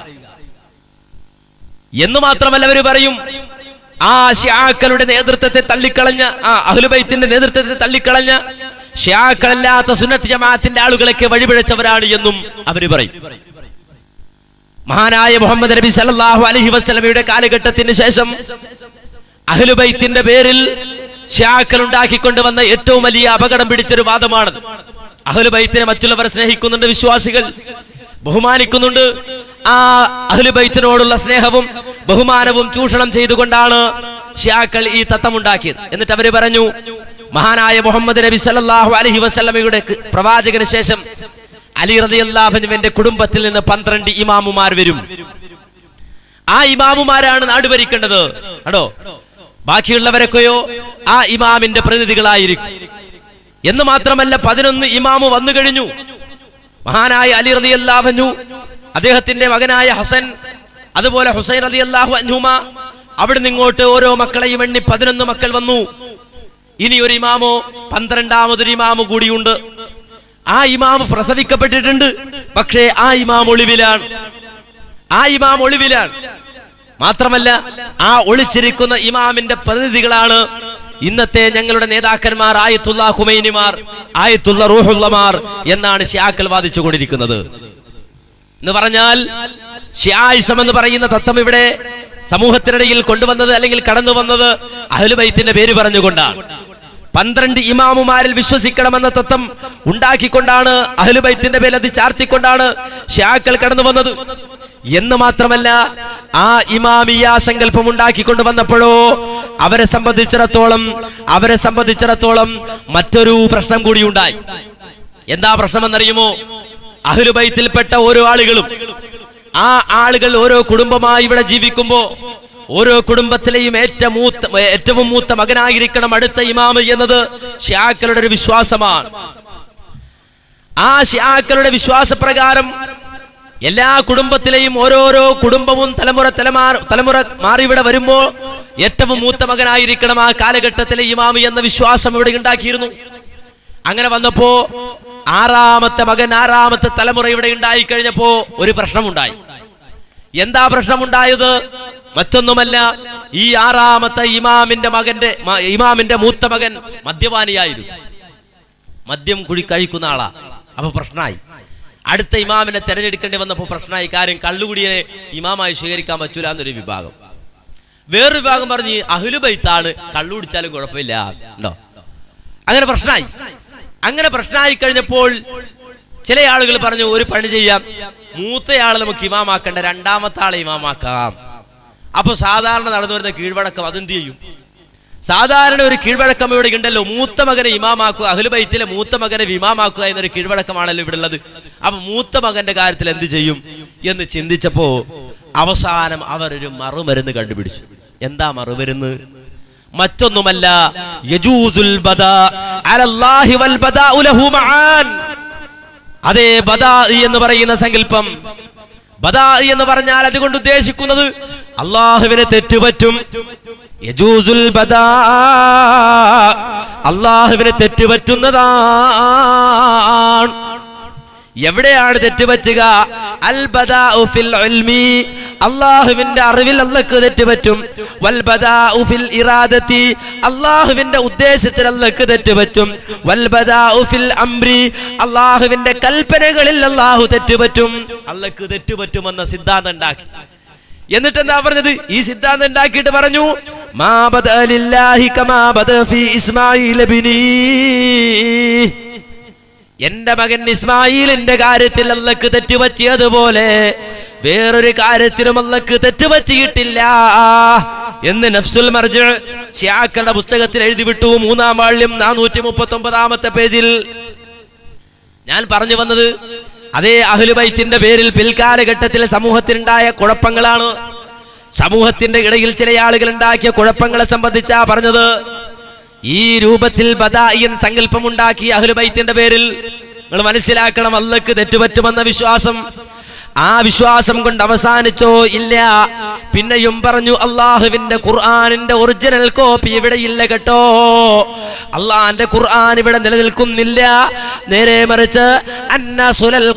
എന്ന് മാത്രമല്ല അവർ പറയും, ആ ശിയാക്കളുടെ നേതൃത്വത്തെ തള്ളിക്കളഞ്ഞ, ആ അഹ്ലുബൈത്തിന്റെ നേതൃത്വത്തെ തള്ളിക്കളഞ്ഞ ശിയാക്കളല്ലാത്ത സുന്നത്ത് ജമാഅത്തിന്റെ ആളുകളൊക്കെ വഴിപിഴച്ചവരാണ് എന്നും അവര് പറയും. മഹാനായ മുഹമ്മദ് നബി സല്ലല്ലാഹു അലൈഹി വസല്ലമയുടെ കാലഘട്ടത്തിന് ശേഷം അഹ്ലുബൈത്തിന്റെ പേരിൽ ശിയാക്കൾ ഉണ്ടാക്കിക്കൊണ്ടുവന്ന ഏറ്റവും വലിയ അപകടം പിടിച്ചൊരു വാദമാണ്. അഹ്ലുബൈത്തിനെ മറ്റുള്ളവർ സ്നേഹിക്കുന്നുണ്ട്, വിശ്വാസികൾ ബഹുമാനിക്കുന്നുണ്ട്. ആ അഹ്ലുബൈത്തിനോടുള്ള സ്നേഹവും ബഹുമാനവും ചൂഷണം ചെയ്തുകൊണ്ടാണ് ശിയാക്കൾ ഈ തത്വമുണ്ടാക്കിയത്. എന്നിട്ട് അവര് പറഞ്ഞു, മഹാനായ മുഹമ്മദ് നബി സല്ലല്ലാഹു അലൈഹി വസല്ലമയുടെ പ്രവാചകന് ശേഷം അലി റളിയല്ലാഹു അൻഹുവിന്റെ കുടുംബത്തിൽ നിന്ന് പന്ത്രണ്ട് ഇമാമുമാർ വരും. ആ ഇമാമുമാരാണ് നാട് ഭരിക്കേണ്ടത്. കേട്ടോ, ബാക്കിയുള്ളവരൊക്കെയോ ആ ഇമാമിന്റെ പ്രതിനിധികളായിരിക്കും. എന്ന് മാത്രമല്ല പതിനൊന്ന് ഇമാമു വന്നു കഴിഞ്ഞു. മഹാനായ അലി റളിയല്ലാഹു അൻഹു, അദ്ദേഹത്തിന്റെ മകനായ ഹസൻ, അതുപോലെ ഹുസൈൻ റളിയല്ലാഹു അൻഹുമ, അവിടുന്ന് ഇങ്ങോട്ട് ഓരോ മക്കളെയും എണ്ണി പതിനൊന്ന് മക്കൾ വന്നു. ഇനി ഒരു ഇമാമോ പന്ത്രണ്ടാമതൊരു ഇമാമു കൂടിയുണ്ട്. ആ ഇമാം പ്രസവിക്കപ്പെട്ടിട്ടുണ്ട്, പക്ഷേ ആ ഇമാം ഒളിവിലാണ്. ആ ഇമാം ഒളിവിലാണ്. മാത്രമല്ല ആ ഒളിച്ചിരിക്കുന്ന ഇമാമിന്റെ പ്രതിനിധികളാണ് ഇന്നത്തെ ഞങ്ങളുടെ നേതാക്കന്മാർ, ആയത്തുള്ള ഖുമൈനിമാർ, ആയത്തുള്ള റൂഹുള്ളമാർ എന്നാണ് ശിയാക്കൾ വാദിച്ചു കൊണ്ടിരിക്കുന്നത്. എന്ന് പറഞ്ഞാൽ ശിയായിസം എന്ന് പറയുന്ന തത്വം ഇവിടെ സമൂഹത്തിനിടയിൽ കൊണ്ടുവന്നത് അല്ലെങ്കിൽ കടന്നു വന്നത് അഹ്ലുബൈത്തിന്റെ പേര് പറഞ്ഞുകൊണ്ടാണ്. പന്ത്രണ്ട് ഇമാമുമാരിൽ വിശ്വസിക്കണമെന്ന തത്വം ഉണ്ടാക്കിക്കൊണ്ടാണ് അഹ്ലുബൈത്തിന്റെ പേരിൽ അത് ചാർത്തിക്കൊണ്ടാണ് ശിയാക്കൾ കടന്നു വന്നത്. എന്ന് മാത്രമല്ല ആ ഇമാമിയ സങ്കല്പം ഉണ്ടാക്കിക്കൊണ്ട് വന്നപ്പോഴോ അവരെ സംബന്ധിച്ചിടത്തോളം അവരെ സംബന്ധിച്ചിടത്തോളം മറ്റൊരു പ്രശ്നം കൂടി ഉണ്ടായി. എന്താ പ്രശ്നമെന്നറിയുമോ? അഹ്ലുബൈത്തിൽപ്പെട്ട ഓരോ ആളുകളും ആ ആളുകൾ ഓരോ കുടുംബമായി ഇവിടെ ജീവിക്കുമ്പോ ഓരോ കുടുംബത്തിലെയും ഏറ്റവും മൂത്ത ഏറ്റവും മൂത്ത മകനായിരിക്കണം അടുത്ത ഇമാം എന്നത് ശിയാക്കളുടെ ഒരു വിശ്വാസമാണ്. ആ ശിയാക്കളുടെ വിശ്വാസപ്രകാരം എല്ലാ കുടുംബത്തിലെയും ഓരോരോ കുടുംബവും തലമുറ തലമാ തലമുറ മാറി ഇവിടെ വരുമ്പോൾ ഏറ്റവും മൂത്ത മകനായിരിക്കണം ആ കാലഘട്ടത്തിലെ ഇമാമ് എന്ന വിശ്വാസം ഇവിടെ ഉണ്ടാക്കിയിരുന്നു. അങ്ങനെ വന്നപ്പോ ആറാമത്തെ മകൻ ആറാമത്തെ തലമുറ ഇവിടെ ഉണ്ടായി കഴിഞ്ഞപ്പോ ഒരു പ്രശ്നമുണ്ടായി. എന്താ പ്രശ്നമുണ്ടായത്? മറ്റൊന്നുമല്ല, ഈ ആറാമത്തെ ഇമാമിന്റെ മകന്റെ ഇമാമിന്റെ മൂത്ത മകൻ മദ്യപാനിയായിരുന്നു, മദ്യം കുഴി കഴിക്കുന്ന ആളാ. അപ്പൊ പ്രശ്നമായി. അടുത്ത ഇമാമിനെ തെരഞ്ഞെടുക്കേണ്ടി വന്നപ്പോ പ്രശ്നമായി. കാര്യം കള്ളുകുടിയെ ഇമാമായി സ്വീകരിക്കാൻ പറ്റൂല എന്നൊരു വിഭാഗം. വേറൊരു വിഭാഗം പറഞ്ഞ് അഹ്ലു ബൈത്താണ്, കള്ളു കുടിച്ചാലും കുഴപ്പമില്ല ഉണ്ടോ. അങ്ങനെ പ്രശ്നമായി. അങ്ങനെ പ്രശ്നമായി കഴിഞ്ഞപ്പോൾ ചില ആളുകൾ പറഞ്ഞു, ഒരു പണി ചെയ്യാം, മൂത്തയാളെ നമുക്ക് ഇമാമാക്കണ്ട, രണ്ടാമത്തെ ആളെ ഇമാമാക്കാം. അപ്പൊ സാധാരണ നടന്നു വരുന്ന കീഴ്വഴക്കം അതെന്ത് ചെയ്യും? സാധാരണ ഒരു കീഴ്വഴക്കം ഇവിടെ ഉണ്ടല്ലോ, മൂത്ത മകനെ ഇമാമാക്കുക, അഹ്ലു ബൈത്തിലെ മൂത്ത മകനെ ഇമാമാക്കുക എന്നൊരു കീഴ്വഴക്കമാണല്ലോ ഇവിടെ ഉള്ളത്. അപ്പൊ മൂത്ത മകന്റെ കാര്യത്തിൽ എന്ത് ചെയ്യും എന്ന് ചിന്തിച്ചപ്പോ അവസാനം അവർ ഒരു മറുമരുന്ന് കണ്ടുപിടിച്ചു. എന്താ മറുമരുന്ന്? മറ്റൊന്നുമല്ല, യജൂസുൽ ബദാ അലല്ലാഹി വൽ ബദാഉ ലഹു മആൻ. അതേ ബദാ എന്ന് പറയുന്ന സങ്കല്പം, ബദാ എന്ന് പറഞ്ഞാൽ അതുകൊണ്ട് ഉദ്ദേശിക്കുന്നത് അള്ളാഹുവിനെ തെറ്റുപറ്റും. യജൂസുൽ ബദാ, അള്ളാഹുവിനെ തെറ്റുപറ്റുന്നതാണ്. എവിടെയാണ് തെറ്റുപറ്റുക? അൽ ബദാഉ ഫിൽ ഇൽമി, അള്ളാഹുവിന്റെ അറിവിൽ അല്ലാഹ്ക്ക് തെറ്റുപറ്റും. വൽ ബദാഉ ഫിൽ ഇറാദത്തി, അള്ളാഹുവിന്റെ ഉദ്ദേശത്തിൽ അല്ലാഹ്ക്ക് തെറ്റുപറ്റും. വൽ ബദാഉ ഫിൽ അംരി, അള്ളാഹുവിന്റെ കൽപ്പനകളിൽ അല്ലാഹു തെറ്റുപറ്റും. അല്ലാഹ്ക്ക് തെറ്റുപറ്റുമെന്ന സിദ്ധാന്തം ഉണ്ടാക്കി. എന്നിട്ട് എന്താ പറഞ്ഞത്? ഈ സിദ്ധാന്തം ഉണ്ടാക്കിയിട്ട് പറഞ്ഞു, മാ ബദഅ ലില്ലാഹി കമാ ബദഅ ഫീ ഇസ്മാഈൽ ഇബ്നി, എന്റെ മകൻ ഇസ്മായിലിന്റെ കാര്യത്തിൽ അല്ലാഹ്ക്ക് തെറ്റുപറ്റിയതുപോലെ വേറൊരു കാര്യത്തിലും അല്ലാഹ്ക്ക് തെറ്റുപറ്റിയിട്ടില്ല എന്ന് നഫ്സുൽ മർജ് ശിയാക്കളുടെ പുസ്തകത്തിൽ എഴുതി വിട്ടു. മൂന്നാം വാള്യം നാനൂറ്റി മുപ്പത്തി ഒമ്പതാമത്തെ പേജിൽ. ഞാൻ പറഞ്ഞു വന്നത് അതേ അഹ്ലു ബൈത്തിന്റെ പേരിൽ പിൽക്കാലഘട്ടത്തിൽ സമൂഹത്തിനുണ്ടായ കുഴപ്പങ്ങളാണ്. സമൂഹത്തിന്റെ ഇടയിൽ ചില ആളുകൾ ഉണ്ടാക്കിയ കുഴപ്പങ്ങളെ സംബന്ധിച്ചാ പറഞ്ഞത്. ഈ രൂപത്തിൽ ബദാഇൻ സങ്കല്പം ഉണ്ടാക്കി അഹ്ലു ബൈത്തിന്റെ പേരിൽ. നിങ്ങൾ മനസ്സിലാക്കണം, അല്ലാഹ്ക്ക് തെറ്റുപറ്റുമെന്ന വിശ്വാസം, ആ വിശ്വാസം കൊണ്ട് അവസാനിച്ചോ? ഇല്ല. പിന്നെയും പറഞ്ഞു, അള്ളാഹുവിന്റെ ഖുർആനിന്റെ ഒറിജിനൽ കോപ്പി ഇവിടെ ഇല്ല കേട്ടോ. അള്ളാഹിന്റെ ഖുർആൻ ഇവിടെ നിലനിൽക്കുന്നില്ല. നേരെ മറിച്ച് അന്നസുലൽ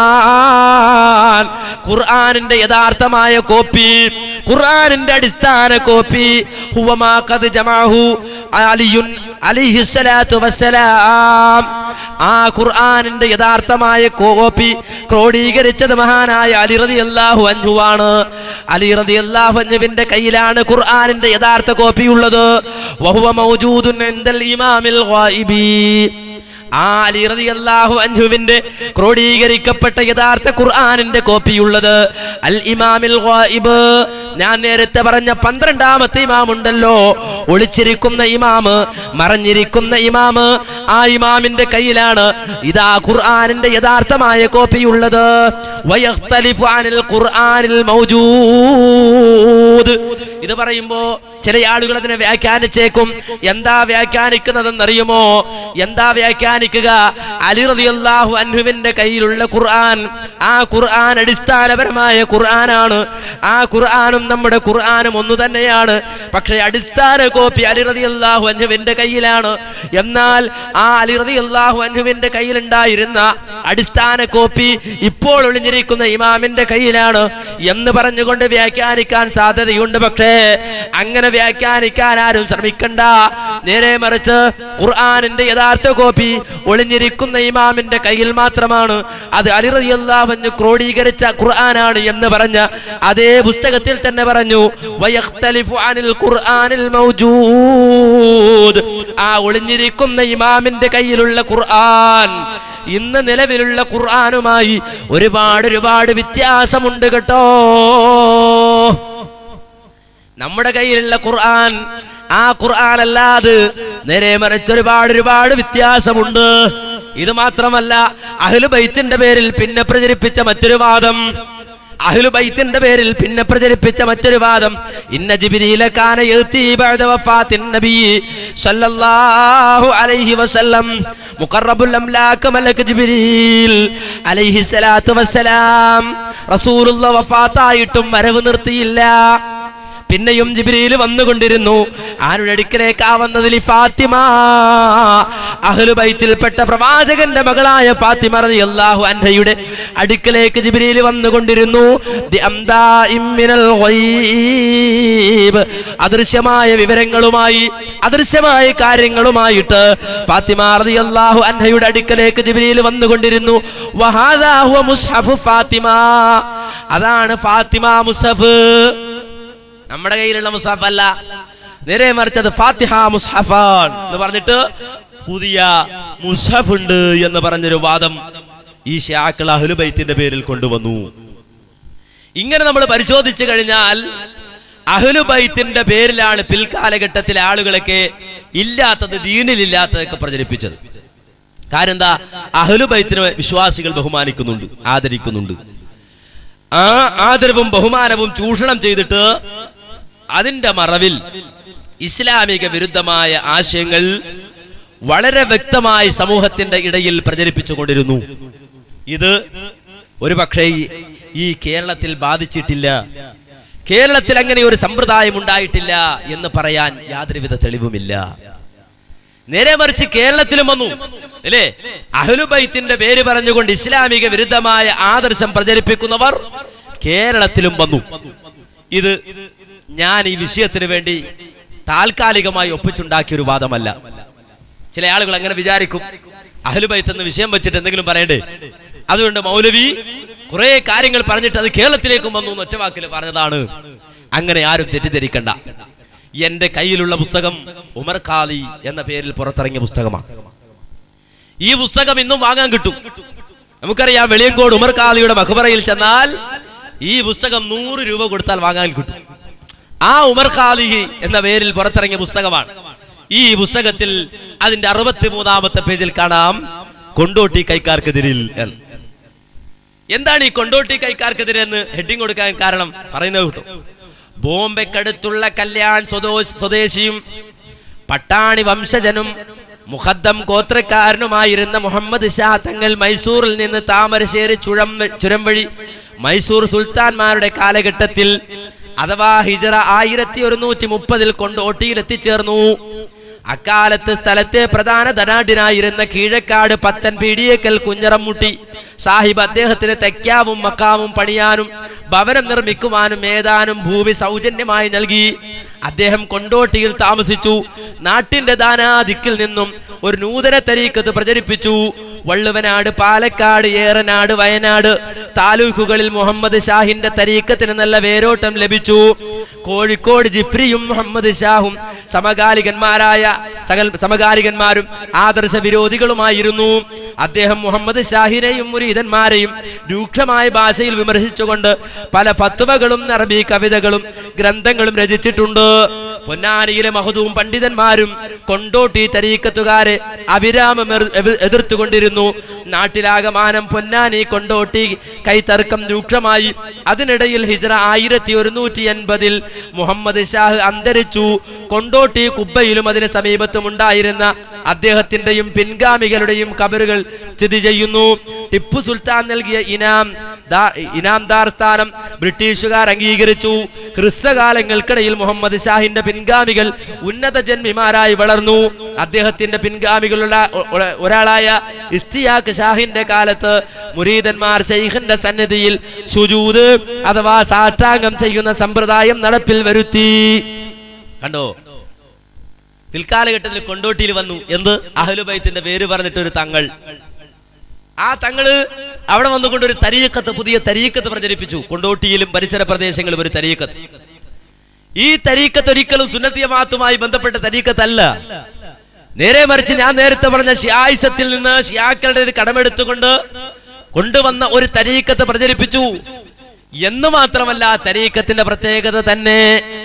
ഖുർആൻ, ഖുർആനിന്റെ യഥാർത്ഥമായ കോപ്പി, ഖുർആനിന്റെ അടിസ്ഥാന കോപ്പി, ഹുവ മാ ഖദ് ജമഅഹു അലിയുൻ അലൈഹി സ്വലാത്തു വസ്സലാം. ആ ഖുർആനിന്റെ യഥാർത്ഥമായ കോപ്പി ക്രോഡീകരിച്ചത് മഹാനായ അലി റളിയല്ലാഹു അൻഹു ആണ്. അലി റളിയല്ലാഹു അൻഹുവിന്റെ കയ്യിലാണ് ഖുർആനിന്റെ യഥാർത്ഥ കോപ്പി ഉള്ളത്. വഹുവ മൗജൂദുൻ ഇൻദൽ ഇമാമിൽ ഗായിബി. ആ അലി റളിയല്ലാഹു അൻഹുവിന്റെ ക്രോഡീകരിക്കപ്പെട്ട യഥാർത്ഥ ഖുർആനിന്റെ കോപ്പിയുള്ളത് അൽ ഇമാമിൽ ഗായിബ്. ഞാൻ നേരത്തെ പറഞ്ഞ പന്ത്രണ്ടാമത്തെ ഇമാം ഉണ്ടല്ലോ, ഒളിച്ചിരിക്കുന്ന ഇമാമ്, മറഞ്ഞിരിക്കുന്ന ഇമാമ്, ആ ഇമാമിന്റെ കയ്യിലാണ് ഇതാ ഖുർആനിന്റെ യഥാർത്ഥമായ കോപ്പിയുള്ളത്. വയഖ്തലിഫു അനിൽ ഖുർആനിൽ മൗജൂദ്. ഇത് പറയുമ്പോ ചില ആളുകൾ അതിനെ വ്യാഖ്യാനിച്ചേക്കും. എന്താ വ്യാഖ്യാനിക്കുന്നതെന്നറിയുമോ? എന്താ വ്യാഖ്യാനിക്കുക? അലി റളിയല്ലാഹു അൻഹുവിന്റെ കയ്യിലുള്ള ഖുർആൻ, ആ ഖുർആൻ അടിസ്ഥാനപരമായ ഖുർആനാണ്. ആ ഖുർആനും നമ്മുടെ ഖുർആനും ഒന്നു തന്നെയാണ്. പക്ഷേ അടിസ്ഥാന കോപ്പി അലി റളിയല്ലാഹു അൻഹുവിന്റെ കയ്യിലാണ്. എന്നാൽ ആ അലി റളിയല്ലാഹു അൻഹുവിന്റെ കയ്യിലുണ്ടായിരുന്ന അടിസ്ഥാന കോപ്പി ഇപ്പോൾ ഒളിഞ്ഞിരിക്കുന്ന ഇമാമിന്റെ കയ്യിലാണ് എന്ന് പറഞ്ഞുകൊണ്ട് വ്യാഖ്യാനിക്കാൻ സാധ്യതയുണ്ട്. പക്ഷേ അങ്ങനെ വ്യാഖ്യാനിക്കാൻ ആരും ശ്രമിക്കണ്ട. നേരെ മറിച്ച് ഖുർആനിന്റെ യഥാർത്ഥ കോപ്പി ഒളിഞ്ഞിരിക്കുന്ന ഇമാമിന്റെ കയ്യിൽ മാത്രമാണ്. അത് അലി റളിയല്ലാഹു അൻഹു ക്രോഡീകരിച്ച ഖുർആനാണ് എന്ന് പറഞ്ഞ അതേ പുസ്തകത്തിൽ തന്നെ പറഞ്ഞു, വയഖ്തലിഫു അനിൽ ഖുർആനിൽ മൗജൂദ്. ആ ഒളിഞ്ഞിരിക്കുന്ന ഇമാമിന്റെ കയ്യിലുള്ള ഖുർആൻ ഇന്ന് നിലവിലുള്ള ഖുർആനുമായി ഒരുപാട് ഒരുപാട് വ്യത്യാസമുണ്ട് കേട്ടോ. നമ്മുടെ കയ്യിലുള്ള ഖുർആൻ ആ ഖുർആൻ അല്ലാതെ നേരെ മറിച്ച് ഒരുപാട് ഒരുപാട് വ്യത്യാസമുണ്ട്. ഇത് മാത്രമല്ല, അഹ്ലു ബൈത്തിന്റെ പേരിൽ പിന്നെ പ്രചരിപ്പിച്ച മറ്റൊരു വാദം, അഹ്ലു ബൈത്തിന്റെ പേരിൽ പിന്നെ പ്രചരിപ്പിച്ച മറ്റൊരു വാദം, ഇന്ന ജിബ്രീല കാന യഅതി ബഅദ വഫാത്തിൻ നബി സല്ലല്ലാഹു അലൈഹി വസല്ലം മുഖറബുൽ അംലാക മലക് ജിബ്രീൽ അലൈഹി സ്വലാത്തു വസ്സലാം. റസൂലുള്ളാഹി വഫാത്തായിട്ടും വരവ് നിർത്തിയില്ല. പിന്നെയും ജിബ്രീൽ വന്നുകൊണ്ടിരുന്നു. ആരുടെ അടുക്കലേക്കാ വന്നതിൽ ഫാത്തിമ, അഹ്ലു ബൈത്തിൽപ്പെട്ട പ്രവാചകന്റെ മകളായ ഫാത്തിമ റളിയല്ലാഹു അൻഹയുടെ അടുക്കലേക്ക് ജിബ്രീൽ വന്നുകൊണ്ടിരുന്നു. അദൃശ്യമായ വിവരങ്ങളുമായി, അദൃശ്യമായ കാര്യങ്ങളുമായിട്ട് ഫാത്തിമ റളിയല്ലാഹു അൻഹയുടെ അടുക്കലേക്ക് ജിബ്രീൽ വന്നുകൊണ്ടിരുന്നു. വഹാദാ ഹുവ മുസ്ഹഫ് ഫാത്തിമ, അതാണ് ഫാത്തിമ മുസ്ഹഫ്. നമ്മുടെ കയ്യിലുള്ള മുസ്ഹഫ് അല്ല, നേരെ മറിച്ചത് ഫാത്തിഹ മുസ്ഹഫാൻ എന്ന് പറഞ്ഞിട്ട് പുതിയ മുസ്ഹഫ് ഉണ്ട് എന്ന് പറഞ്ഞൊരു വാദം ഈ ശിയാക്കൾ അഹ്ലു ബൈത്തിന്റെ പേരിൽ കൊണ്ടുവന്നു. ഇങ്ങനെ നമ്മൾ പരിശോധിച്ചു കഴിഞ്ഞാൽ അഹ്ലു ബൈത്തിന്റെ പേരിലാണ് പിൽക്കാലഘട്ടത്തിലെ ആളുകളൊക്കെ ഇല്ലാത്തത്, ദീനിലില്ലാത്തതൊക്കെ പ്രചരിപ്പിച്ചത്. കാരണം എന്താ? അഹ്ലു ബൈത്തിനെ വിശ്വാസികൾ ബഹുമാനിക്കുന്നുണ്ട്, ആദരിക്കുന്നുണ്ട്. ആ ആദരവും ബഹുമാനവും ചൂഷണം ചെയ്തിട്ട് അതിന്റെ മറവിൽ ഇസ്ലാമിക വിരുദ്ധമായ ആശയങ്ങൾ വളരെ വ്യക്തമായി സമൂഹത്തിന്റെ ഇടയിൽ പ്രചരിപ്പിച്ചു കൊണ്ടിരുന്നു. ഇത് ഒരു പക്ഷേ ഈ കേരളത്തിൽ ബാധിച്ചിട്ടില്ല, കേരളത്തിൽ അങ്ങനെ ഒരു സമ്പ്രദായം ഉണ്ടായിട്ടില്ല എന്ന് പറയാൻ യാതൊരുവിധ തെളിവുമില്ല. നേരെ മറിച്ച് കേരളത്തിലും വന്നു അല്ലേ? അഹ്ലു ബൈത്തിന്റെ പേര് പറഞ്ഞുകൊണ്ട് ഇസ്ലാമിക വിരുദ്ധമായ ആദർശം പ്രചരിപ്പിക്കുന്നവർ കേരളത്തിലും വന്നു. ഇത് ഞാൻ ഈ വിഷയത്തിന് വേണ്ടി താൽക്കാലികമായി ഒപ്പിച്ചുണ്ടാക്കിയ ഒരു വാദമല്ല. ചില ആളുകൾ അങ്ങനെ വിചാരിക്കും, അഹ്ലു ബൈത്ത് എന്ന വിഷയം വെച്ചിട്ട് എന്തെങ്കിലും പറയണ്ടേ, അതുകൊണ്ട് മൗലവി കുറെ കാര്യങ്ങൾ പറഞ്ഞിട്ട് അത് കേരളത്തിലേക്കും വന്നു എന്ന് ഒറ്റവാക്കിൽ പറഞ്ഞതാണ്. അങ്ങനെ ആരും തെറ്റിദ്ധരിക്കണ്ട. എന്റെ കയ്യിലുള്ള പുസ്തകം ഉമർ ഖാലി എന്ന പേരിൽ പുറത്തിറങ്ങിയ പുസ്തകമാണ്. ഈ പുസ്തകം ഇന്നും വാങ്ങാൻ കിട്ടും. നമുക്കറിയാം, വെളിയങ്കോട് ഉമർ ഖാലിയുടെ മഖ്ബറയിൽ ചെന്നാൽ ഈ പുസ്തകം നൂറ് രൂപ കൊടുത്താൽ വാങ്ങാൻ കിട്ടും. ആ ഉമർ ഖാലി എന്ന പേരിൽ പുറത്തിറങ്ങിയ പുസ്തകമാണ്. ഈ പുസ്തകത്തിൽ അതിന്റെ അറുപത്തി മൂന്നാമത്തെ പേജിൽ കാണാം കൊണ്ടോട്ടി കൈക്കാർക്കെതിരിൽ എന്ന്. എന്താണ് ഈ കൊണ്ടോട്ടി കൈക്കാർക്കെതിരെന്ന് ഹെഡിങ് കൊടുക്കാൻ കാരണം പറയുന്നത് കേട്ടോ. ബോംബെക്കടുത്തുള്ള കല്യാൺ സ്വദേശിയും പട്ടാണി വംശജനും മുഖദ്ദം ഗോത്രക്കാരനുമായിരുന്ന മുഹമ്മദ് ഷാ തങ്ങൾ മൈസൂറിൽ നിന്ന് താമരശ്ശേരി ചുരം ചുരം വഴി മൈസൂർ സുൽത്താൻമാരുടെ കാലഘട്ടത്തിൽ അഥവാ ഹിജറ ആയിരത്തി ഒരുന്നൂറ്റി മുപ്പതിൽ കൊണ്ടോട്ടിയിൽ എത്തിച്ചേർന്നു. അക്കാലത്ത് സ്ഥലത്തെ പ്രധാന ധനാഢ്യനായിരുന്ന കീഴക്കാട് പത്തൻ പീഡിയേക്കൽ കുഞ്ഞറമ്മുട്ടി സാഹിബ് അദ്ദേഹത്തിന് തെക്കാവും മക്കാവും പണിയാനും ഭവനം നിർമ്മിക്കുവാനും ഏതാനും ഭൂമി സൗജന്യമായി നൽകി. അദ്ദേഹം കൊണ്ടോട്ടിയിൽ താമസിച്ചു. നാട്ടിന്റെ ദാനാദിക്കിൽ നിന്നും ഒരു നൂതന തരീക്കത്ത് പ്രചരിപ്പിച്ചു. വള്ളുവനാട്, പാലക്കാട്, ഏറനാട്, വയനാട് താലൂക്കുകളിൽ മുഹമ്മദ് ഷാഹിന്റെ തരീക്കത്തിന് നല്ല വേരോട്ടം ലഭിച്ചു. കോഴിക്കോട് ജിഫ്രിയും മുഹമ്മദ് ഷാഹും സമകാലികന്മാരായ സകൽ സമകാലികന്മാരും ആദർശ വിരോധികളുമായിരുന്നു. അദ്ദേഹം മുഹമ്മദ് ഷാഹിനെയും മുരീദന്മാരെയും രൂക്ഷമായ ഭാഷയിൽ വിമർശിച്ചുകൊണ്ട് പല ഫത്വകളും അറബി കവിതകളും ഗ്രന്ഥങ്ങളും രചിച്ചിട്ടുണ്ട്. പൊന്നാനിയിലെ മഹദൂം പണ്ഡിതന്മാരും കൊണ്ടോട്ടി തരീക്കത്തുകാരെ അവിരാമം എതിർത്തുകൊണ്ടിരുന്നു. നാട്ടിലാകമാനം പൊന്നാനി കൊണ്ടോട്ടി കൈതർക്കം രൂക്ഷമായി. അതിനിടയിൽ ഹിജ്റ ആയിരത്തി ഒരുന്നൂറ്റി എൺപതിൽ മുഹമ്മദ് ഷാഹ് അന്തരിച്ചു. കൊണ്ടോട്ടി കുബ്ബയിലും അതിന് സമീപത്തും ഉണ്ടായിരുന്ന അദ്ദേഹത്തിന്റെയും പിൻഗാമികളുടെയും ഖബറുകൾ സ്ഥിതി ചെയ്യുന്നു. ടിപ്പു സുൽത്താൻ നൽകിയ ഇനാം ഇനാംദാർ സ്ഥാനം ബ്രിട്ടീഷുകാർ അംഗീകരിച്ചു. ക്രിസ്തകാലങ്ങൾക്കിടയിൽ മുഹമ്മദ് ഷാഹിന്റെ പിൻഗാമികൾ ഉന്നത ജന്മിമാരായി വളർന്നു. അദ്ദേഹത്തിന്റെ പിൻഗാമികളുള്ള ഒരാളായ ഇസ്തിയാഖ് ഷാഹിന്റെ കാലത്ത് മുരീദന്മാർ ശൈഖിന്റെ സന്നിധിയിൽ സുജൂദ് അഥവാ സാഷ്ടാംഗം ചെയ്യുന്ന സമ്പ്രദായം നടപ്പിൽ വരുത്തി. കണ്ടോ, പിൽക്കാലഘട്ടത്തിൽ കൊണ്ടോട്ടിയിൽ വന്നു എന്ത്? അഹ്ലു ബൈത്തിന്റെ പേര് പറഞ്ഞിട്ടൊരു തങ്ങൾ. ആ തങ്ങള് അവിടെ വന്നുകൊണ്ട് ഒരു തരീഖത്ത്, പുതിയ തരീഖത്ത് പ്രചരിപ്പിച്ചു. കൊണ്ടോട്ടിയിലും പരിസര പ്രദേശങ്ങളിലും ഒരു തരീഖത്ത്. ഈ തരീഖത്ത് ഒരിക്കലും സുന്നത്തി ജമാഅത്തുമായി ബന്ധപ്പെട്ട തരീഖത്തല്ല. നേരെ മറിച്ച് ഞാൻ നേരത്തെ പറഞ്ഞ ഷിയായിസത്തിൽ നിന്ന് ഷിയാക്കളുടെ കടമെടുത്തുകൊണ്ട് കൊണ്ടുവന്ന ഒരു തരീഖത്ത് പ്രചരിപ്പിച്ചു എന്ന് മാത്രമല്ല, തരീഖത്തിന്റെ പ്രത്യേകത തന്നെ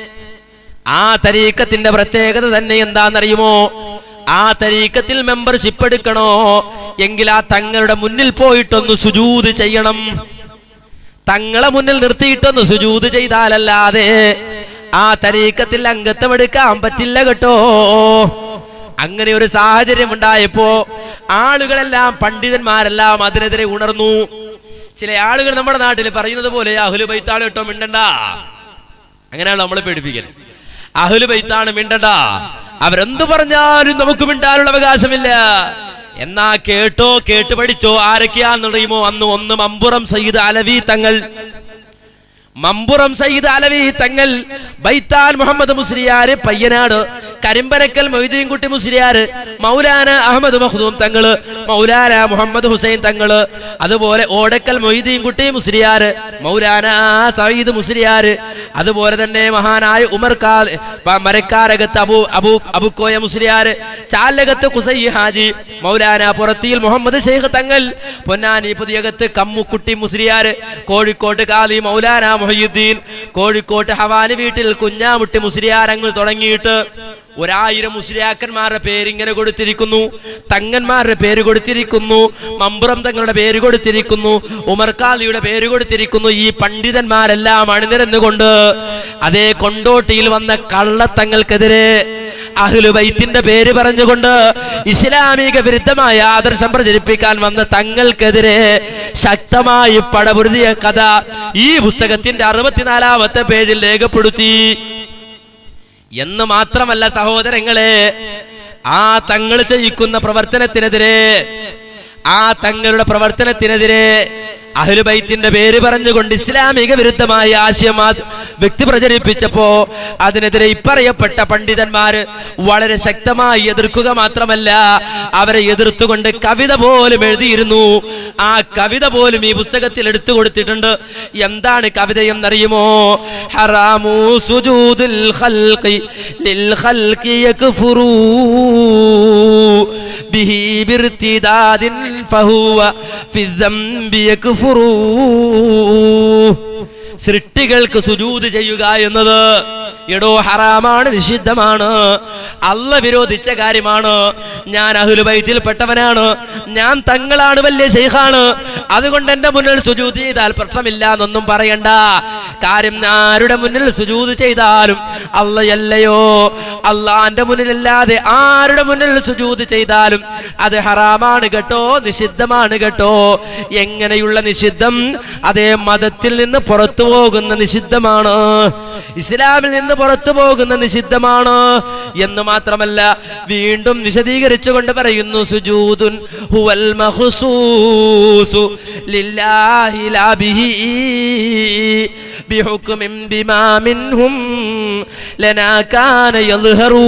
ആ തരീഖത്തിന്റെ പ്രത്യേകത തന്നെ എന്താണെന്നറിയുമോ? ആ തരീഖത്തിൽ മെമ്പർഷിപ്പ് എടുക്കണോ എങ്കിൽ ആ തങ്ങളുടെ മുന്നിൽ പോയിട്ടൊന്ന് സുജൂദ് ചെയ്യണം. തങ്ങളെ മുന്നിൽ നിർത്തിയിട്ടൊന്ന് സുജൂദ് ചെയ്താലല്ലാതെ ആ തരീക്കത്തിൽ അംഗത്വം എടുക്കാൻ പറ്റില്ല കേട്ടോ. അങ്ങനെ ഒരു സാഹചര്യം ഉണ്ടായപ്പോ ആളുകളെല്ലാം, പണ്ഡിതന്മാരെല്ലാം അതിനെതിരെ ഉണർന്നു. ചില ആളുകൾ നമ്മുടെ നാട്ടിൽ പറയുന്നത് പോലെ അഹ്ലു ബൈത്താണ് കേട്ടോ, മിണ്ടണ്ട. അങ്ങനെയാണ് നമ്മളെ പേടിപ്പിക്കൽ. അഹ്ലു ബൈത്താണ്, മിണ്ടണ്ട, അവരെന്ത് പറഞ്ഞാലും നമുക്ക് മിണ്ടാനുള്ള അവകാശമില്ല. എന്നാ കേട്ടോ, കേട്ട് പഠിച്ചോ. ആരൊക്കെയാണെന്നറിയുമോ? അന്ന് ഒന്ന് മമ്പുറം സയ്യിദ് അലവി തങ്ങൾ. മമ്പുറം സയ്യിദ് അലവി തങ്ങൾ, ബൈത്താൻ മുഹമ്മദ് മുസ്ലിയാര് പയ്യനാട്, കരിമ്പനക്കൽ മൊയ്തീൻ കുട്ടി മുസ്ലിയാര്, മൗലാന അഹമ്മദ് മഖ്ദൂം തങ്ങള്, മൗലാന മുഹമ്മദ് ഹുസൈൻ തങ്ങള്, അതുപോലെ ഓടക്കൽ മൊയ്തീൻ കുട്ടി മുസ്ലിയാര്, മൗലാന സയ്യിദ് മുസ്ലിയാര്, അതുപോലെ തന്നെ മഹാനായ ഉമർ മരക്കാരകത്ത് അബു അബു അബുക്കോയ മുസ്ലിയാര്, ചാലകത്ത് കുസൈ ഹാജി, മൗലാന പുറത്തിയിൽ മുഹമ്മദ് ശൈഖ് തങ്ങൾ, പൊന്നാനി പുതിയകത്ത് കമ്മുക്കുട്ടി മുസ്ലിയാര്, കോഴിക്കോട്ട് കാലി മൗലാന മുഹയ്യിദ്ദീൻ, കോഴിക്കോട്ട് ഹവാനി വീട്ടിൽ കുഞ്ഞാമുട്ടി മുസ്ലിയാരങ്ങൾ തുടങ്ങിയിട്ട് ഒരായിരം മുസ്ലിയാക്കന്മാരുടെ പേരിങ്ങനെ കൊടുത്തിരിക്കുന്നു, തങ്ങന്മാരുടെ പേര് കൊടുത്തിരിക്കുന്നു, മമ്പുറം തങ്ങളുടെ പേര് കൊടുത്തിരിക്കുന്നു, ഉമർ ഖാദിയുടെ പേര് കൊടുത്തിരിക്കുന്നു. ഈ പണ്ഡിതന്മാരെല്ലാം അണിനിരന്നുകൊണ്ട് അതേ കൊണ്ടോട്ടിയിൽ വന്ന കള്ളത്തങ്ങൾക്കെതിരെ അഹ്ലു ബൈത്തിന്റെ പേര് പറഞ്ഞുകൊണ്ട് ഇസ്ലാമിക വിരുദ്ധമായ ആദർശം പ്രചരിപ്പിക്കാൻ വന്ന തങ്ങൾക്കെതിരെ ശക്തമായി പടപൊരുതിയ കഥ ഈ പുസ്തകത്തിന്റെ അറുപത്തിനാലാമത്തെ പേജിൽ രേഖപ്പെടുത്തി. എന്ന് മാത്രമല്ല സഹോദരങ്ങളെ, ആ തങ്ങൾ ചെയ്യിക്കുന്ന പ്രവർത്തനത്തിനെതിരെ, ആ തങ്ങളുടെ പ്രവർത്തനത്തിനെതിരെ അഹ്ലു ബൈത്തിന്റെ പേര് പറഞ്ഞുകൊണ്ട് ഇസ്ലാമിക വിരുദ്ധമായ ആശയം വ്യക്തി പ്രചരിപ്പിച്ചപ്പോ അതിനെതിരെ ഇപ്പറയപ്പെട്ട പണ്ഡിതന്മാര് വളരെ ശക്തമായി എതിർക്കുക മാത്രമല്ല, അവരെ എതിർത്തുകൊണ്ട് കവിത പോലും എഴുതിയിരുന്നു. ആ കവിത പോലും ഈ പുസ്തകത്തിൽ എടുത്തു കൊടുത്തിട്ടുണ്ട്. എന്താണ് കവിത എന്നറിയുമോ? ഹറാമു സുജൂദുൽ ഖൽഖി ലിൽ ഖൽഖി യക്ഫുറൂ ബിഹി ബിർതിദാദിൻ ഫഹുവ ഫിദ്ദംബി യക്ഫുറൂ. സൃഷ്ടികൾക്ക് സുജൂദ് ചെയ്യുക എന്നത് എടോ ഹറാമാണ്, നിഷിദ്ധമാണ്, അല്ല വിരോധിച്ച കാര്യമാണ്. ഞാൻ അഹ്ലു ബൈത്തിൽ പെട്ടവനാണ്, ഞാൻ തങ്ങളാണ്, വലിയ ശൈഖാണ്, അതുകൊണ്ട് എന്റെ മുന്നിൽ സുജൂദ് ചെയ്താൽ പ്രശ്നമില്ല എന്നൊന്നും പറയണ്ട. കാര്യം ആരുടെ മുന്നിൽ സുജൂദ് ചെയ്താലും അല്ലയല്ലയോ, അള്ളാന്റെ മുന്നിലല്ലാതെ ആരുടെ മുന്നിൽ സുജൂദ് ചെയ്താലും അത് ഹറാമാണ് കേട്ടോ, നിഷിദ്ധമാണ് കേട്ടോ. എങ്ങനെയുള്ള നിഷിദ്ധം? അതേ മതത്തിൽ നിന്ന് പുറത്തു പോകുന്ന നിഷിദ്ധമാണ്, ഇസ്ലാമിൽ നിന്ന് പുറത്തു പോകുന്ന നിഷിദ്ധമാണ്. എന്ന് മാത്രമല്ല, വീണ്ടും വിശദീകരിച്ചുകൊണ്ട് പറയുന്നു, സുജൂദുൻ ഹുവൽ മഖ്സൂസു ലില്ലാഹി ലാ ബിഹി ബിഹുക്മിൻ ബിമാ മിൻഹും ലനാ കാന യദ്ഹറൂ.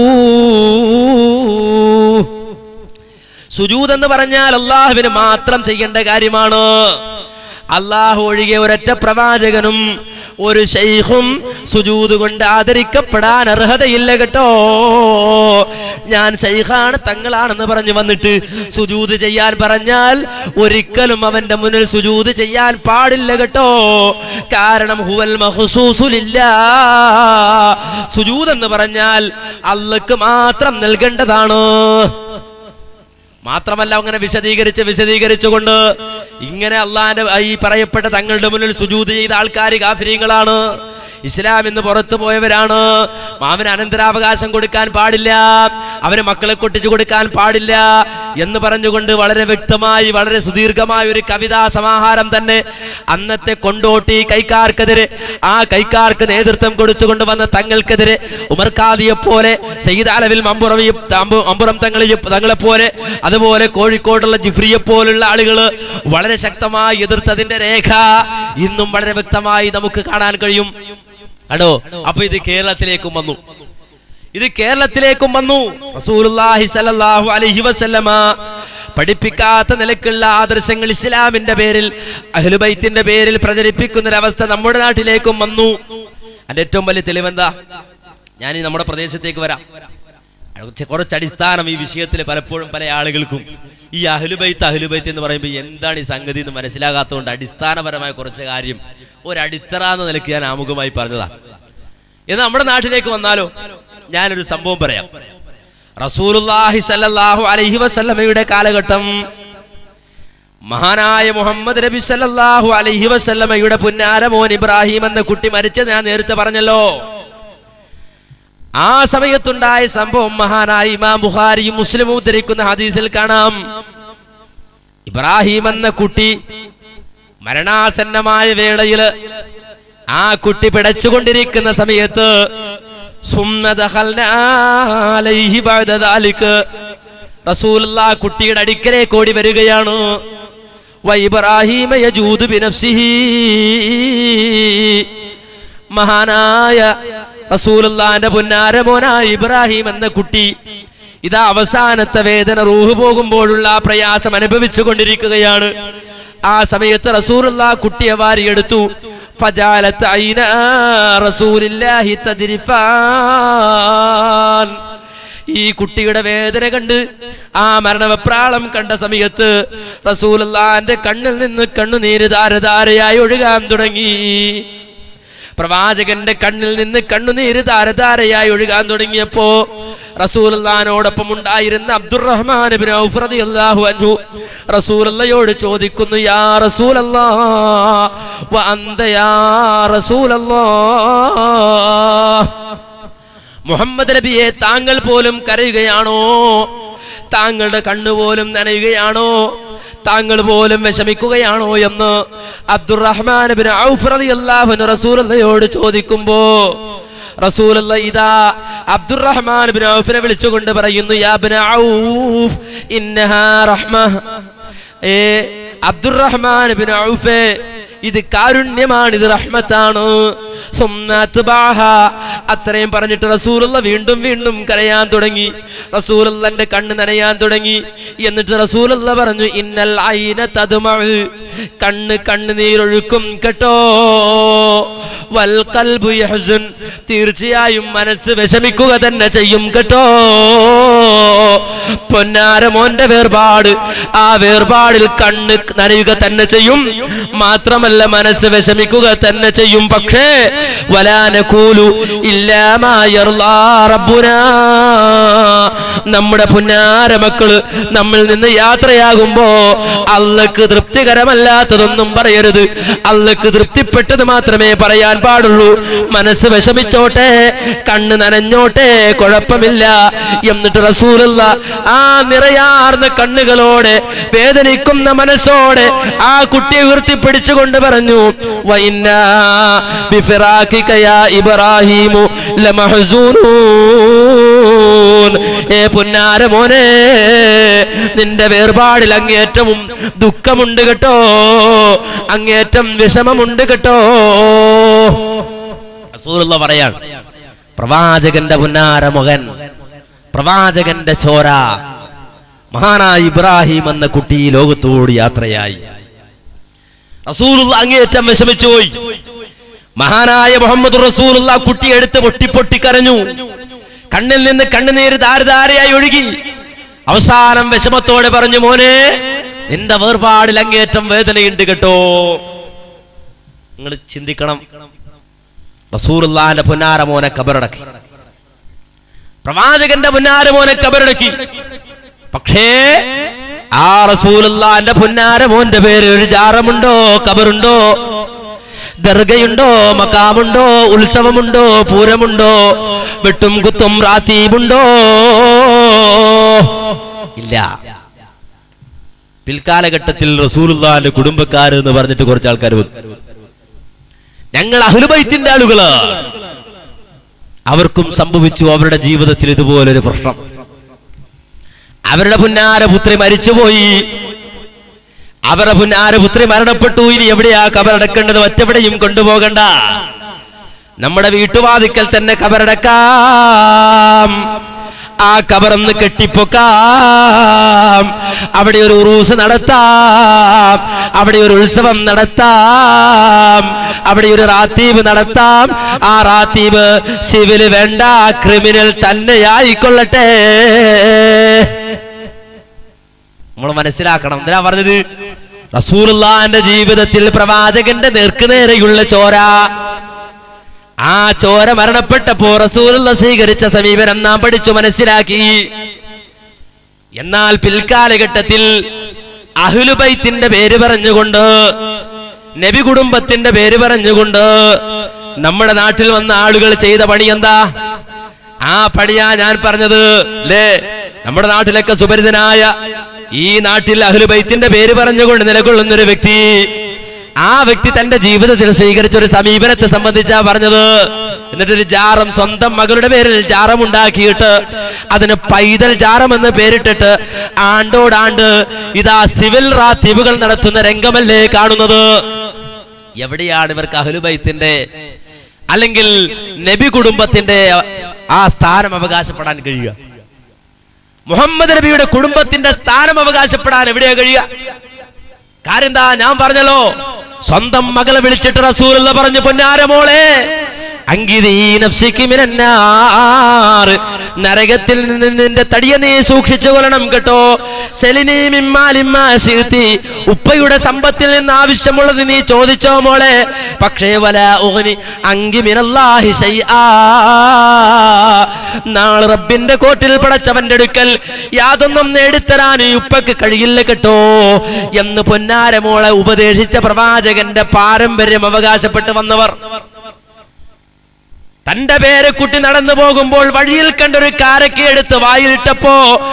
സുജൂദ് എന്ന് പറഞ്ഞാൽ അല്ലാഹുവിന് മാത്രം ചെയ്യേണ്ട കാര്യമാണ്. അല്ലാഹു ഒഴികെ ഒരൊറ്റ പ്രവാചകനും ഒരു ശൈഖും സുജൂദ് കൊണ്ട് ആദരിക്കപ്പെടാൻ അർഹതയില്ല കേട്ടോ. ഞാൻ ശൈഖാണ്, തങ്ങളാണെന്ന് പറഞ്ഞു വന്നിട്ട് സുജൂദ് ചെയ്യാൻ പറഞ്ഞാൽ ഒരിക്കലും അവന്റെ മുന്നിൽ സുജൂദ് ചെയ്യാൻ പാടില്ല കേട്ടോ. കാരണം ഹുവൽ മഖ്സൂസു ലില്ലാഹ്, സുജൂദ് എന്ന് പറഞ്ഞാൽ അല്ലാഹ്ക്ക് മാത്രം നൽകേണ്ടതാണ്. മാത്രമല്ല, അങ്ങനെ വിശദീകരിച്ച് വിശദീകരിച്ചുകൊണ്ട് ഇങ്ങനെ അള്ളാന്റെ ഈ പറയപ്പെട്ട തങ്ങളുടെ മുന്നിൽ സുജൂദ് ചെയ്ത ആൾക്കാർ കാഫിരീങ്ങളാണ്, ഇസ്ലാം എന്ന് പുറത്തു പോയവരാണ്, മാമന് അനന്തരാവകാശം കൊടുക്കാൻ പാടില്ല, അവന് മക്കളെ കൊട്ടിച്ചു കൊടുക്കാൻ പാടില്ല എന്ന് പറഞ്ഞുകൊണ്ട് വളരെ വ്യക്തമായി വളരെ സുദീർഘമായ ഒരു കവിതാ സമാഹാരം തന്നെ അന്നത്തെ കൊണ്ടോട്ടി കൈക്കാർക്കെതിരെ, ആ കൈക്കാർക്ക് നേതൃത്വം കൊടുത്തുകൊണ്ട് വന്ന തങ്ങൾക്കെതിരെ ഉമർ ഖാദിയെ പോലെ, സയ്യിദ് അലവിൽ മമ്പുറം മമ്പുറം തങ്ങളെ തങ്ങളെ പോലെ, അതുപോലെ കോഴിക്കോടുള്ള ജിഫ്രിയെ പോലുള്ള ആളുകൾ വളരെ ശക്തമായി എതിർത്തതിന്റെ രേഖ ഇന്നും വളരെ വ്യക്തമായി നമുക്ക് കാണാൻ കഴിയും. ആണോ? അപ്പൊ ഇത് കേരളത്തിലേക്കും വന്നു, ഇത് കേരളത്തിലേക്കും വന്നു. റസൂലുള്ളാഹി സ്വല്ലല്ലാഹു അലൈഹി വസല്ലമ പഠിപ്പിക്കാത്ത നിലക്കുള്ള ആദർശങ്ങൾ ഇസ്ലാമിന്റെ പേരിൽ, അഹ്ലു ബൈത്തിന്റെ പേരിൽ പ്രചരിപ്പിക്കുന്ന ഒരവസ്ഥ നമ്മുടെ നാട്ടിലേക്കും വന്നു. അതിന്റെ ഏറ്റവും വലിയ തെളിവെന്താ? ഞാൻ ഈ നമ്മുടെ പ്രദേശത്തേക്ക് വരാം. കുറച്ച് അടിസ്ഥാനം ഈ വിഷയത്തിൽ പലപ്പോഴും പല ആളുകൾക്കും ഈ അഹ്ലുബൈത്ത് അഹ്ലുബൈത്ത് എന്ന് പറയുമ്പോൾ എന്താണ് ഈ സംഗതി എന്ന് മനസ്സിലാകാത്തതുകൊണ്ട് അടിസ്ഥാനപരമായ കുറച്ച് കാര്യം ഒരടിത്തറ എന്ന നിലയ്ക്ക് ഞാൻ ആമുഖമായി പറഞ്ഞതാ. എന്ന് നമ്മുടെ നാട്ടിലേക്ക് വന്നാലോ, ഞാനൊരു സംഭവം പറയാം. റസൂലുള്ളാഹി സ്വല്ലല്ലാഹു അലൈഹി വസല്ലമയുടെ കാലഘട്ടം മഹാനായ മുഹമ്മദ് നബി സല്ലല്ലാഹു അലൈഹി വസല്ലമയുടെ പുന്നാര മോൻ ഇബ്രാഹിം എന്ന കുട്ടി മരിച്ചത് ഞാൻ നേരത്തെ പറഞ്ഞല്ലോ. ആ സമയത്തുണ്ടായ സംഭവം മഹാനായ ഇമാം ബുഖാരിയും മുസ്ലിമും ഉദ്ധരിക്കുന്ന ഹദീസിൽ കാണാം. ഇബ്രാഹിം എന്ന കുട്ടി മരണാസന്നമായ വേളയില് ആ കുട്ടി പിടച്ചുകൊണ്ടിരിക്കുന്ന സമയത്ത് റസൂലുള്ളാഹി കുട്ടിയുടെ അടുക്കലേക്ക് ഓടി വരികയാണ്. വഇബ്രാഹീമ യജൂദു ബിനഫ്സിഹി, മഹാനായ റസൂലുള്ളാഹിന്റെ പുന്നാര മോനായ ഇബ്രാഹിം എന്ന കുട്ടി ഇതാ അവസാനത്തെ വേദന, റൂഹ് പോകുമ്പോഴുള്ള പ്രയാസം അനുഭവിച്ചു കൊണ്ടിരിക്കുകയാണ്. ആ സമയത്ത് റസൂലുള്ളാഹി കുട്ടിയെ വാരിയെടുത്തു. ഫജാലത്ത് ഐന റസൂലില്ലാഹി തദ്രിഫാൻ. ഈ കുട്ടിയുടെ വേദന കണ്ട്, ആ മരണവെപ്രാളം കണ്ട സമയത്ത് റസൂലുള്ളാഹിന്റെ കണ്ണിൽ നിന്ന് കണ്ണുനീര് ധാരധാരയായി ഒഴുകാൻ തുടങ്ങി. പ്രവാചകന്റെ കണ്ണിൽ നിന്ന് കണ്ണുനീര് ധാരധാരയായി ഒഴുകാൻ തുടങ്ങിയപ്പോ റസൂലുള്ളാഹിനോടൊപ്പം ഉണ്ടായിരുന്ന അബ്ദുറഹ്മാൻ ഇബ്നു ഔഫ് റളിയല്ലാഹു അൻഹു റസൂലുള്ളാഹിയോട് ചോദിക്കുന്നു, യാ റസൂലല്ലാഹ് വ അന്ത യാ റസൂലല്ലാഹ്, മുഹമ്മദ് നബിയെ താങ്കൾ പോലും കരയുകയാണോ? താങ്കളുടെ കണ്ണുപോലും നനയുകയാണോ? താങ്കൾ പോലും വിഷമിക്കുകയാണോ എന്ന് അബ്ദുറഹ്മാൻ ഇബ്നു ഔഫ് റളിയല്ലാഹു അൻഹു റസൂലുള്ളാഹിയോട് ചോദിക്കുമ്പോ റസൂലുള്ളാഹി ഇദാ അബ്ദുറഹ്മാൻ ഇബ്നു ഔഫിനെ വിളിച്ചുകൊണ്ട് പറയുന്നു, യാ ഇബ്നു ഔഫ് ഇന്നഹാ റഹ്മ. ഏ അബ്ദുറഹ്മാൻ ഇബ്നു ഔഫ്, ഇത് കാരുണ്യമാണ്, ഇത് റഹ്മത്താണ്. അത്രയും പറഞ്ഞിട്ട് റസൂലുള്ള വീണ്ടും വീണ്ടും കരയാൻ തുടങ്ങി. റസൂലുള്ളാഹിന്റെ കണ്ണ് നനയാൻ തുടങ്ങി. എന്നിട്ട് റസൂലുള്ള പറഞ്ഞു, ഇന്നൽ ഐന തദ്മഉ, കണ്ണ് കണ്ണുനീരൊഴുക്കും കേട്ടോ. വൽ ഖൽബു യഹ്സൻ, തീർച്ചയായും മനസ്സ് വിഷമിക്കുക തന്നെ ചെയ്യും കേട്ടോ. പൊന്നാര മോന്റെ വേർപാട്, ആ വേർപാടിൽ കണ്ണ് നനയുക തന്നെ ചെയ്യും, മാത്രമല്ല മനസ്സ് വിഷമിക്കുക തന്നെ ചെയ്യും. പക്ഷേ വലാ നഖൂലു ഇല്ലാ മാ യർളാ റബ്ബുനാ, നമ്മുടെ പുന്നാര മക്കള് നമ്മിൽ നിന്ന് യാത്രയാകുമ്പോ അല്ലാഹ്ക്ക് തൃപ്തികരമല്ലാത്തതൊന്നും പറയരുത്. അല്ലാഹ്ക്ക് തൃപ്തിപ്പെട്ടത് മാത്രമേ പറയാൻ പാടുള്ളൂ. മനസ്സ് വിഷമിച്ചോട്ടെ, കണ്ണ് നനഞ്ഞോട്ടെ, കുഴപ്പമില്ല. എന്നിട്ട് റസൂലുള്ളാഹി ആ നിറയാർന്ന കണ്ണുകളോടെ, വേദനിക്കുന്ന മനസ്സോടെ ആ കുട്ടിയെ ഉയർത്തിപ്പിടിച്ചുകൊണ്ട് പറഞ്ഞു, വഇന്നാ ബിഫിറാഖിക യാ ഇബ്രാഹീമു ലമഹ്സൂനൂൻ, ഏ പുന്നാര മോനെ, നിന്റെ വേർപാടിൽ അങ്ങേറ്റവും ദുഃഖമുണ്ട് കേട്ടോ, അങ്ങേറ്റം വിഷമമുണ്ട് കേട്ടോ. റസൂലുള്ളാഹി പറയാണ്, പ്രവാചകന്റെ പുന്നാര മകൻ, പ്രവാചകന്റെ ചോര മഹാനായ ഇബ്രാഹിം എന്ന കുട്ടി ലോകത്തോട് യാത്രയായി. റസൂലുള്ളാഹി അങ്ങേറ്റം വിഷമിച്ചു പോയി. മഹാനായ മുഹമ്മദ് റസൂലുള്ളാഹി കുട്ടി എടുത്ത് പൊട്ടി പൊട്ടി കരഞ്ഞു. കണ്ണിൽ നിന്ന് കണ്ണുനീര് ധാരധാരയായി ഒഴുകി. അവസാനം വിഷമത്തോടെ പറഞ്ഞു, മോനെ, നിന്റെ വേർപാടിൽ അങ്ങേറ്റം വേദനയുണ്ട് കേട്ടോ. നിങ്ങൾ ചിന്തിക്കണം, റസൂലുള്ളാഹിന്റെ പുന്നാര മോനെ കബറടക്കി, പ്രവാചകന്റെ പുന്നാര മോനെ കബറടക്കി. പക്ഷേ ആ റസൂലുള്ളാഹിന്റെ പുന്നാര മോന്റെ പേര് ഒരു ജാറമുണ്ടോ, കബറുണ്ടോ, ദർഗയുണ്ടോ, മക്കാമുണ്ടോ, ഉത്സവമുണ്ടോ, പൂരമുണ്ടോ, വെട്ടും കുത്തും റാത്തീബുണ്ടോ? ഇല്ല. പിൽക്കാലഘട്ടത്തിൽ റസൂലുള്ളാഹിന്റെ കുടുംബക്കാർ എന്ന് പറഞ്ഞിട്ട് കുറച്ച് ആൾക്കാർ വന്നു. ഞങ്ങൾ അഹ്ലു ബൈത്തിന്റെ ആളുകള്. അവർക്കും സംഭവിച്ചു അവരുടെ ജീവിതത്തിൽ ഇതുപോലൊരു പ്രശ്നം. അവരുടെ പുന്നാര പുത്രി മരിച്ചുപോയി. അവരുടെ പുന്നാര പുത്രി മരണപ്പെട്ടു. ഇനി എവിടെയാ കബറടക്കേണ്ടത്? ഒറ്റെവിടെയും കൊണ്ടുപോകണ്ട, നമ്മുടെ വീട്ടുവാതിക്കൽ തന്നെ കബറടക്കാം. ആ കബറൊന്ന് കെട്ടിപ്പൊക്കാം, അവിടെ ഒരു ഉറൂസ് നടത്താം, അവിടെ ഒരു ഉത്സവം നടത്താം, അവിടെ ഒരു റാത്തീബ് നടത്താം. ആ റാത്തീബ് സിവില് വേണ്ട, ക്രിമിനൽ തന്നെയായിക്കൊള്ളട്ടെ. നമ്മൾ മനസ്സിലാക്കണം. എന്തിനാ പറഞ്ഞത്? റസൂലുള്ളാഹിന്റെ ജീവിതത്തിൽ പ്രവാചകന്റെ നേർക്കുനേരെയുള്ള ചോര, ആ ചോര മരണപ്പെട്ടപ്പോ റസൂലുള്ളാഹി സ്വീകരിച്ച സമീപനം നാം പഠിച്ചു മനസ്സിലാക്കി. എന്നാൽ പിൽക്കാലഘട്ടത്തിൽ അഹ്ലുബൈത്തിന്റെ പേര് പറഞ്ഞുകൊണ്ട്, നബി കുടുംബത്തിന്റെ പേര് പറഞ്ഞുകൊണ്ട് നമ്മുടെ നാട്ടിൽ വന്ന ആളുകൾ ചെയ്ത പണി എന്താ? ആ പണിയാ ഞാൻ പറഞ്ഞത് അല്ലേ? നമ്മുടെ നാട്ടിലൊക്കെ സുപരിതനായ ഈ നാട്ടിൽ അഹ്ലുബൈത്തിന്റെ പേര് പറഞ്ഞുകൊണ്ട് നിലകൊള്ളുന്നൊരു വ്യക്തി, ആ വ്യക്തി തന്റെ ജീവിതത്തിൽ സ്വീകരിച്ച ഒരു സമീപനത്തെ സംബന്ധിച്ചാ പറഞ്ഞത്. എന്നിട്ടൊരു ജാറം, സ്വന്തം മകളുടെ പേരിൽ ജാറം ഉണ്ടാക്കിയിട്ട് അതിന് പൈതൽ ജാറം എന്ന് പേരിട്ടിട്ട് ആണ്ടോടാണ്ട് ഇതാ സിവിൽ റാത്തീബുകൾ നടത്തുന്ന രംഗമല്ലേ കാണുന്നത്. എവിടെയാണ് ഇവർക്ക് അഹ്ലുബൈത്തിന്റെ അല്ലെങ്കിൽ നബി കുടുംബത്തിന്റെ ആ സ്ഥാനം അവകാശപ്പെടാൻ കഴിയുക? മുഹമ്മദ് നബിയുടെ കുടുംബത്തിന്റെ സ്ഥാനം അവകാശപ്പെടാൻ എവിടെയാ കഴിയുക? കാര്യം എന്താ? ഞാൻ പറഞ്ഞല്ലോ, സ്വന്തം മകളെ വിളിച്ചിട്ട് റസൂലുള്ള പറഞ്ഞു, പൊന്നാരമോളെ നരകത്തിൽ നിന്ന് നിന്റെ തടിയെ നീ സൂക്ഷിച്ചു കൊള്ളണം കേട്ടോ. ഉപ്പയുടെ സമ്പത്തിൽ നിന്ന് ആവശ്യമുള്ളത് നീ ചോദിച്ചോ മോളെ, പക്ഷേ വല ഉഗ്നി അങ്കി മിനല്ലാഹി ശൈആ, നാളെ റബ്ബിന്റെ കോട്ടിൽ പടച്ചവന്റെ അടുക്കൽ യാതൊന്നും നേടിത്തരാൻ ഈ ഉപ്പക്ക് കഴിയില്ല കേട്ടോ എന്ന് പൊന്നാരമോളെ ഉപദേശിച്ച പ്രവാചകന്റെ പാരമ്പര്യം അവകാശപ്പെട്ട് വന്നവർ. തന്റെ പേരെ കുട്ടി നടന്നു പോകുമ്പോൾ വഴിയിൽ കണ്ടൊരു കാരക്ക എടുത്ത് വായിലിട്ടപ്പോ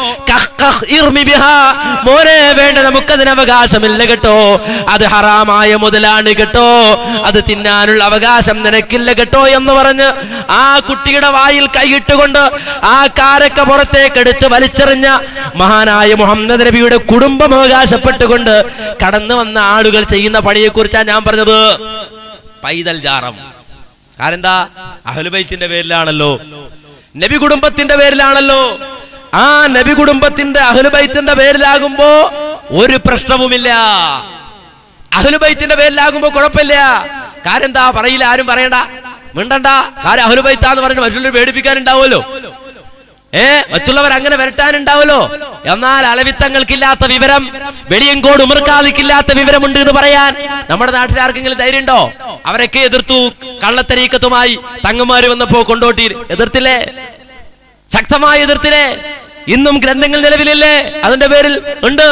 മോനെ വേണ്ട, നമുക്കതിന് അവകാശമില്ല കേട്ടോ, അത് ഹറാമായ മുതലാണ് കേട്ടോ, അത് തിന്നാനുള്ള അവകാശം നിനക്കില്ല കേട്ടോ എന്ന് പറഞ്ഞ് ആ കുട്ടിയുടെ വായിൽ കൈയിട്ടുകൊണ്ട് ആ കാരക്ക പുറത്തേക്ക് എടുത്ത് വലിച്ചെറിഞ്ഞ മഹാനായ മുഹമ്മദ് നബിയുടെ കുടുംബം അവകാശപ്പെട്ടുകൊണ്ട് കടന്നു വന്ന ആളുകൾ ചെയ്യുന്ന പണിയെ കുറിച്ചാണ് ഞാൻ പറഞ്ഞത്. പൈതൽ ജാറം. കാരണം എന്താ? അഹ്ലുബൈത്തിന്റെ പേരിലാണല്ലോ, നബി കുടുംബത്തിന്റെ പേരിലാണല്ലോ. ആ നബി കുടുംബത്തിന്റെ അഹ്ലുബൈത്തിന്റെ പേരിലാകുമ്പോ ഒരു പ്രശ്നവുമില്ല. അഹ്ലുബൈത്തിന്റെ പേരിലാകുമ്പോ കുഴപ്പമില്ല. കാര്യം എന്താ? പറയില്ല, ആരും പറയണ്ട, മിണ്ടണ്ട. കാര്യം അഹ്ലുബൈത്താന്ന് പറഞ്ഞ് മറ്റുള്ളവർ പേടിപ്പിക്കാനുണ്ടാവുമല്ലോ. ഏ മറ്റുള്ളവർ അങ്ങനെ വരട്ടാനുണ്ടാവുമല്ലോ. എന്നാൽ അലവിത്തങ്ങൾക്കില്ലാത്ത വിവരം, വെളിയങ്കോട് ഉമർക്കാദിക്കില്ലാത്ത വിവരമുണ്ട് എന്ന് പറയാൻ നമ്മുടെ നാട്ടിൽ ആർക്കെങ്കിലും ധൈര്യം ഉണ്ടോ? അവരൊക്കെ എതിർത്തു. കള്ളത്തരീക്കത്തുമായി തങ്ങന്മാര് വന്നപ്പോ കൊണ്ടോട്ടി എതിർത്തില്ലേ? ശക്തമായി എതിർത്തില്ലേ? ഇന്നും ഗ്രന്ഥങ്ങൾ നിലവിലില്ലേ? അതിന്റെ പേരിൽ ഉണ്ട്.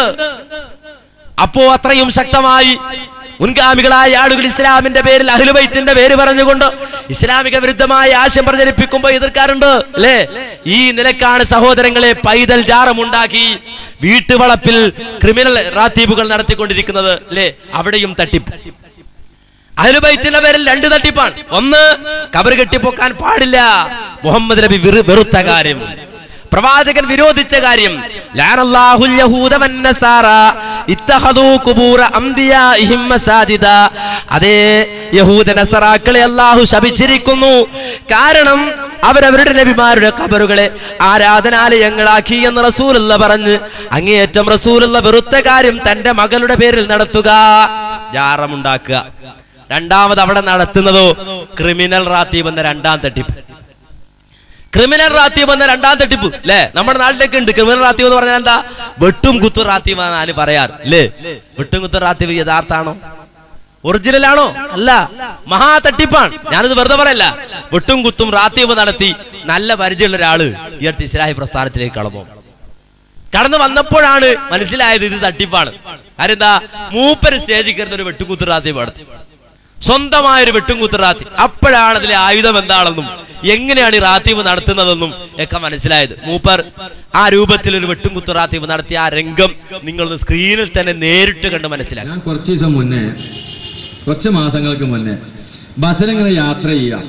അപ്പോ അത്രയും ശക്തമായി മുൻഗാമികളായ ആളുകൾ ഇസ്ലാമിന്റെ പേരിൽ അഹ്ലുബൈത്തിന്റെ പേര് പറഞ്ഞുകൊണ്ട് ഇസ്ലാമിക വിരുദ്ധമായ ആശയം പ്രചരിപ്പിക്കുമ്പോ എതിർക്കാറുണ്ട് അല്ലേ? ഈ നിലക്കാണ് സഹോദരങ്ങളെ പൈതൽ ജാറമുണ്ടാക്കി വീട്ടുവളപ്പിൽ ക്രിമിനൽ റാത്തീബുകൾ നടത്തിക്കൊണ്ടിരിക്കുന്നത് അല്ലേ? അവിടെയും തട്ടിപ്പ്. അഹ്ലുബൈത്തിന്റെ പേരിൽ രണ്ട് തട്ടിപ്പാണ്. ഒന്ന്, ഖബർ കെട്ടിപ്പൊക്കാൻ പാടില്ല, മുഹമ്മദ് നബി വെറുത്ത കാര്യം, പ്രവാചകൻ വിരോധിച്ച കാര്യം. ലഅനല്ലാഹുൽ യഹൂദ വന്നസാറ ഇത്തഖദൂ ഖുബൂറ അംബിയാഇഹിം മസാജിദ. അതേ യഹൂദ നസറാക്കളെ അല്ലാഹു ശപിച്ചിരിക്കുന്നു. കാരണം അവരവരുടെ നബിമാരുടെ ഖബറുകളെ ആരാധനാലയങ്ങളാക്കി എന്ന് റസൂലുള്ള പറഞ്ഞ് അങ്ങേയറ്റം റസൂലുള്ള വെറുത്ത കാര്യം തന്റെ മകളുടെ പേരിൽ നടത്തുക, ജാറമുണ്ടാക്കുക. രണ്ടാമത് അവിടെ നടത്തുന്നതോ ക്രിമിനൽ റാത്തീബ് എന്ന രണ്ടാം തട്ടിപ്പ്. ക്രിമിനൽ റാത്തീബ് എന്ന രണ്ടാം തട്ടിപ്പ് അല്ലെ? നമ്മുടെ നാട്ടിലേക്ക് ഉണ്ട്. ക്രിമിനൽ റാത്തീബ് എന്ന് പറഞ്ഞാൽ എന്താ? വെട്ടും കുത്തും റാത്തീബ് എന്നാണ് പറയാറ് അല്ലേ? വെട്ടും കുത്തും റാത്തീബ് യഥാർത്ഥാണോ? ഒറിജിനൽ ആണോ? അല്ല, മഹാ തട്ടിപ്പാണ്. ഞാനിത് വെറുതെ പറയല്ല. വെട്ടും കുത്തും റാത്തീബ് നടത്തി നല്ല പരിചയമുള്ള ഒരാള് ഈ അടുത്ത് ഇസ്ലാഹി പ്രസ്ഥാനത്തിലേക്ക് കടന്നു കടന്നു വന്നപ്പോഴാണ് മനസ്സിലായത് ഇത് തട്ടിപ്പാണ്. ആരെന്താ? മൂപ്പര് സ്റ്റേജിൽ കയറുന്ന ഒരു വെട്ടുകുത്ത് റാത്തീബ് നടത്തി, സ്വന്തമായൊരു വെട്ടുംകുത്ത് റാത്തി. അപ്പോഴാണ് അതിലെ ആയുധം എന്താണെന്നും എങ്ങനെയാണ് ഈ റാത്തീബ് നടത്തുന്നതെന്നും ഒക്കെ മനസ്സിലായത്. മൂപ്പർ ആ രൂപത്തിൽ ഒരു വെട്ടുംകുത്ത് റാത്തീബ് നടത്തിയ ആ രംഗം നിങ്ങളൊന്ന് സ്ക്രീനിൽ തന്നെ നേരിട്ട് കണ്ട് മനസ്സിലാക്കി. ഞാൻ കുറച്ച് ദിവസം മുന്നേ, കുറച്ച് മാസങ്ങൾക്ക് മുന്നേ ബസ്സിലിങ്ങനെ യാത്ര ചെയ്യാം.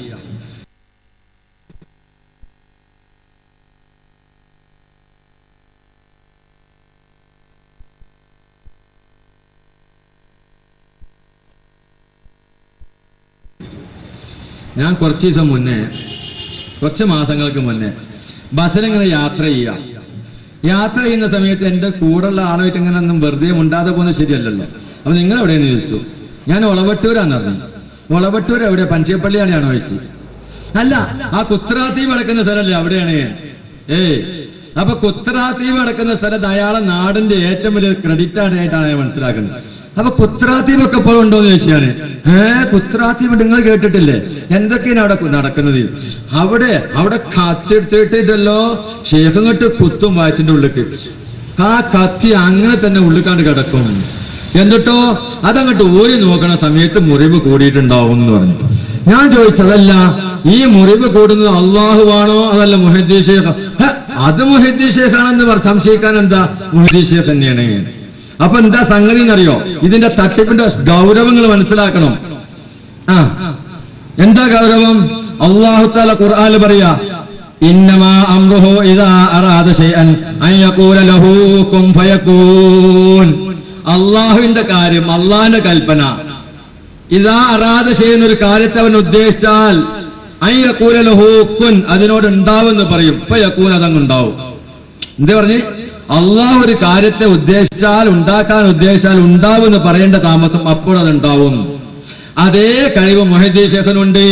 ഞാൻ കുറച്ച് ദിവസം മുന്നേ, കുറച്ച് മാസങ്ങൾക്ക് മുന്നേ ബസ്സിലിങ്ങനെ യാത്ര ചെയ്യാം. യാത്ര ചെയ്യുന്ന സമയത്ത് എൻ്റെ കൂടെയുള്ള ആളുമായിട്ട് ഇങ്ങനെ ഒന്നും വെറുതെ മുണ്ടാതെ പോകുന്നത് ശരിയല്ലല്ലോ. അപ്പൊ നിങ്ങൾ എവിടെയെന്ന് ചോദിച്ചു. ഞാൻ ഒളവട്ടൂരാന്ന് പറഞ്ഞു. ഒളവട്ടൂർ എവിടെ? പഞ്ചേപ്പള്ളിയാണ് ഞാൻ ചോദിച്ചു. അല്ല, ആ കുത്രാത്തീവ് അടക്കുന്ന സ്ഥലമല്ലേ അവിടെയാണ്. ഏയ് അപ്പൊ കുത്രാത്തീവ് അടക്കുന്ന സ്ഥലത്ത് അയാളെ നാടിന്റെ ഏറ്റവും വലിയ ക്രെഡിറ്റ് ആയിട്ടാണ് ഞാൻ മനസ്സിലാക്കുന്നത്. അപ്പൊ കുത്രാത്തീവ് ഒക്കെ ഇപ്പോൾ ഉണ്ടോന്ന് ചോദിച്ചാണ്. ഏഹ് കുത്രാത്തീവ് നിങ്ങൾ കേട്ടിട്ടില്ലേ? എന്തൊക്കെയാണ് അവിടെ നടക്കുന്നത്? അവിടെ അവിടെ കത്തെടുത്തിട്ടല്ലോ ഷേഖങ്ങട്ട് കുത്തും വായിച്ചിന്റെ ഉള്ളിലേക്ക്. ആ കത്തി അങ്ങനെ തന്നെ ഉള്ളിക്കാണ്ട് കിടക്കും. എന്നിട്ടോ അതങ്ങോട്ട് ഊരി നോക്കണ സമയത്ത് മുറിവ് കൂടിയിട്ടുണ്ടാവും എന്ന് പറഞ്ഞു. ഞാൻ ചോദിച്ചതല്ല, ഈ മുറിവ് കൂടുന്നത് അള്ളാഹുവാണോ അതല്ല മുഹദ്ദീൻ ശൈഖ്? അത് മുഹദ്ദീൻ ശൈഖാണെന്ന് പറ സംശയിക്കാൻ എന്താ, മുഹദ്ദീൻ ശൈഖ് തന്നെയാണ്. അപ്പൊ എന്താ സംഗതി എന്നറിയോ? ഇതിന്റെ തട്ടിപ്പിന്റെ ഗൗരവങ്ങൾ മനസ്സിലാക്കണം. ആ എന്താ ഗൗരവം? അല്ലാഹു തആല ഖുർആനിൽ പറയാ, ഇന്നമാ അംറുഹു ഇദാ അറാദ ശൈഅൻ അൻ യഖൂല ലഹു കുൻ ഫയകൂൻ. അള്ളാഹുവിന്റെ കാര്യം, അള്ളാഹിന്റെ കൽപ്പന, ഇദാ അറാദ ശൈഅൻ, ഒരു കാര്യത്തെ അവൻ ഉദ്ദേശിച്ചാൽ അൻ യഖൂല ലഹു കുൻ, അതിനോട് ഉണ്ടാവുമെന്ന് പറയും. ഫയകൂൻ, അതങ്ങുണ്ടാവും. എന്താ പറഞ്ഞ്? അള്ളാഹു ഒരു കാര്യത്തെ ഉദ്ദേശിച്ചാൽ, ഉണ്ടാക്കാൻ ഉദ്ദേശിച്ചാൽ ഉണ്ടാവുമെന്ന് പറയേണ്ട താമസം, അപ്പോൾ അതുണ്ടാവും. അതേ കഴിവ് മുഹദ്ദീൻ ശൈഖിനുണ്ട്.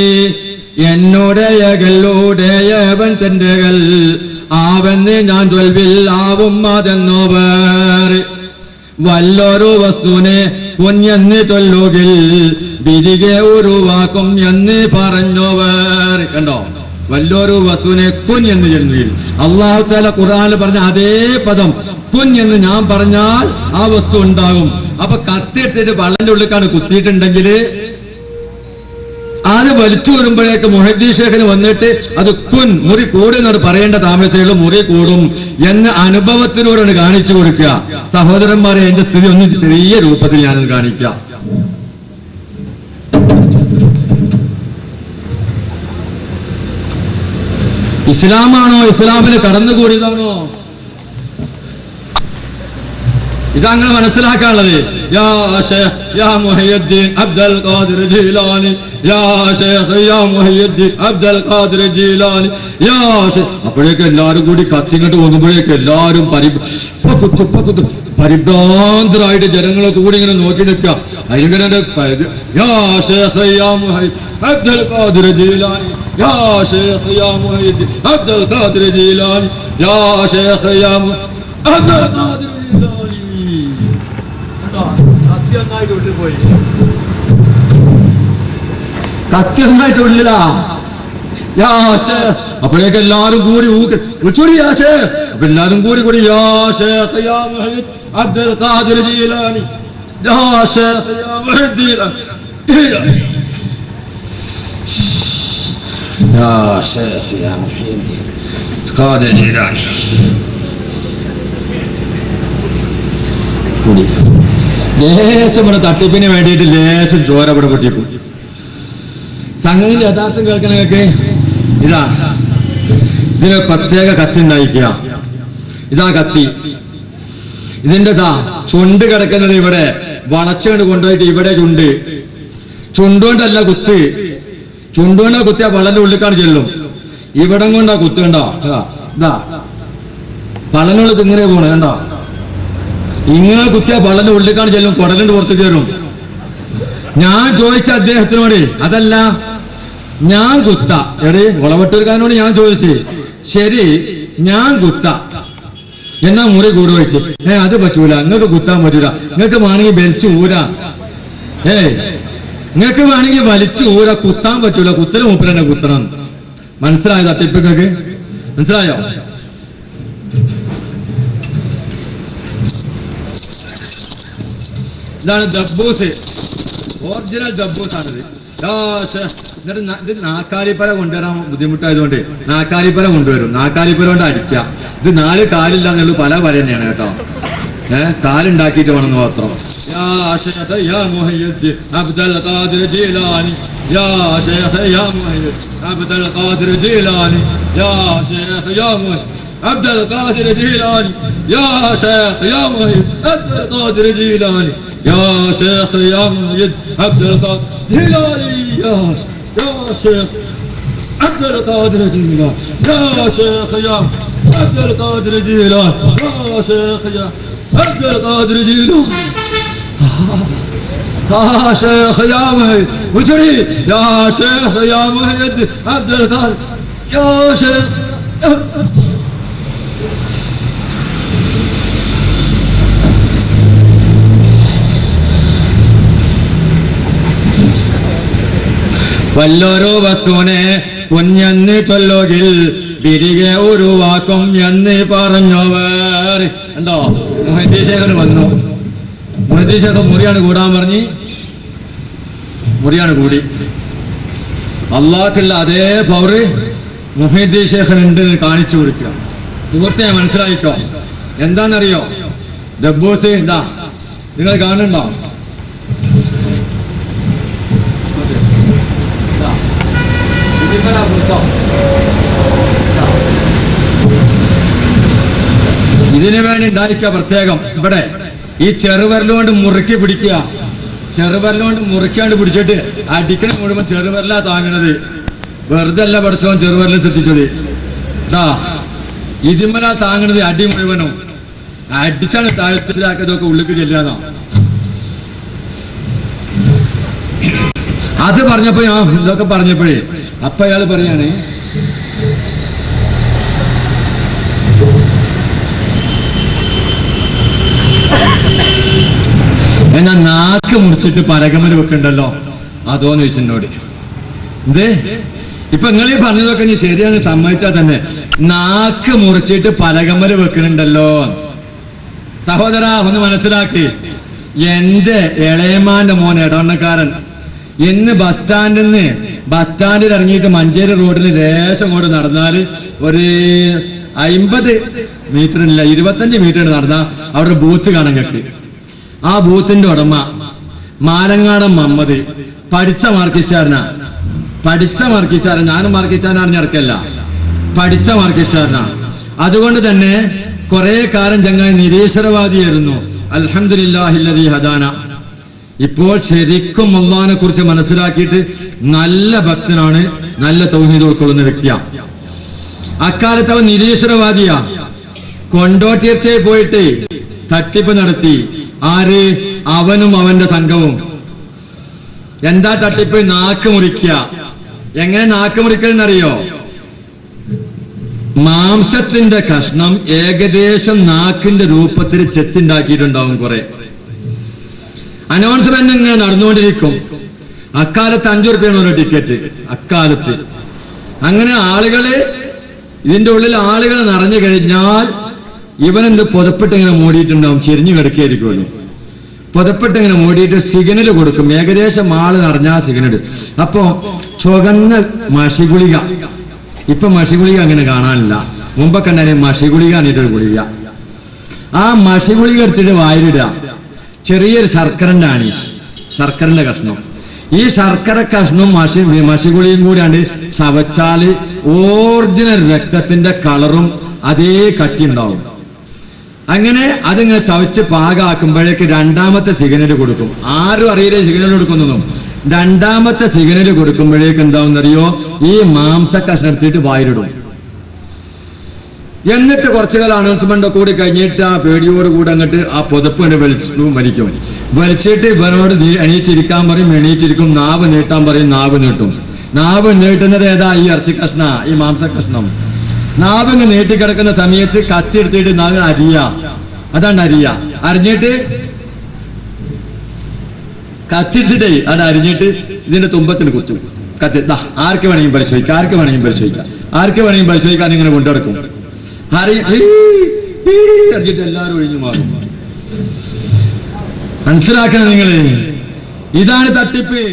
എന്നോടേയകളുടേയവൻ തന്റെകൾ ആവെന്ന് ഞാൻ തൊൽവിൽ ആവും അതെന്നോവർ. വല്ലൊരു വസ്തുവിനെ കുഞ്ഞെന്ന് ചൊല്ലുകിൽ ബിരികെ ഉരുവാക്കും എന്ന് പറഞ്ഞവർ. കണ്ടോ, വല്ലൊരു വസ്തുവിനെ കുൻ എന്ന് ചൊല്ലുകിൽ. അല്ലാഹു തആല ഖുർആനിൽ പറഞ്ഞ അതേ പദം കുൻ എന്ന് ഞാൻ പറഞ്ഞാൽ ആ വസ്തു ഉണ്ടാകും. അപ്പൊ കത്തിയിട്ടിട്ട് വള്ളന്റെ ഉള്ളിലേക്കാണ് കുത്തിയിട്ടുണ്ടെങ്കിൽ അത് വലിച്ചു വരുമ്പോഴേക്ക് മുഹദ്ദീൻ ശൈഖിന് വന്നിട്ട് അത് കുൻ, മുറി കൂടുന്നത് പറയേണ്ട താമസമുള്ള മുറി കൂടും എന്ന് അനുഭവത്തിലൂടെയാണ് കാണിച്ചു കൊടുക്കുക. സഹോദരന്മാരെ, എന്റെ സ്ഥിതി ഒന്നും ചെറിയ രൂപത്തിൽ ഞാനത് കാണിക്കാം. ഇസ്ലാമാണോ, ഇസ്ലാമിന് കടന്നുകൂടിയതാണോ? ഇതങ്ങനെ മനസ്സിലാക്കാനുള്ളത്. യാ ശൈഖ് യാ മുഹയ്യിദ്ദീൻ അബ്ദുൽ ഖാദിർ ജീലാനി, യാ ശൈഖ് യാ മുഹയ്യിദ്ദീൻ അബ്ദുൽ ഖാദിർ ജീലാനി, യാ ശൈഖ്. അപ്പോഴേക്ക് എല്ലാവരും കൂടി കത്തിങ്ങോട്ട് പോകുമ്പോഴേക്ക് എല്ലാവരും പരി പരിഭ്രാന്തരായിട്ട് ജനങ്ങളെ കൂടി ഇങ്ങനെ നോക്കി നിൽക്കുക. അതിങ്ങനെ യാ ശൈഖ് യാ മുഹയ്യിദ്ദീൻ അബ്ദുൽ ഖാദിർ ജീലാനി, യാ ശൈഖ് യാ മുഹയ്യിദ്ദീൻ അബ്ദുൽ ഖാദിർ ജീലാനി, യാ ശൈഖ് യാ അബ്ദുൽ ഖാദിർ ജീലാനി. പോയി കത്തിയൊന്നായിട്ട് ഉള്ളിലാ. അപ്പോഴേക്ക് എല്ലാരും കൂടി വിളിച്ചോടി യാ ശൈഖ്. അപ്പൊ എല്ലാരും കൂടി കൂടി യാ ശൈഖ് യാ മുഹയ്യിദ്ദീൻ അബ്ദുൽ ഖാദിർ ജീലാനി, യാ ശൈഖ് യാ മുഹയ്യിദ്ദീൻ യാ ശൈഖ് യാ മുഹയ്യിദ്ദീൻ ഖാദിർ ജീലാനി കൂടി. ലേശം ഇവിടെ തട്ടിപ്പിന് വേണ്ടിയിട്ട് ലേശം ചോര ഇവിടെ പൊട്ടിക്കും. സംഗതിന്റെ യഥാർത്ഥം കേൾക്കണൊക്കെ ഇതാ, ഇതിന് പ്രത്യേക കത്തി ഉണ്ടായിരിക്കുക. ഇതാ കത്തി. ഇതിന്റെ ദാ ചുണ്ട് കിടക്കുന്നത് ഇവിടെ വളച്ചുകൊണ്ട് കൊണ്ടുപോയിട്ട് ഇവിടെ ചുണ്ട്, ചുണ്ടുകൊണ്ടല്ല കുത്ത്, ചുണ്ടുകൊണ്ടാ കുത്തിയാ വളന്റെ ഉള്ളിക്കാണ് ചെല്ലും. ഇവിടം കൊണ്ടാ കുത്ത്. കണ്ടോ, ഇതാ വളനുള്ളിൽ ഇങ്ങനെ പോണേ. കണ്ടോ, ഇങ്ങനെ കുത്തിയാ വളന്റെ ഉള്ളിക്കാണ് ചെല്ലും, കുടലിന്റെ പുറത്ത് കയറും. ഞാൻ ചോദിച്ച അദ്ദേഹത്തിനോട് അതല്ല, ഞാൻ കുത്ത എടേ വളവട്ടൂർക്കാരനോട് ഞാൻ ചോദിച്ചു, ശരി ഞാൻ കുത്ത എന്നാ മുറി കൂട് വെച്ച്. ഏ അത് പറ്റൂല, നിങ്ങൾക്ക് കുത്താൻ പറ്റൂല, നിങ്ങൾക്ക് വേണമെങ്കിൽ വലിച്ചു ഊരാ. ഏ നിങ്ങൾക്ക് വേണമെങ്കിൽ വലിച്ചു ഊരാ, കുത്താൻ പറ്റൂല, കുത്തല് മൂപ്പരെന്നെ കുത്തണം. മനസ്സിലായോ തട്ടിപ്പൊക്കെ? മനസ്സിലായോ? ഇതാണ് ദബ്ബൂസ്, ഒറിജിനൽ ദബ്ബൂസ് ആണിത്. ഇത് നാക്കാലിപ്പല കൊണ്ടുവരാൻ ബുദ്ധിമുട്ടായതുകൊണ്ട് നാക്കാലിപ്പല കൊണ്ടുവരും. നാക്കാലിപ്പല കൊണ്ട് അടിക്കാം. ഇത് നാല് കാലില്ല എന്നുള്ള പല പല തന്നെയാണ് കേട്ടോ. ഏഹ് കാലുണ്ടാക്കിയിട്ട് വേണമെന്ന് മാത്രം. യാ ശൈഖ് യാ മുഹയ്യിദ്ദീൻ അബ്ദുൽ ഖാദിർ ജീലാനി, യാ ശൈഖ് യാ മുഹയ്യിദ്ദീൻ അബ്ദുൽ ഖാദിർ ജീലാനി, യാ ശൈഖ് യാ മുഹയ്യിദ്ദീൻ അബ്ദുൽ ഖാദിർ ജീലാനി, യാ ശൈഖ് യാ മുഹയ്യിദ്ദീൻ അബ്ദുൽ ഖാദിർ ജീലാനി, യാ ശൈഖ് യാ മുഹയ്യിദ്ദീൻ അബ്ദുൽ ഖാദിർ ജീലാനി, യാ ശൈഖ് അബ്ദുൽ ഖാദിർ ജീലാനി, യാ ശൈഖ് യാ അബ്ദുൽ ഖാദിർ ജീലാനി, യാ ശൈഖ് യാ അബ്ദുൽ ഖാദിർ ജീലാനി, യാ ശൈഖ് യാ മുഹയ്യിദ്ദീൻ യാ ശൈഖ് യാ മുഹയ്യിദ്ദീൻ അബ്ദുൽ ഖാദിർ, യാ ശൈഖ്. വല്ലൊരു വസ്തുവിനെ കുഞ്ഞെന്ന് ചൊല്ലുകിൽ തിരികെ ഉരുവാക്കും എന്ന് പറഞ്ഞവർ. ഉണ്ടോ? മുഹദ്ദീസ് ശേഖർ വന്നു. മുഹദ്ദീസ് ശേഖർ മുറിയാണ് കൂടാൻ പറഞ്ഞ് മുറിയാണ് കൂടി. അള്ളാഹ്ക്കുള്ള അതേ പവറ് മുഹദ്ദീസ് ശേഖർ ഉണ്ട് കാണിച്ചു കൊടുക്കുക. സുഹൃത്തെ മനസ്സിലായിട്ടോ? എന്താണെന്നറിയോ? ദബ്ബൂസ് എന്താ നിങ്ങൾ കാണുന്നുണ്ടോ? ഇതിനു വേണ്ടി ഉണ്ടായിരിക്കുക പ്രത്യേകം. ഇവിടെ ഈ ചെറുവിരലുകൊണ്ട് മുറുക്കി പിടിക്കുക. ചെറുവിരലുകൊണ്ട് മുറുക്കാണ്ട് പിടിച്ചിട്ട് അടിക്കണ മുഴുവൻ ചെറുവിരലാ താങ്ങണത്. വെറുതെ അല്ല പഠിച്ചോൻ ചെറുവിരൽ സൃഷ്ടിച്ചത്. ഇതാ ഇതിമലാ താങ്ങണത് അടി മുഴുവനും. അടിച്ചാണ് താഴ്ത്തിലാക്കിയതൊക്കെ ഉള്ളിക്ക് ചെല്ലാന്നോ. അത് പറഞ്ഞപ്പോ ഞാൻ ഇതൊക്കെ പറഞ്ഞപ്പോഴേ അപ്പൊ അയാൾ പറയാണ്, എന്നാ നാക്ക് മുറിച്ചിട്ട് പലകമല് വെക്കണ്ടല്ലോ അതോന്ന് ചോദിച്ചെന്നോട്. എന്തേ ഇപ്പൊ നിങ്ങൾ ഈ പറഞ്ഞതൊക്കെ നീ ശരിയാന്ന് സമ്മതിച്ചാൽ തന്നെ നാക്ക് മുറിച്ചിട്ട് പലകമല് വെക്കണുണ്ടല്ലോ. സഹോദര ഒന്ന് മനസ്സിലാക്കി. എന്റെ ഇളയമാന്റെ മോൻ ഇടവണ്ണക്കാരൻ ഇന്ന് ബസ് സ്റ്റാൻഡിൽ നിന്ന് ബസ് സ്റ്റാൻഡിൽ ഇറങ്ങിയിട്ട് മഞ്ചേരി റോഡിന് ലേശം കൊണ്ട് നടന്നാൽ ഒരു അമ്പത് മീറ്ററില്ല ഇരുപത്തഞ്ച് മീറ്റർ നടന്നാൽ അവിടെ ബൂത്ത് കാണാൻ കേട്ട്. ആ ബൂത്തിന്റെ ഉടമ മാലങ്ങാടൻ മമ്മദ് പഠിച്ച മാർക്കിസ്റ്റാരനാ. പഠിച്ച മാർക്കിസ്റ്റാരൻ ഞാനും മാർക്കിസ്റ്റാരനാണ് ഇറക്കല്ല. പഠിച്ച മാർക്കിസ്റ്റാരനാ. അതുകൊണ്ട് തന്നെ കുറെ കാലം ചങ്ങായി നിരീശ്വരവാദിയായിരുന്നു. അൽഹംദുലില്ലാഹില്ലദീ ഹദാന. ഇപ്പോൾ ശരിക്കും അല്ലാഹുവിനെ കുറിച്ച് മനസ്സിലാക്കിയിട്ട് നല്ല ഭക്തനാണ്, നല്ല തൗഹീദ് ഉൾക്കൊള്ളുന്ന വ്യക്തിയാണ്. അക്കാലത്ത് അവൻ നിരീശ്വരവാദിയാ. കൊണ്ടോട്ടീർച്ചയിൽ പോയിട്ട് തട്ടിപ്പ് നടത്തി. ആര്? അവനും അവന്റെ സംഘവും. എന്താ തട്ടിപ്പ്? നാക്ക് മുറിക്കുക. എങ്ങനെ നാക്ക് മുറിക്കലെന്നറിയോ? മാംസത്തിന്റെ കഷ്ണം ഏകദേശം നാക്കിന്റെ രൂപത്തിൽ ചെത്തുണ്ടാക്കിയിട്ടുണ്ടാവും. കുറെ അനൗൺസ്മെന്റ് ഇങ്ങനെ നടന്നുകൊണ്ടിരിക്കും. അക്കാലത്ത് അഞ്ചു റുപ്യാണ് ഒരു ടിക്കറ്റ്. അക്കാലത്ത് അങ്ങനെ ആളുകള് ഇതിന്റെ ഉള്ളിൽ ആളുകൾ നിറഞ്ഞു കഴിഞ്ഞാൽ ഇവനെന്ത് പുതപ്പിട്ട് ഇങ്ങനെ മൂടിയിട്ടുണ്ടാവും. ചെരിഞ്ഞു കിടക്കായിരിക്കുമല്ലോ. പുതപ്പിട്ട് ഇങ്ങനെ മൂടിയിട്ട് സിഗ്നൽ കൊടുക്കും. ഏകദേശം ആള് നിറഞ്ഞാൽ സിഗ്നൽ. അപ്പോ ചുവന്ന മഷിഗുളിക. ഇപ്പൊ മഷിഗുളിക അങ്ങനെ കാണാനില്ല. മുമ്പൊക്കെ ഉണ്ടായിരുന്നു മഷിഗുളിക എന്നിട്ടൊരു ഗുളിക. ആ മഷിഗുളിക എടുത്തിട്ട് വായിലിടുക. ചെറിയൊരു ശർക്കരന്റെ ആണ്, ശർക്കരന്റെ കഷ്ണം. ഈ ശർക്കര കഷ്ണവും മഷി മഷിഗുളിയും കൂടിയാണ്ട് ചവച്ചാല് ഒറിജിനൽ രക്തത്തിന്റെ കളറും അതേ കട്ടി ഉണ്ടാവും. അങ്ങനെ അതിങ്ങനെ ചവച്ച് പാകാക്കുമ്പോഴേക്ക് രണ്ടാമത്തെ സിഗ്നൽ കൊടുക്കും. ആരും അറിയില്ല സിഗ്നൽ കൊടുക്കുന്നതും. രണ്ടാമത്തെ സിഗ്നൽ കൊടുക്കുമ്പോഴേക്ക് എന്താവുന്നറിയോ? ഈ മാംസ കഷ്ണം എടുത്തിട്ട് വായിലിടും. എന്നിട്ട് കുറച്ചു കാലം അനൗൺസ്മെന്റ് കൂടി കഴിഞ്ഞിട്ട് ആ പേടിയോട് കൂടെ അങ്ങോട്ട് ആ പുതപ്പ് വലിച്ചു വലിക്കും. വലിച്ചിട്ട് ഇവനോട് എണീച്ചിരിക്കാൻ പറയും, എണീച്ചിരിക്കും. നാവ് നീട്ടാൻ പറയും, നാവ് നീട്ടും. നാവ് നീട്ടുന്നത് ഏതാ? ഈ ഇറച്ചി കഷ്ണ, ഈ മാംസ കഷ്ണം. നാവിന് നീട്ടിക്കിടക്കുന്ന സമയത്ത് കത്തി എടുത്തിട്ട് നാവ് അരിയ. അതാണ് അരിയ. അരിഞ്ഞിട്ട് കത്തിയെടുത്തിട്ടേ അത് അരിഞ്ഞിട്ട് ഇതിന്റെ തുമ്പത്തിന് കുത്തും. കത്തി ആർക്ക് വേണമെങ്കിലും പരിശോധിക്കാം, ആർക്ക് വേണമെങ്കിലും പരിശോധിക്കാം, ആർക്ക് വേണമെങ്കിലും പരിശോധിക്കാൻ ഇങ്ങനെ കൊണ്ടുനടക്കും. അറിഞ്ഞിട്ട് എല്ലാവരും ഒഴിഞ്ഞു മാറും. മനസ്സിലാക്കണം നിങ്ങള്, ഇതാണ് തട്ടിപ്പ്.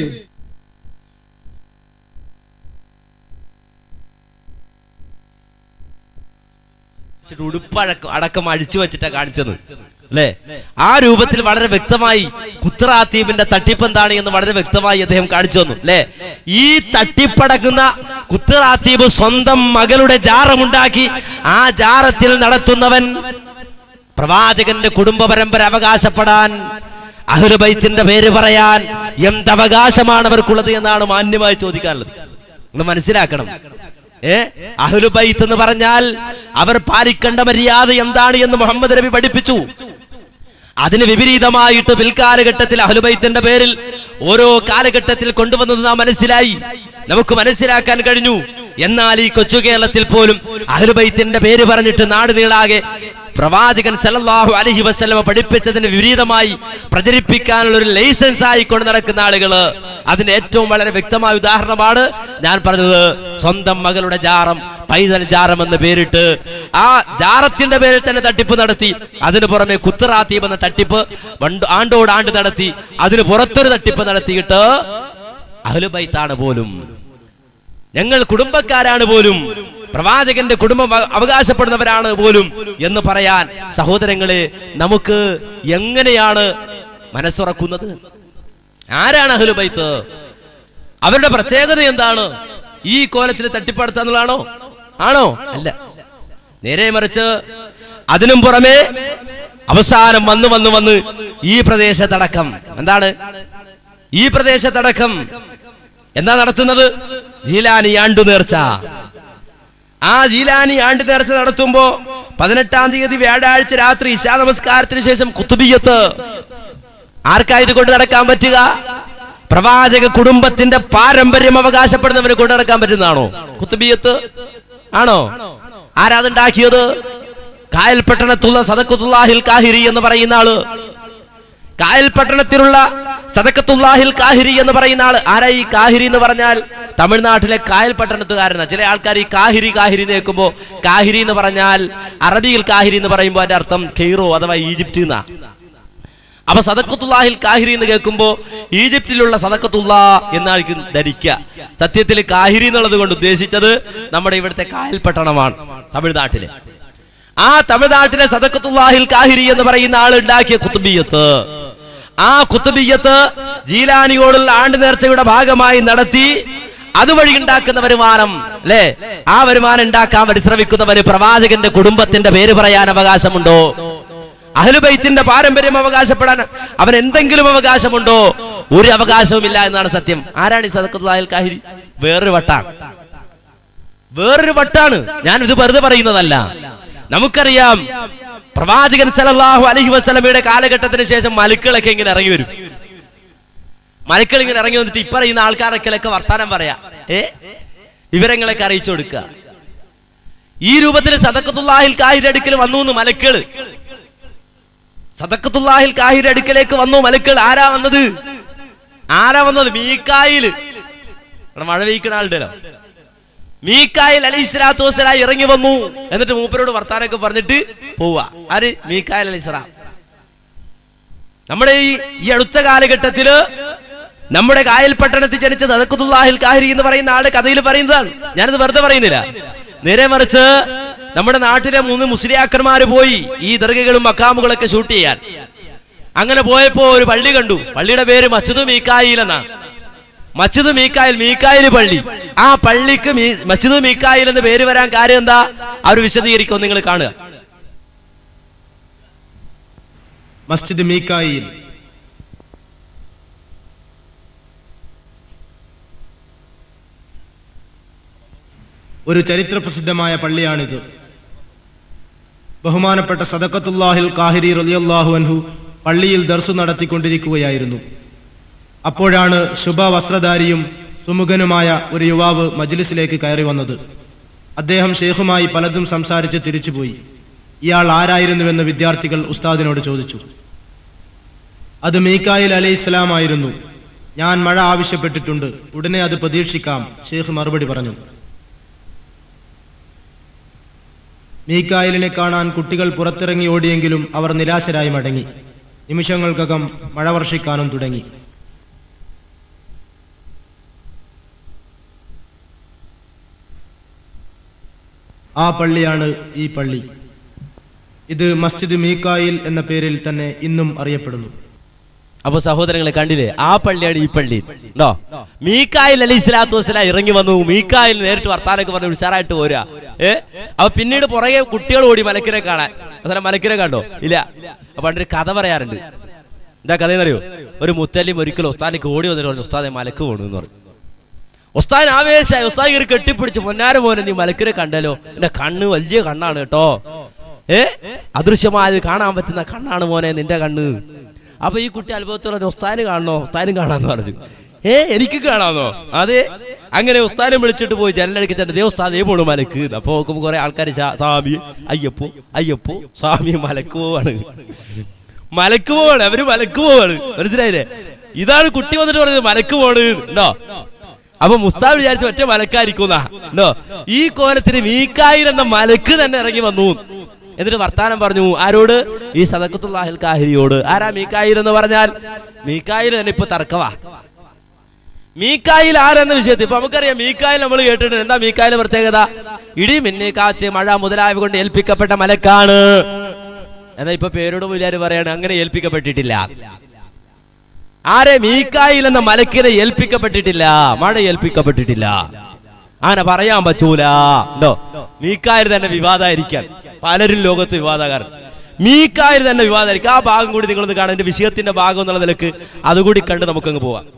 ഉടുപ്പഴക്കം അടക്കം അഴിച്ചു വെച്ചിട്ടാ കാണിച്ചത് അല്ലേ? ആ രൂപത്തിൽ വളരെ വ്യക്തമായി കുത്തറാത്തീബിന്റെ തട്ടിപ്പ് എന്താണ് എന്ന് വളരെ വ്യക്തമായി അദ്ദേഹം കാണിച്ചു തന്നു അല്ലേ? ഈ തട്ടിപ്പടക്കുന്ന കുത്തറാത്തീബ് സ്വന്തം മകളുടെ ജാറമുണ്ടാക്കി ആ ജാറത്തിൽ നടത്തുന്നവൻ പ്രവാചകന്റെ കുടുംബ പരമ്പര അവകാശപ്പെടാൻ, അഹ്ലു ബൈത്തിന്റെ പേര് പറയാൻ എന്ത് അവകാശമാണ് അവർക്കുള്ളത് എന്നാണ് മാന്യമായി ചോദിക്കാനുള്ളത്. നിങ്ങൾ മനസ്സിലാക്കണം. ഏ അഹ്ലു ബൈത്ത് എന്ന് പറഞ്ഞാൽ അവർ പാലിക്കേണ്ട മര്യാദ എന്താണ് എന്ന് മുഹമ്മദ് നബി പഠിപ്പിച്ചു. അതിന് വിപരീതമായിട്ട് പിൽക്കാലഘട്ടത്തിൽ അഹ്ലു ബൈത്തിന്റെ പേരിൽ ഓരോ കാലഘട്ടത്തിൽ കൊണ്ടുവന്നത് നാം മനസ്സിലായി, നമുക്ക് മനസ്സിലാക്കാൻ കഴിഞ്ഞു. എന്നാൽ ഈ കൊച്ചു കേരളത്തിൽ പോലും അഹ്ലു ബൈത്തിന്റെ പേര് പറഞ്ഞിട്ട് നാട് നീളാകെ പ്രവാചകൻ സല്ലല്ലാഹു അലൈഹി വസല്ലം പഠിപ്പിച്ചതിന് വിപരീതമായി പ്രചരിപ്പിക്കാനുള്ള ഒരു ലൈസൻസ് ആയിക്കൊണ്ട് നടക്കുന്ന ആളുകള്. അതിന്റെ ഏറ്റവും വളരെ വ്യക്തമായ ഉദാഹരണമാണ് ഞാൻ പറഞ്ഞത്. സ്വന്തം മകളുടെ ജാറം പൈതൽ ജാറം എന്ന് പേരിട്ട് ആ ജാറത്തിന്റെ പേരിൽ തന്നെ തട്ടിപ്പ് നടത്തി. അതിനു പുറമെ കുത്തറാത്തീബ് എന്ന തട്ടിപ്പ് ആണ്ടോട് ആണ്ട് നടത്തി. അതിന് പുറത്തൊരു തട്ടിപ്പ് നടത്തിയിട്ട് അഹ്ലു ബൈത്താണ് പോലും, ഞങ്ങൾ കുടുംബക്കാരാണ് പോലും, പ്രവാചകന്റെ കുടുംബം അവകാശപ്പെടുന്നവരാണ് പോലും എന്ന് പറയാൻ സഹോദരങ്ങളെ നമുക്ക് എങ്ങനെയാണ് മനസ്സുറക്കുന്നത്? ആരാണ് അഹ്ലു ബൈത്ത്? അവരുടെ പ്രത്യേകത എന്താണ്? ഈ കോലത്തിൽ തട്ടിപ്പടുത്താന്നുള്ളതാണോ? ആണോ? അല്ല. നേരെ മറിച്ച് അതിനും പുറമെ അവസാനം വന്ന് വന്ന് വന്ന് ഈ പ്രദേശത്തടക്കം എന്താണ് ഈ പ്രദേശത്തടക്കം എന്താ നടത്തുന്നത്? ജീലാനി ആണ്ടു നേർച്ച. ആ ജീലാനി ആണ്ടു നേർച്ച നടത്തുമ്പോ പതിനെട്ടാം തീയതി വ്യാഴാഴ്ച രാത്രി ഇശാ നമസ്കാരത്തിന് ശേഷം ഖുത്ബിയ്യത്ത്. ആർക്കാ ഇത് കൊണ്ട് നടക്കാൻ പറ്റുക? പ്രവാചക കുടുംബത്തിന്റെ പാരമ്പര്യം അവകാശപ്പെടുന്നവന് കൊണ്ട് നടക്കാൻ പറ്റുന്നതാണോ ഖുത്ബിയ്യത്ത്? ആണോ? ആരാതുണ്ടാക്കിയത്? കായൽ പട്ടണത്തുള്ള സദഖത്തുല്ലാഹിൽ കാഹിരി എന്ന് പറയുന്ന ആള്. കായൽ പട്ടണത്തിലുള്ള സദഖത്തുല്ലാഹിൽ കാഹിരി എന്ന് പറയുന്ന ആള് ആരാ? ഈ കാഹിരി എന്ന് പറഞ്ഞാൽ തമിഴ്നാട്ടിലെ കായൽ പട്ടണത്തുകാരനാണ്. ചില ആൾക്കാർ ഈ കാഹിരി കാഹിരി കേൾക്കുമ്പോ, കാഹിരി എന്ന് പറഞ്ഞാൽ അറബിയിൽ കാഹിരി എന്ന് പറയുമ്പോൾ അതിന്റെ അർത്ഥം കെയ്റോ അഥവാ ഈജിപ്റ്റ് എന്നാ. അപ്പൊ സദഖത്തുല്ലാഹിൽ കാഹിരി എന്ന് കേൾക്കുമ്പോ ഈജിപ്തിലുള്ള സദഖത്തുല്ലാ എന്നായിരിക്കും ധരിക്കുക. സത്യത്തിൽ കാഹിരി എന്നുള്ളത് കൊണ്ട് ഉദ്ദേശിച്ചത് നമ്മുടെ ഇവിടുത്തെ കായൽ പട്ടണമാണ്, തമിഴ്നാട്ടിലെ. ആ തമിഴ്നാട്ടിലെ സദഖത്തുല്ലാഹിൽ കാഹിരി എന്ന് പറയുന്ന ആൾ ഉണ്ടാക്കിയ ഖുത്ബിയ്യത്ത്, ആ ഖുത്ബിയ്യത്ത് ജീലാനിയോടുള്ള ആണ്ട് നേർച്ചയുടെ ഭാഗമായി നടത്തി അതുവഴി ഉണ്ടാക്കുന്ന വരുമാനം അല്ലെ, ആ വരുമാനം ഉണ്ടാക്കാൻ പരിശ്രമിക്കുന്നവന് പ്രവാചകന്റെ കുടുംബത്തിന്റെ പേര് പറയാൻ അവകാശമുണ്ടോ? അഹ്ലുബൈത്തിന്റെ പാരമ്പര്യം അവകാശപ്പെടാൻ അവൻ എന്തെങ്കിലും അവകാശമുണ്ടോ? ഒരു അവകാശവും ഇല്ല എന്നാണ് സത്യം. ആരാണ് ഈ സദഖത്തുല്ലാഹിൽ കാഹിരി? വേറൊരു വട്ടാണ്, വേറൊരു വട്ടാണ്. ഞാൻ ഇത് വെറുതെ പറയുന്നതല്ല. നമുക്കറിയാം പ്രവാചകൻ സല്ലല്ലാഹു അലൈഹി വസല്ലമയുടെ കാലഘട്ടത്തിന് ശേഷം മലക്കുകളൊക്കെ ഇങ്ങനെ ഇറങ്ങി വരും. മലക്കുകൾ ഇങ്ങനെ ഇറങ്ങി വന്നിട്ട് ഇപ്പറയുന്ന ആൾക്കാരൊക്കെ വർത്താനം പറയാ, ഏ വിവരങ്ങളൊക്കെ അറിയിച്ചു കൊടുക്കുക. ഈ രൂപത്തിൽ സദഖത്തുല്ലാഹിൽ കാഹിരി അടുക്കൽ വന്നു എന്ന് മലക്കുകൾ, സദഖത്തുല്ലാഹിൽ കാഹിരി അടുക്കലേക്ക് വന്നു മലക്കുകൾ. ആരാ വന്നത്? ആരാ വന്നത്? മീകായിൽ. മഴ പെയ്ക്കുന്ന ആളുണ്ടല്ലോ, മീകായിൽ അലൈഹിസ്സലാത്തു വസ്സലാം ഇറങ്ങി വന്നു. എന്നിട്ട് മൂപ്പരോട് വർത്താനൊക്കെ പറഞ്ഞിട്ട് പോവാ. ആര്? മീകായിൽ അലൈഹിസ്സലാം. നമ്മുടെ ഈ ഈ അടുത്ത കാലഘട്ടത്തില് നമ്മുടെ കായൽ പട്ടണത്തിൽ ജനിച്ച സദഖത്തുല്ലാഹിൽ കാഹിരി എന്ന് പറയുന്ന ആളുടെ കഥയിൽ പറയുന്നതാണ്. ഞാനിത് വെറുതെ പറയുന്നില്ല. നേരെ മറിച്ച് നമ്മുടെ നാട്ടിലെ മൂന്ന് മുസ്ലിയാക്കന്മാര് പോയി ഈ ദർഗകളും മക്കാമുകളൊക്കെ ഷൂട്ട് ചെയ്യാൻ. അങ്ങനെ പോയപ്പോ ഒരു പള്ളി കണ്ടു. പള്ളിയുടെ പേര് മസ്ജിദ് മീകായിൽ എന്നാണ്. മസ്ജിദ് മീകായിൽ, മീകായിൽ പള്ളി. ആ പള്ളിക്ക് മസ്ജിദ് മീകായിൽ എന്ന് പേര് വരാൻ കാര്യം എന്താ? അവർ വിശദീകരിക്കും, നിങ്ങൾ കാണുക. മസ്ജിദ് മീകായിൽ ഒരു ചരിത്ര പ്രസിദ്ധമായ പള്ളിയാണിത്. ബഹുമാനപ്പെട്ട സദഖത്തുല്ലാഹിൽ കാഹിരി റളിയല്ലാഹു അൻഹു പള്ളിയിൽ ദർസ് നടത്തിക്കൊണ്ടിരിക്കുകയായിരുന്നു. അപ്പോഴാണ് ശുഭ വസ്ത്രധാരിയും സുമുഖനുമായ ഒരു യുവാവ് മജ്ലിസിലേക്ക് കയറി വന്നത്. അദ്ദേഹം ഷെയ്ഖുമായി പലതും സംസാരിച്ച് തിരിച്ചുപോയി. ഇയാൾ ആരായിരുന്നുവെന്ന് വിദ്യാർത്ഥികൾ ഉസ്താദിനോട് ചോദിച്ചു. അത് മീകായിൽ അലൈഹിസ്സലാം ആയിരുന്നു. ഞാൻ മഴ ആവശ്യപ്പെട്ടിട്ടുണ്ട്, ഉടനെ അത് പ്രതീക്ഷിക്കാം, ഷെയ്ഖ് മറുപടി പറഞ്ഞു. മീകായിലിനെ കാണാൻ കുട്ടികൾ പുറത്തിറങ്ങി ഓടിയെങ്കിലും അവർ നിരാശരായി മടങ്ങി. നിമിഷങ്ങൾക്കകം മഴ വർഷിക്കാനും തുടങ്ങി. ആ പള്ളിയാണ് ഈ പള്ളി. ഇത് മസ്ജിദ് മീകായിൽ എന്ന പേരിൽ തന്നെ ഇന്നും അറിയപ്പെടുന്നു. അപ്പൊ സഹോദരങ്ങളെ കണ്ടില്ലേ, ആ പള്ളിയാണ് ഈ പള്ളി. ഉണ്ടോ? മീകായിൽ അലൈഹിസ്സലാത്തു വസ്സലാം ഇറങ്ങി വന്നു. മീകായിൽ നേരിട്ട് വർത്താനൊക്കെ പറഞ്ഞു ഉഷാറായിട്ട് പോരാ. ഏ അപ്പൊ പിന്നീട് പുറകെ കുട്ടികൾ ഓടി മലക്കിനെ കാണാൻ. അന്നേരം മലക്കിനെ കണ്ടോ? ഇല്ല. അപ്പൊ പണ്ടൊരു കഥ പറയാറുണ്ട്. എന്താ കഥയെന്നറിയോ? ഒരു മുത്തല്ലിം ഒരിക്കലും ഉസ്താദിലേക്ക് ഓടി വന്നിട്ട് പറഞ്ഞു, ഉസ്താദെ മലക്ക് പോണു എന്ന് പറഞ്ഞു. ഉസ്താദിന് ആവേശമായി. ഉസ്താദ് ഇവർ കെട്ടിപ്പിടിച്ച്, പൊന്നാര മോനെ നീ മലക്കിനെ കണ്ടല്ലോ, എന്റെ കണ്ണ് വലിയ കണ്ണാണ് കേട്ടോ, ഏ അദൃശ്യമായത് കാണാൻ പറ്റുന്ന കണ്ണാണ് മോനെ നിന്റെ കണ്ണ്. അപ്പൊ ഈ കുട്ടി അത്ഭുതത്തോടെ ഉസ്താദിന് കാണണോ? ഉസ്താദിനും കാണാന്ന് പറഞ്ഞു. ഏ എനിക്ക് കാണാന്നോ? അതെ. അങ്ങനെ ഉസ്താദിനെ വിളിച്ചിട്ട് പോയി ജനലടിക്ക് തന്നെ ദേ ഉസ്താദ് ഏ പോണു മലക്ക്. അപ്പൊ നോക്കുമ്പോ കുറെ ആൾക്കാർ സ്വാമി അയ്യപ്പോ അയ്യപ്പോ സ്വാമി മലക്ക് പോവാണ്, മലക്ക് പോവാണ്, അവര് മലക്ക് പോവാണ്. മനസ്സിലായില്ലേ? ഇതാണ് കുട്ടി വന്നിട്ട് പറയുന്നത് മലക്ക് പോണ് ഉണ്ടോ. അപ്പൊ മുസ്താദ് വിചാരിച്ച ഒറ്റ മലക്കായിരിക്കുന്ന ഉണ്ടോ. ഈ കോലത്തിന് മീക്കായിൽ എന്ന മലക്ക് തന്നെ ഇറങ്ങി വന്നു. എന്നിട്ട് വർത്താനം പറഞ്ഞു ആരോട്? ഈ സദഖത്തുല്ലാഹിൽ കാഹിരിയോട്. ആരാ മീക്കായിൽ എന്ന് പറഞ്ഞാൽ? മീക്കായിൽ തന്നെ ഇപ്പൊ തർക്കവാ. മീക്കായിൽ ആരെന്ന വിഷയത്തിൽ ഇപ്പൊ നമുക്കറിയാം. മീക്കായിൽ നമ്മൾ കേട്ടിട്ടുണ്ട്. എന്താ മീക്കായിൽ പ്രത്യേകത? ഇടി മിന്നി കാറ്റ് മഴ മുതലായവ കൊണ്ട് ഏൽപ്പിക്കപ്പെട്ട മലക്കാണ്. എന്നാ ഇപ്പൊ പേരോട് മുല്ലാര് പറയാണ് അങ്ങനെ ഏൽപ്പിക്കപ്പെട്ടിട്ടില്ല. ആരെ? മീക്കായിൽ എന്ന മലക്കിനെ ഏൽപ്പിക്കപ്പെട്ടിട്ടില്ല, മഴ ഏൽപ്പിക്കപ്പെട്ടിട്ടില്ല. അങ്ങനെ പറയാൻ പറ്റൂല ഉണ്ടോ. മീക്കായിൽ തന്നെ വിവാദമായിരിക്കാൻ പലരും ലോകത്ത് വിവാദകാരൻ. മീക്കായിൽ തന്നെ വിവാദമായിരിക്കും. ആ ഭാഗം കൂടി നിങ്ങളൊന്ന് കാണാൻ, എന്റെ വിഷയത്തിന്റെ ഭാഗം എന്നുള്ള നിലക്ക് അതുകൂടി കണ്ട് നമുക്കങ്ങ് പോവാം.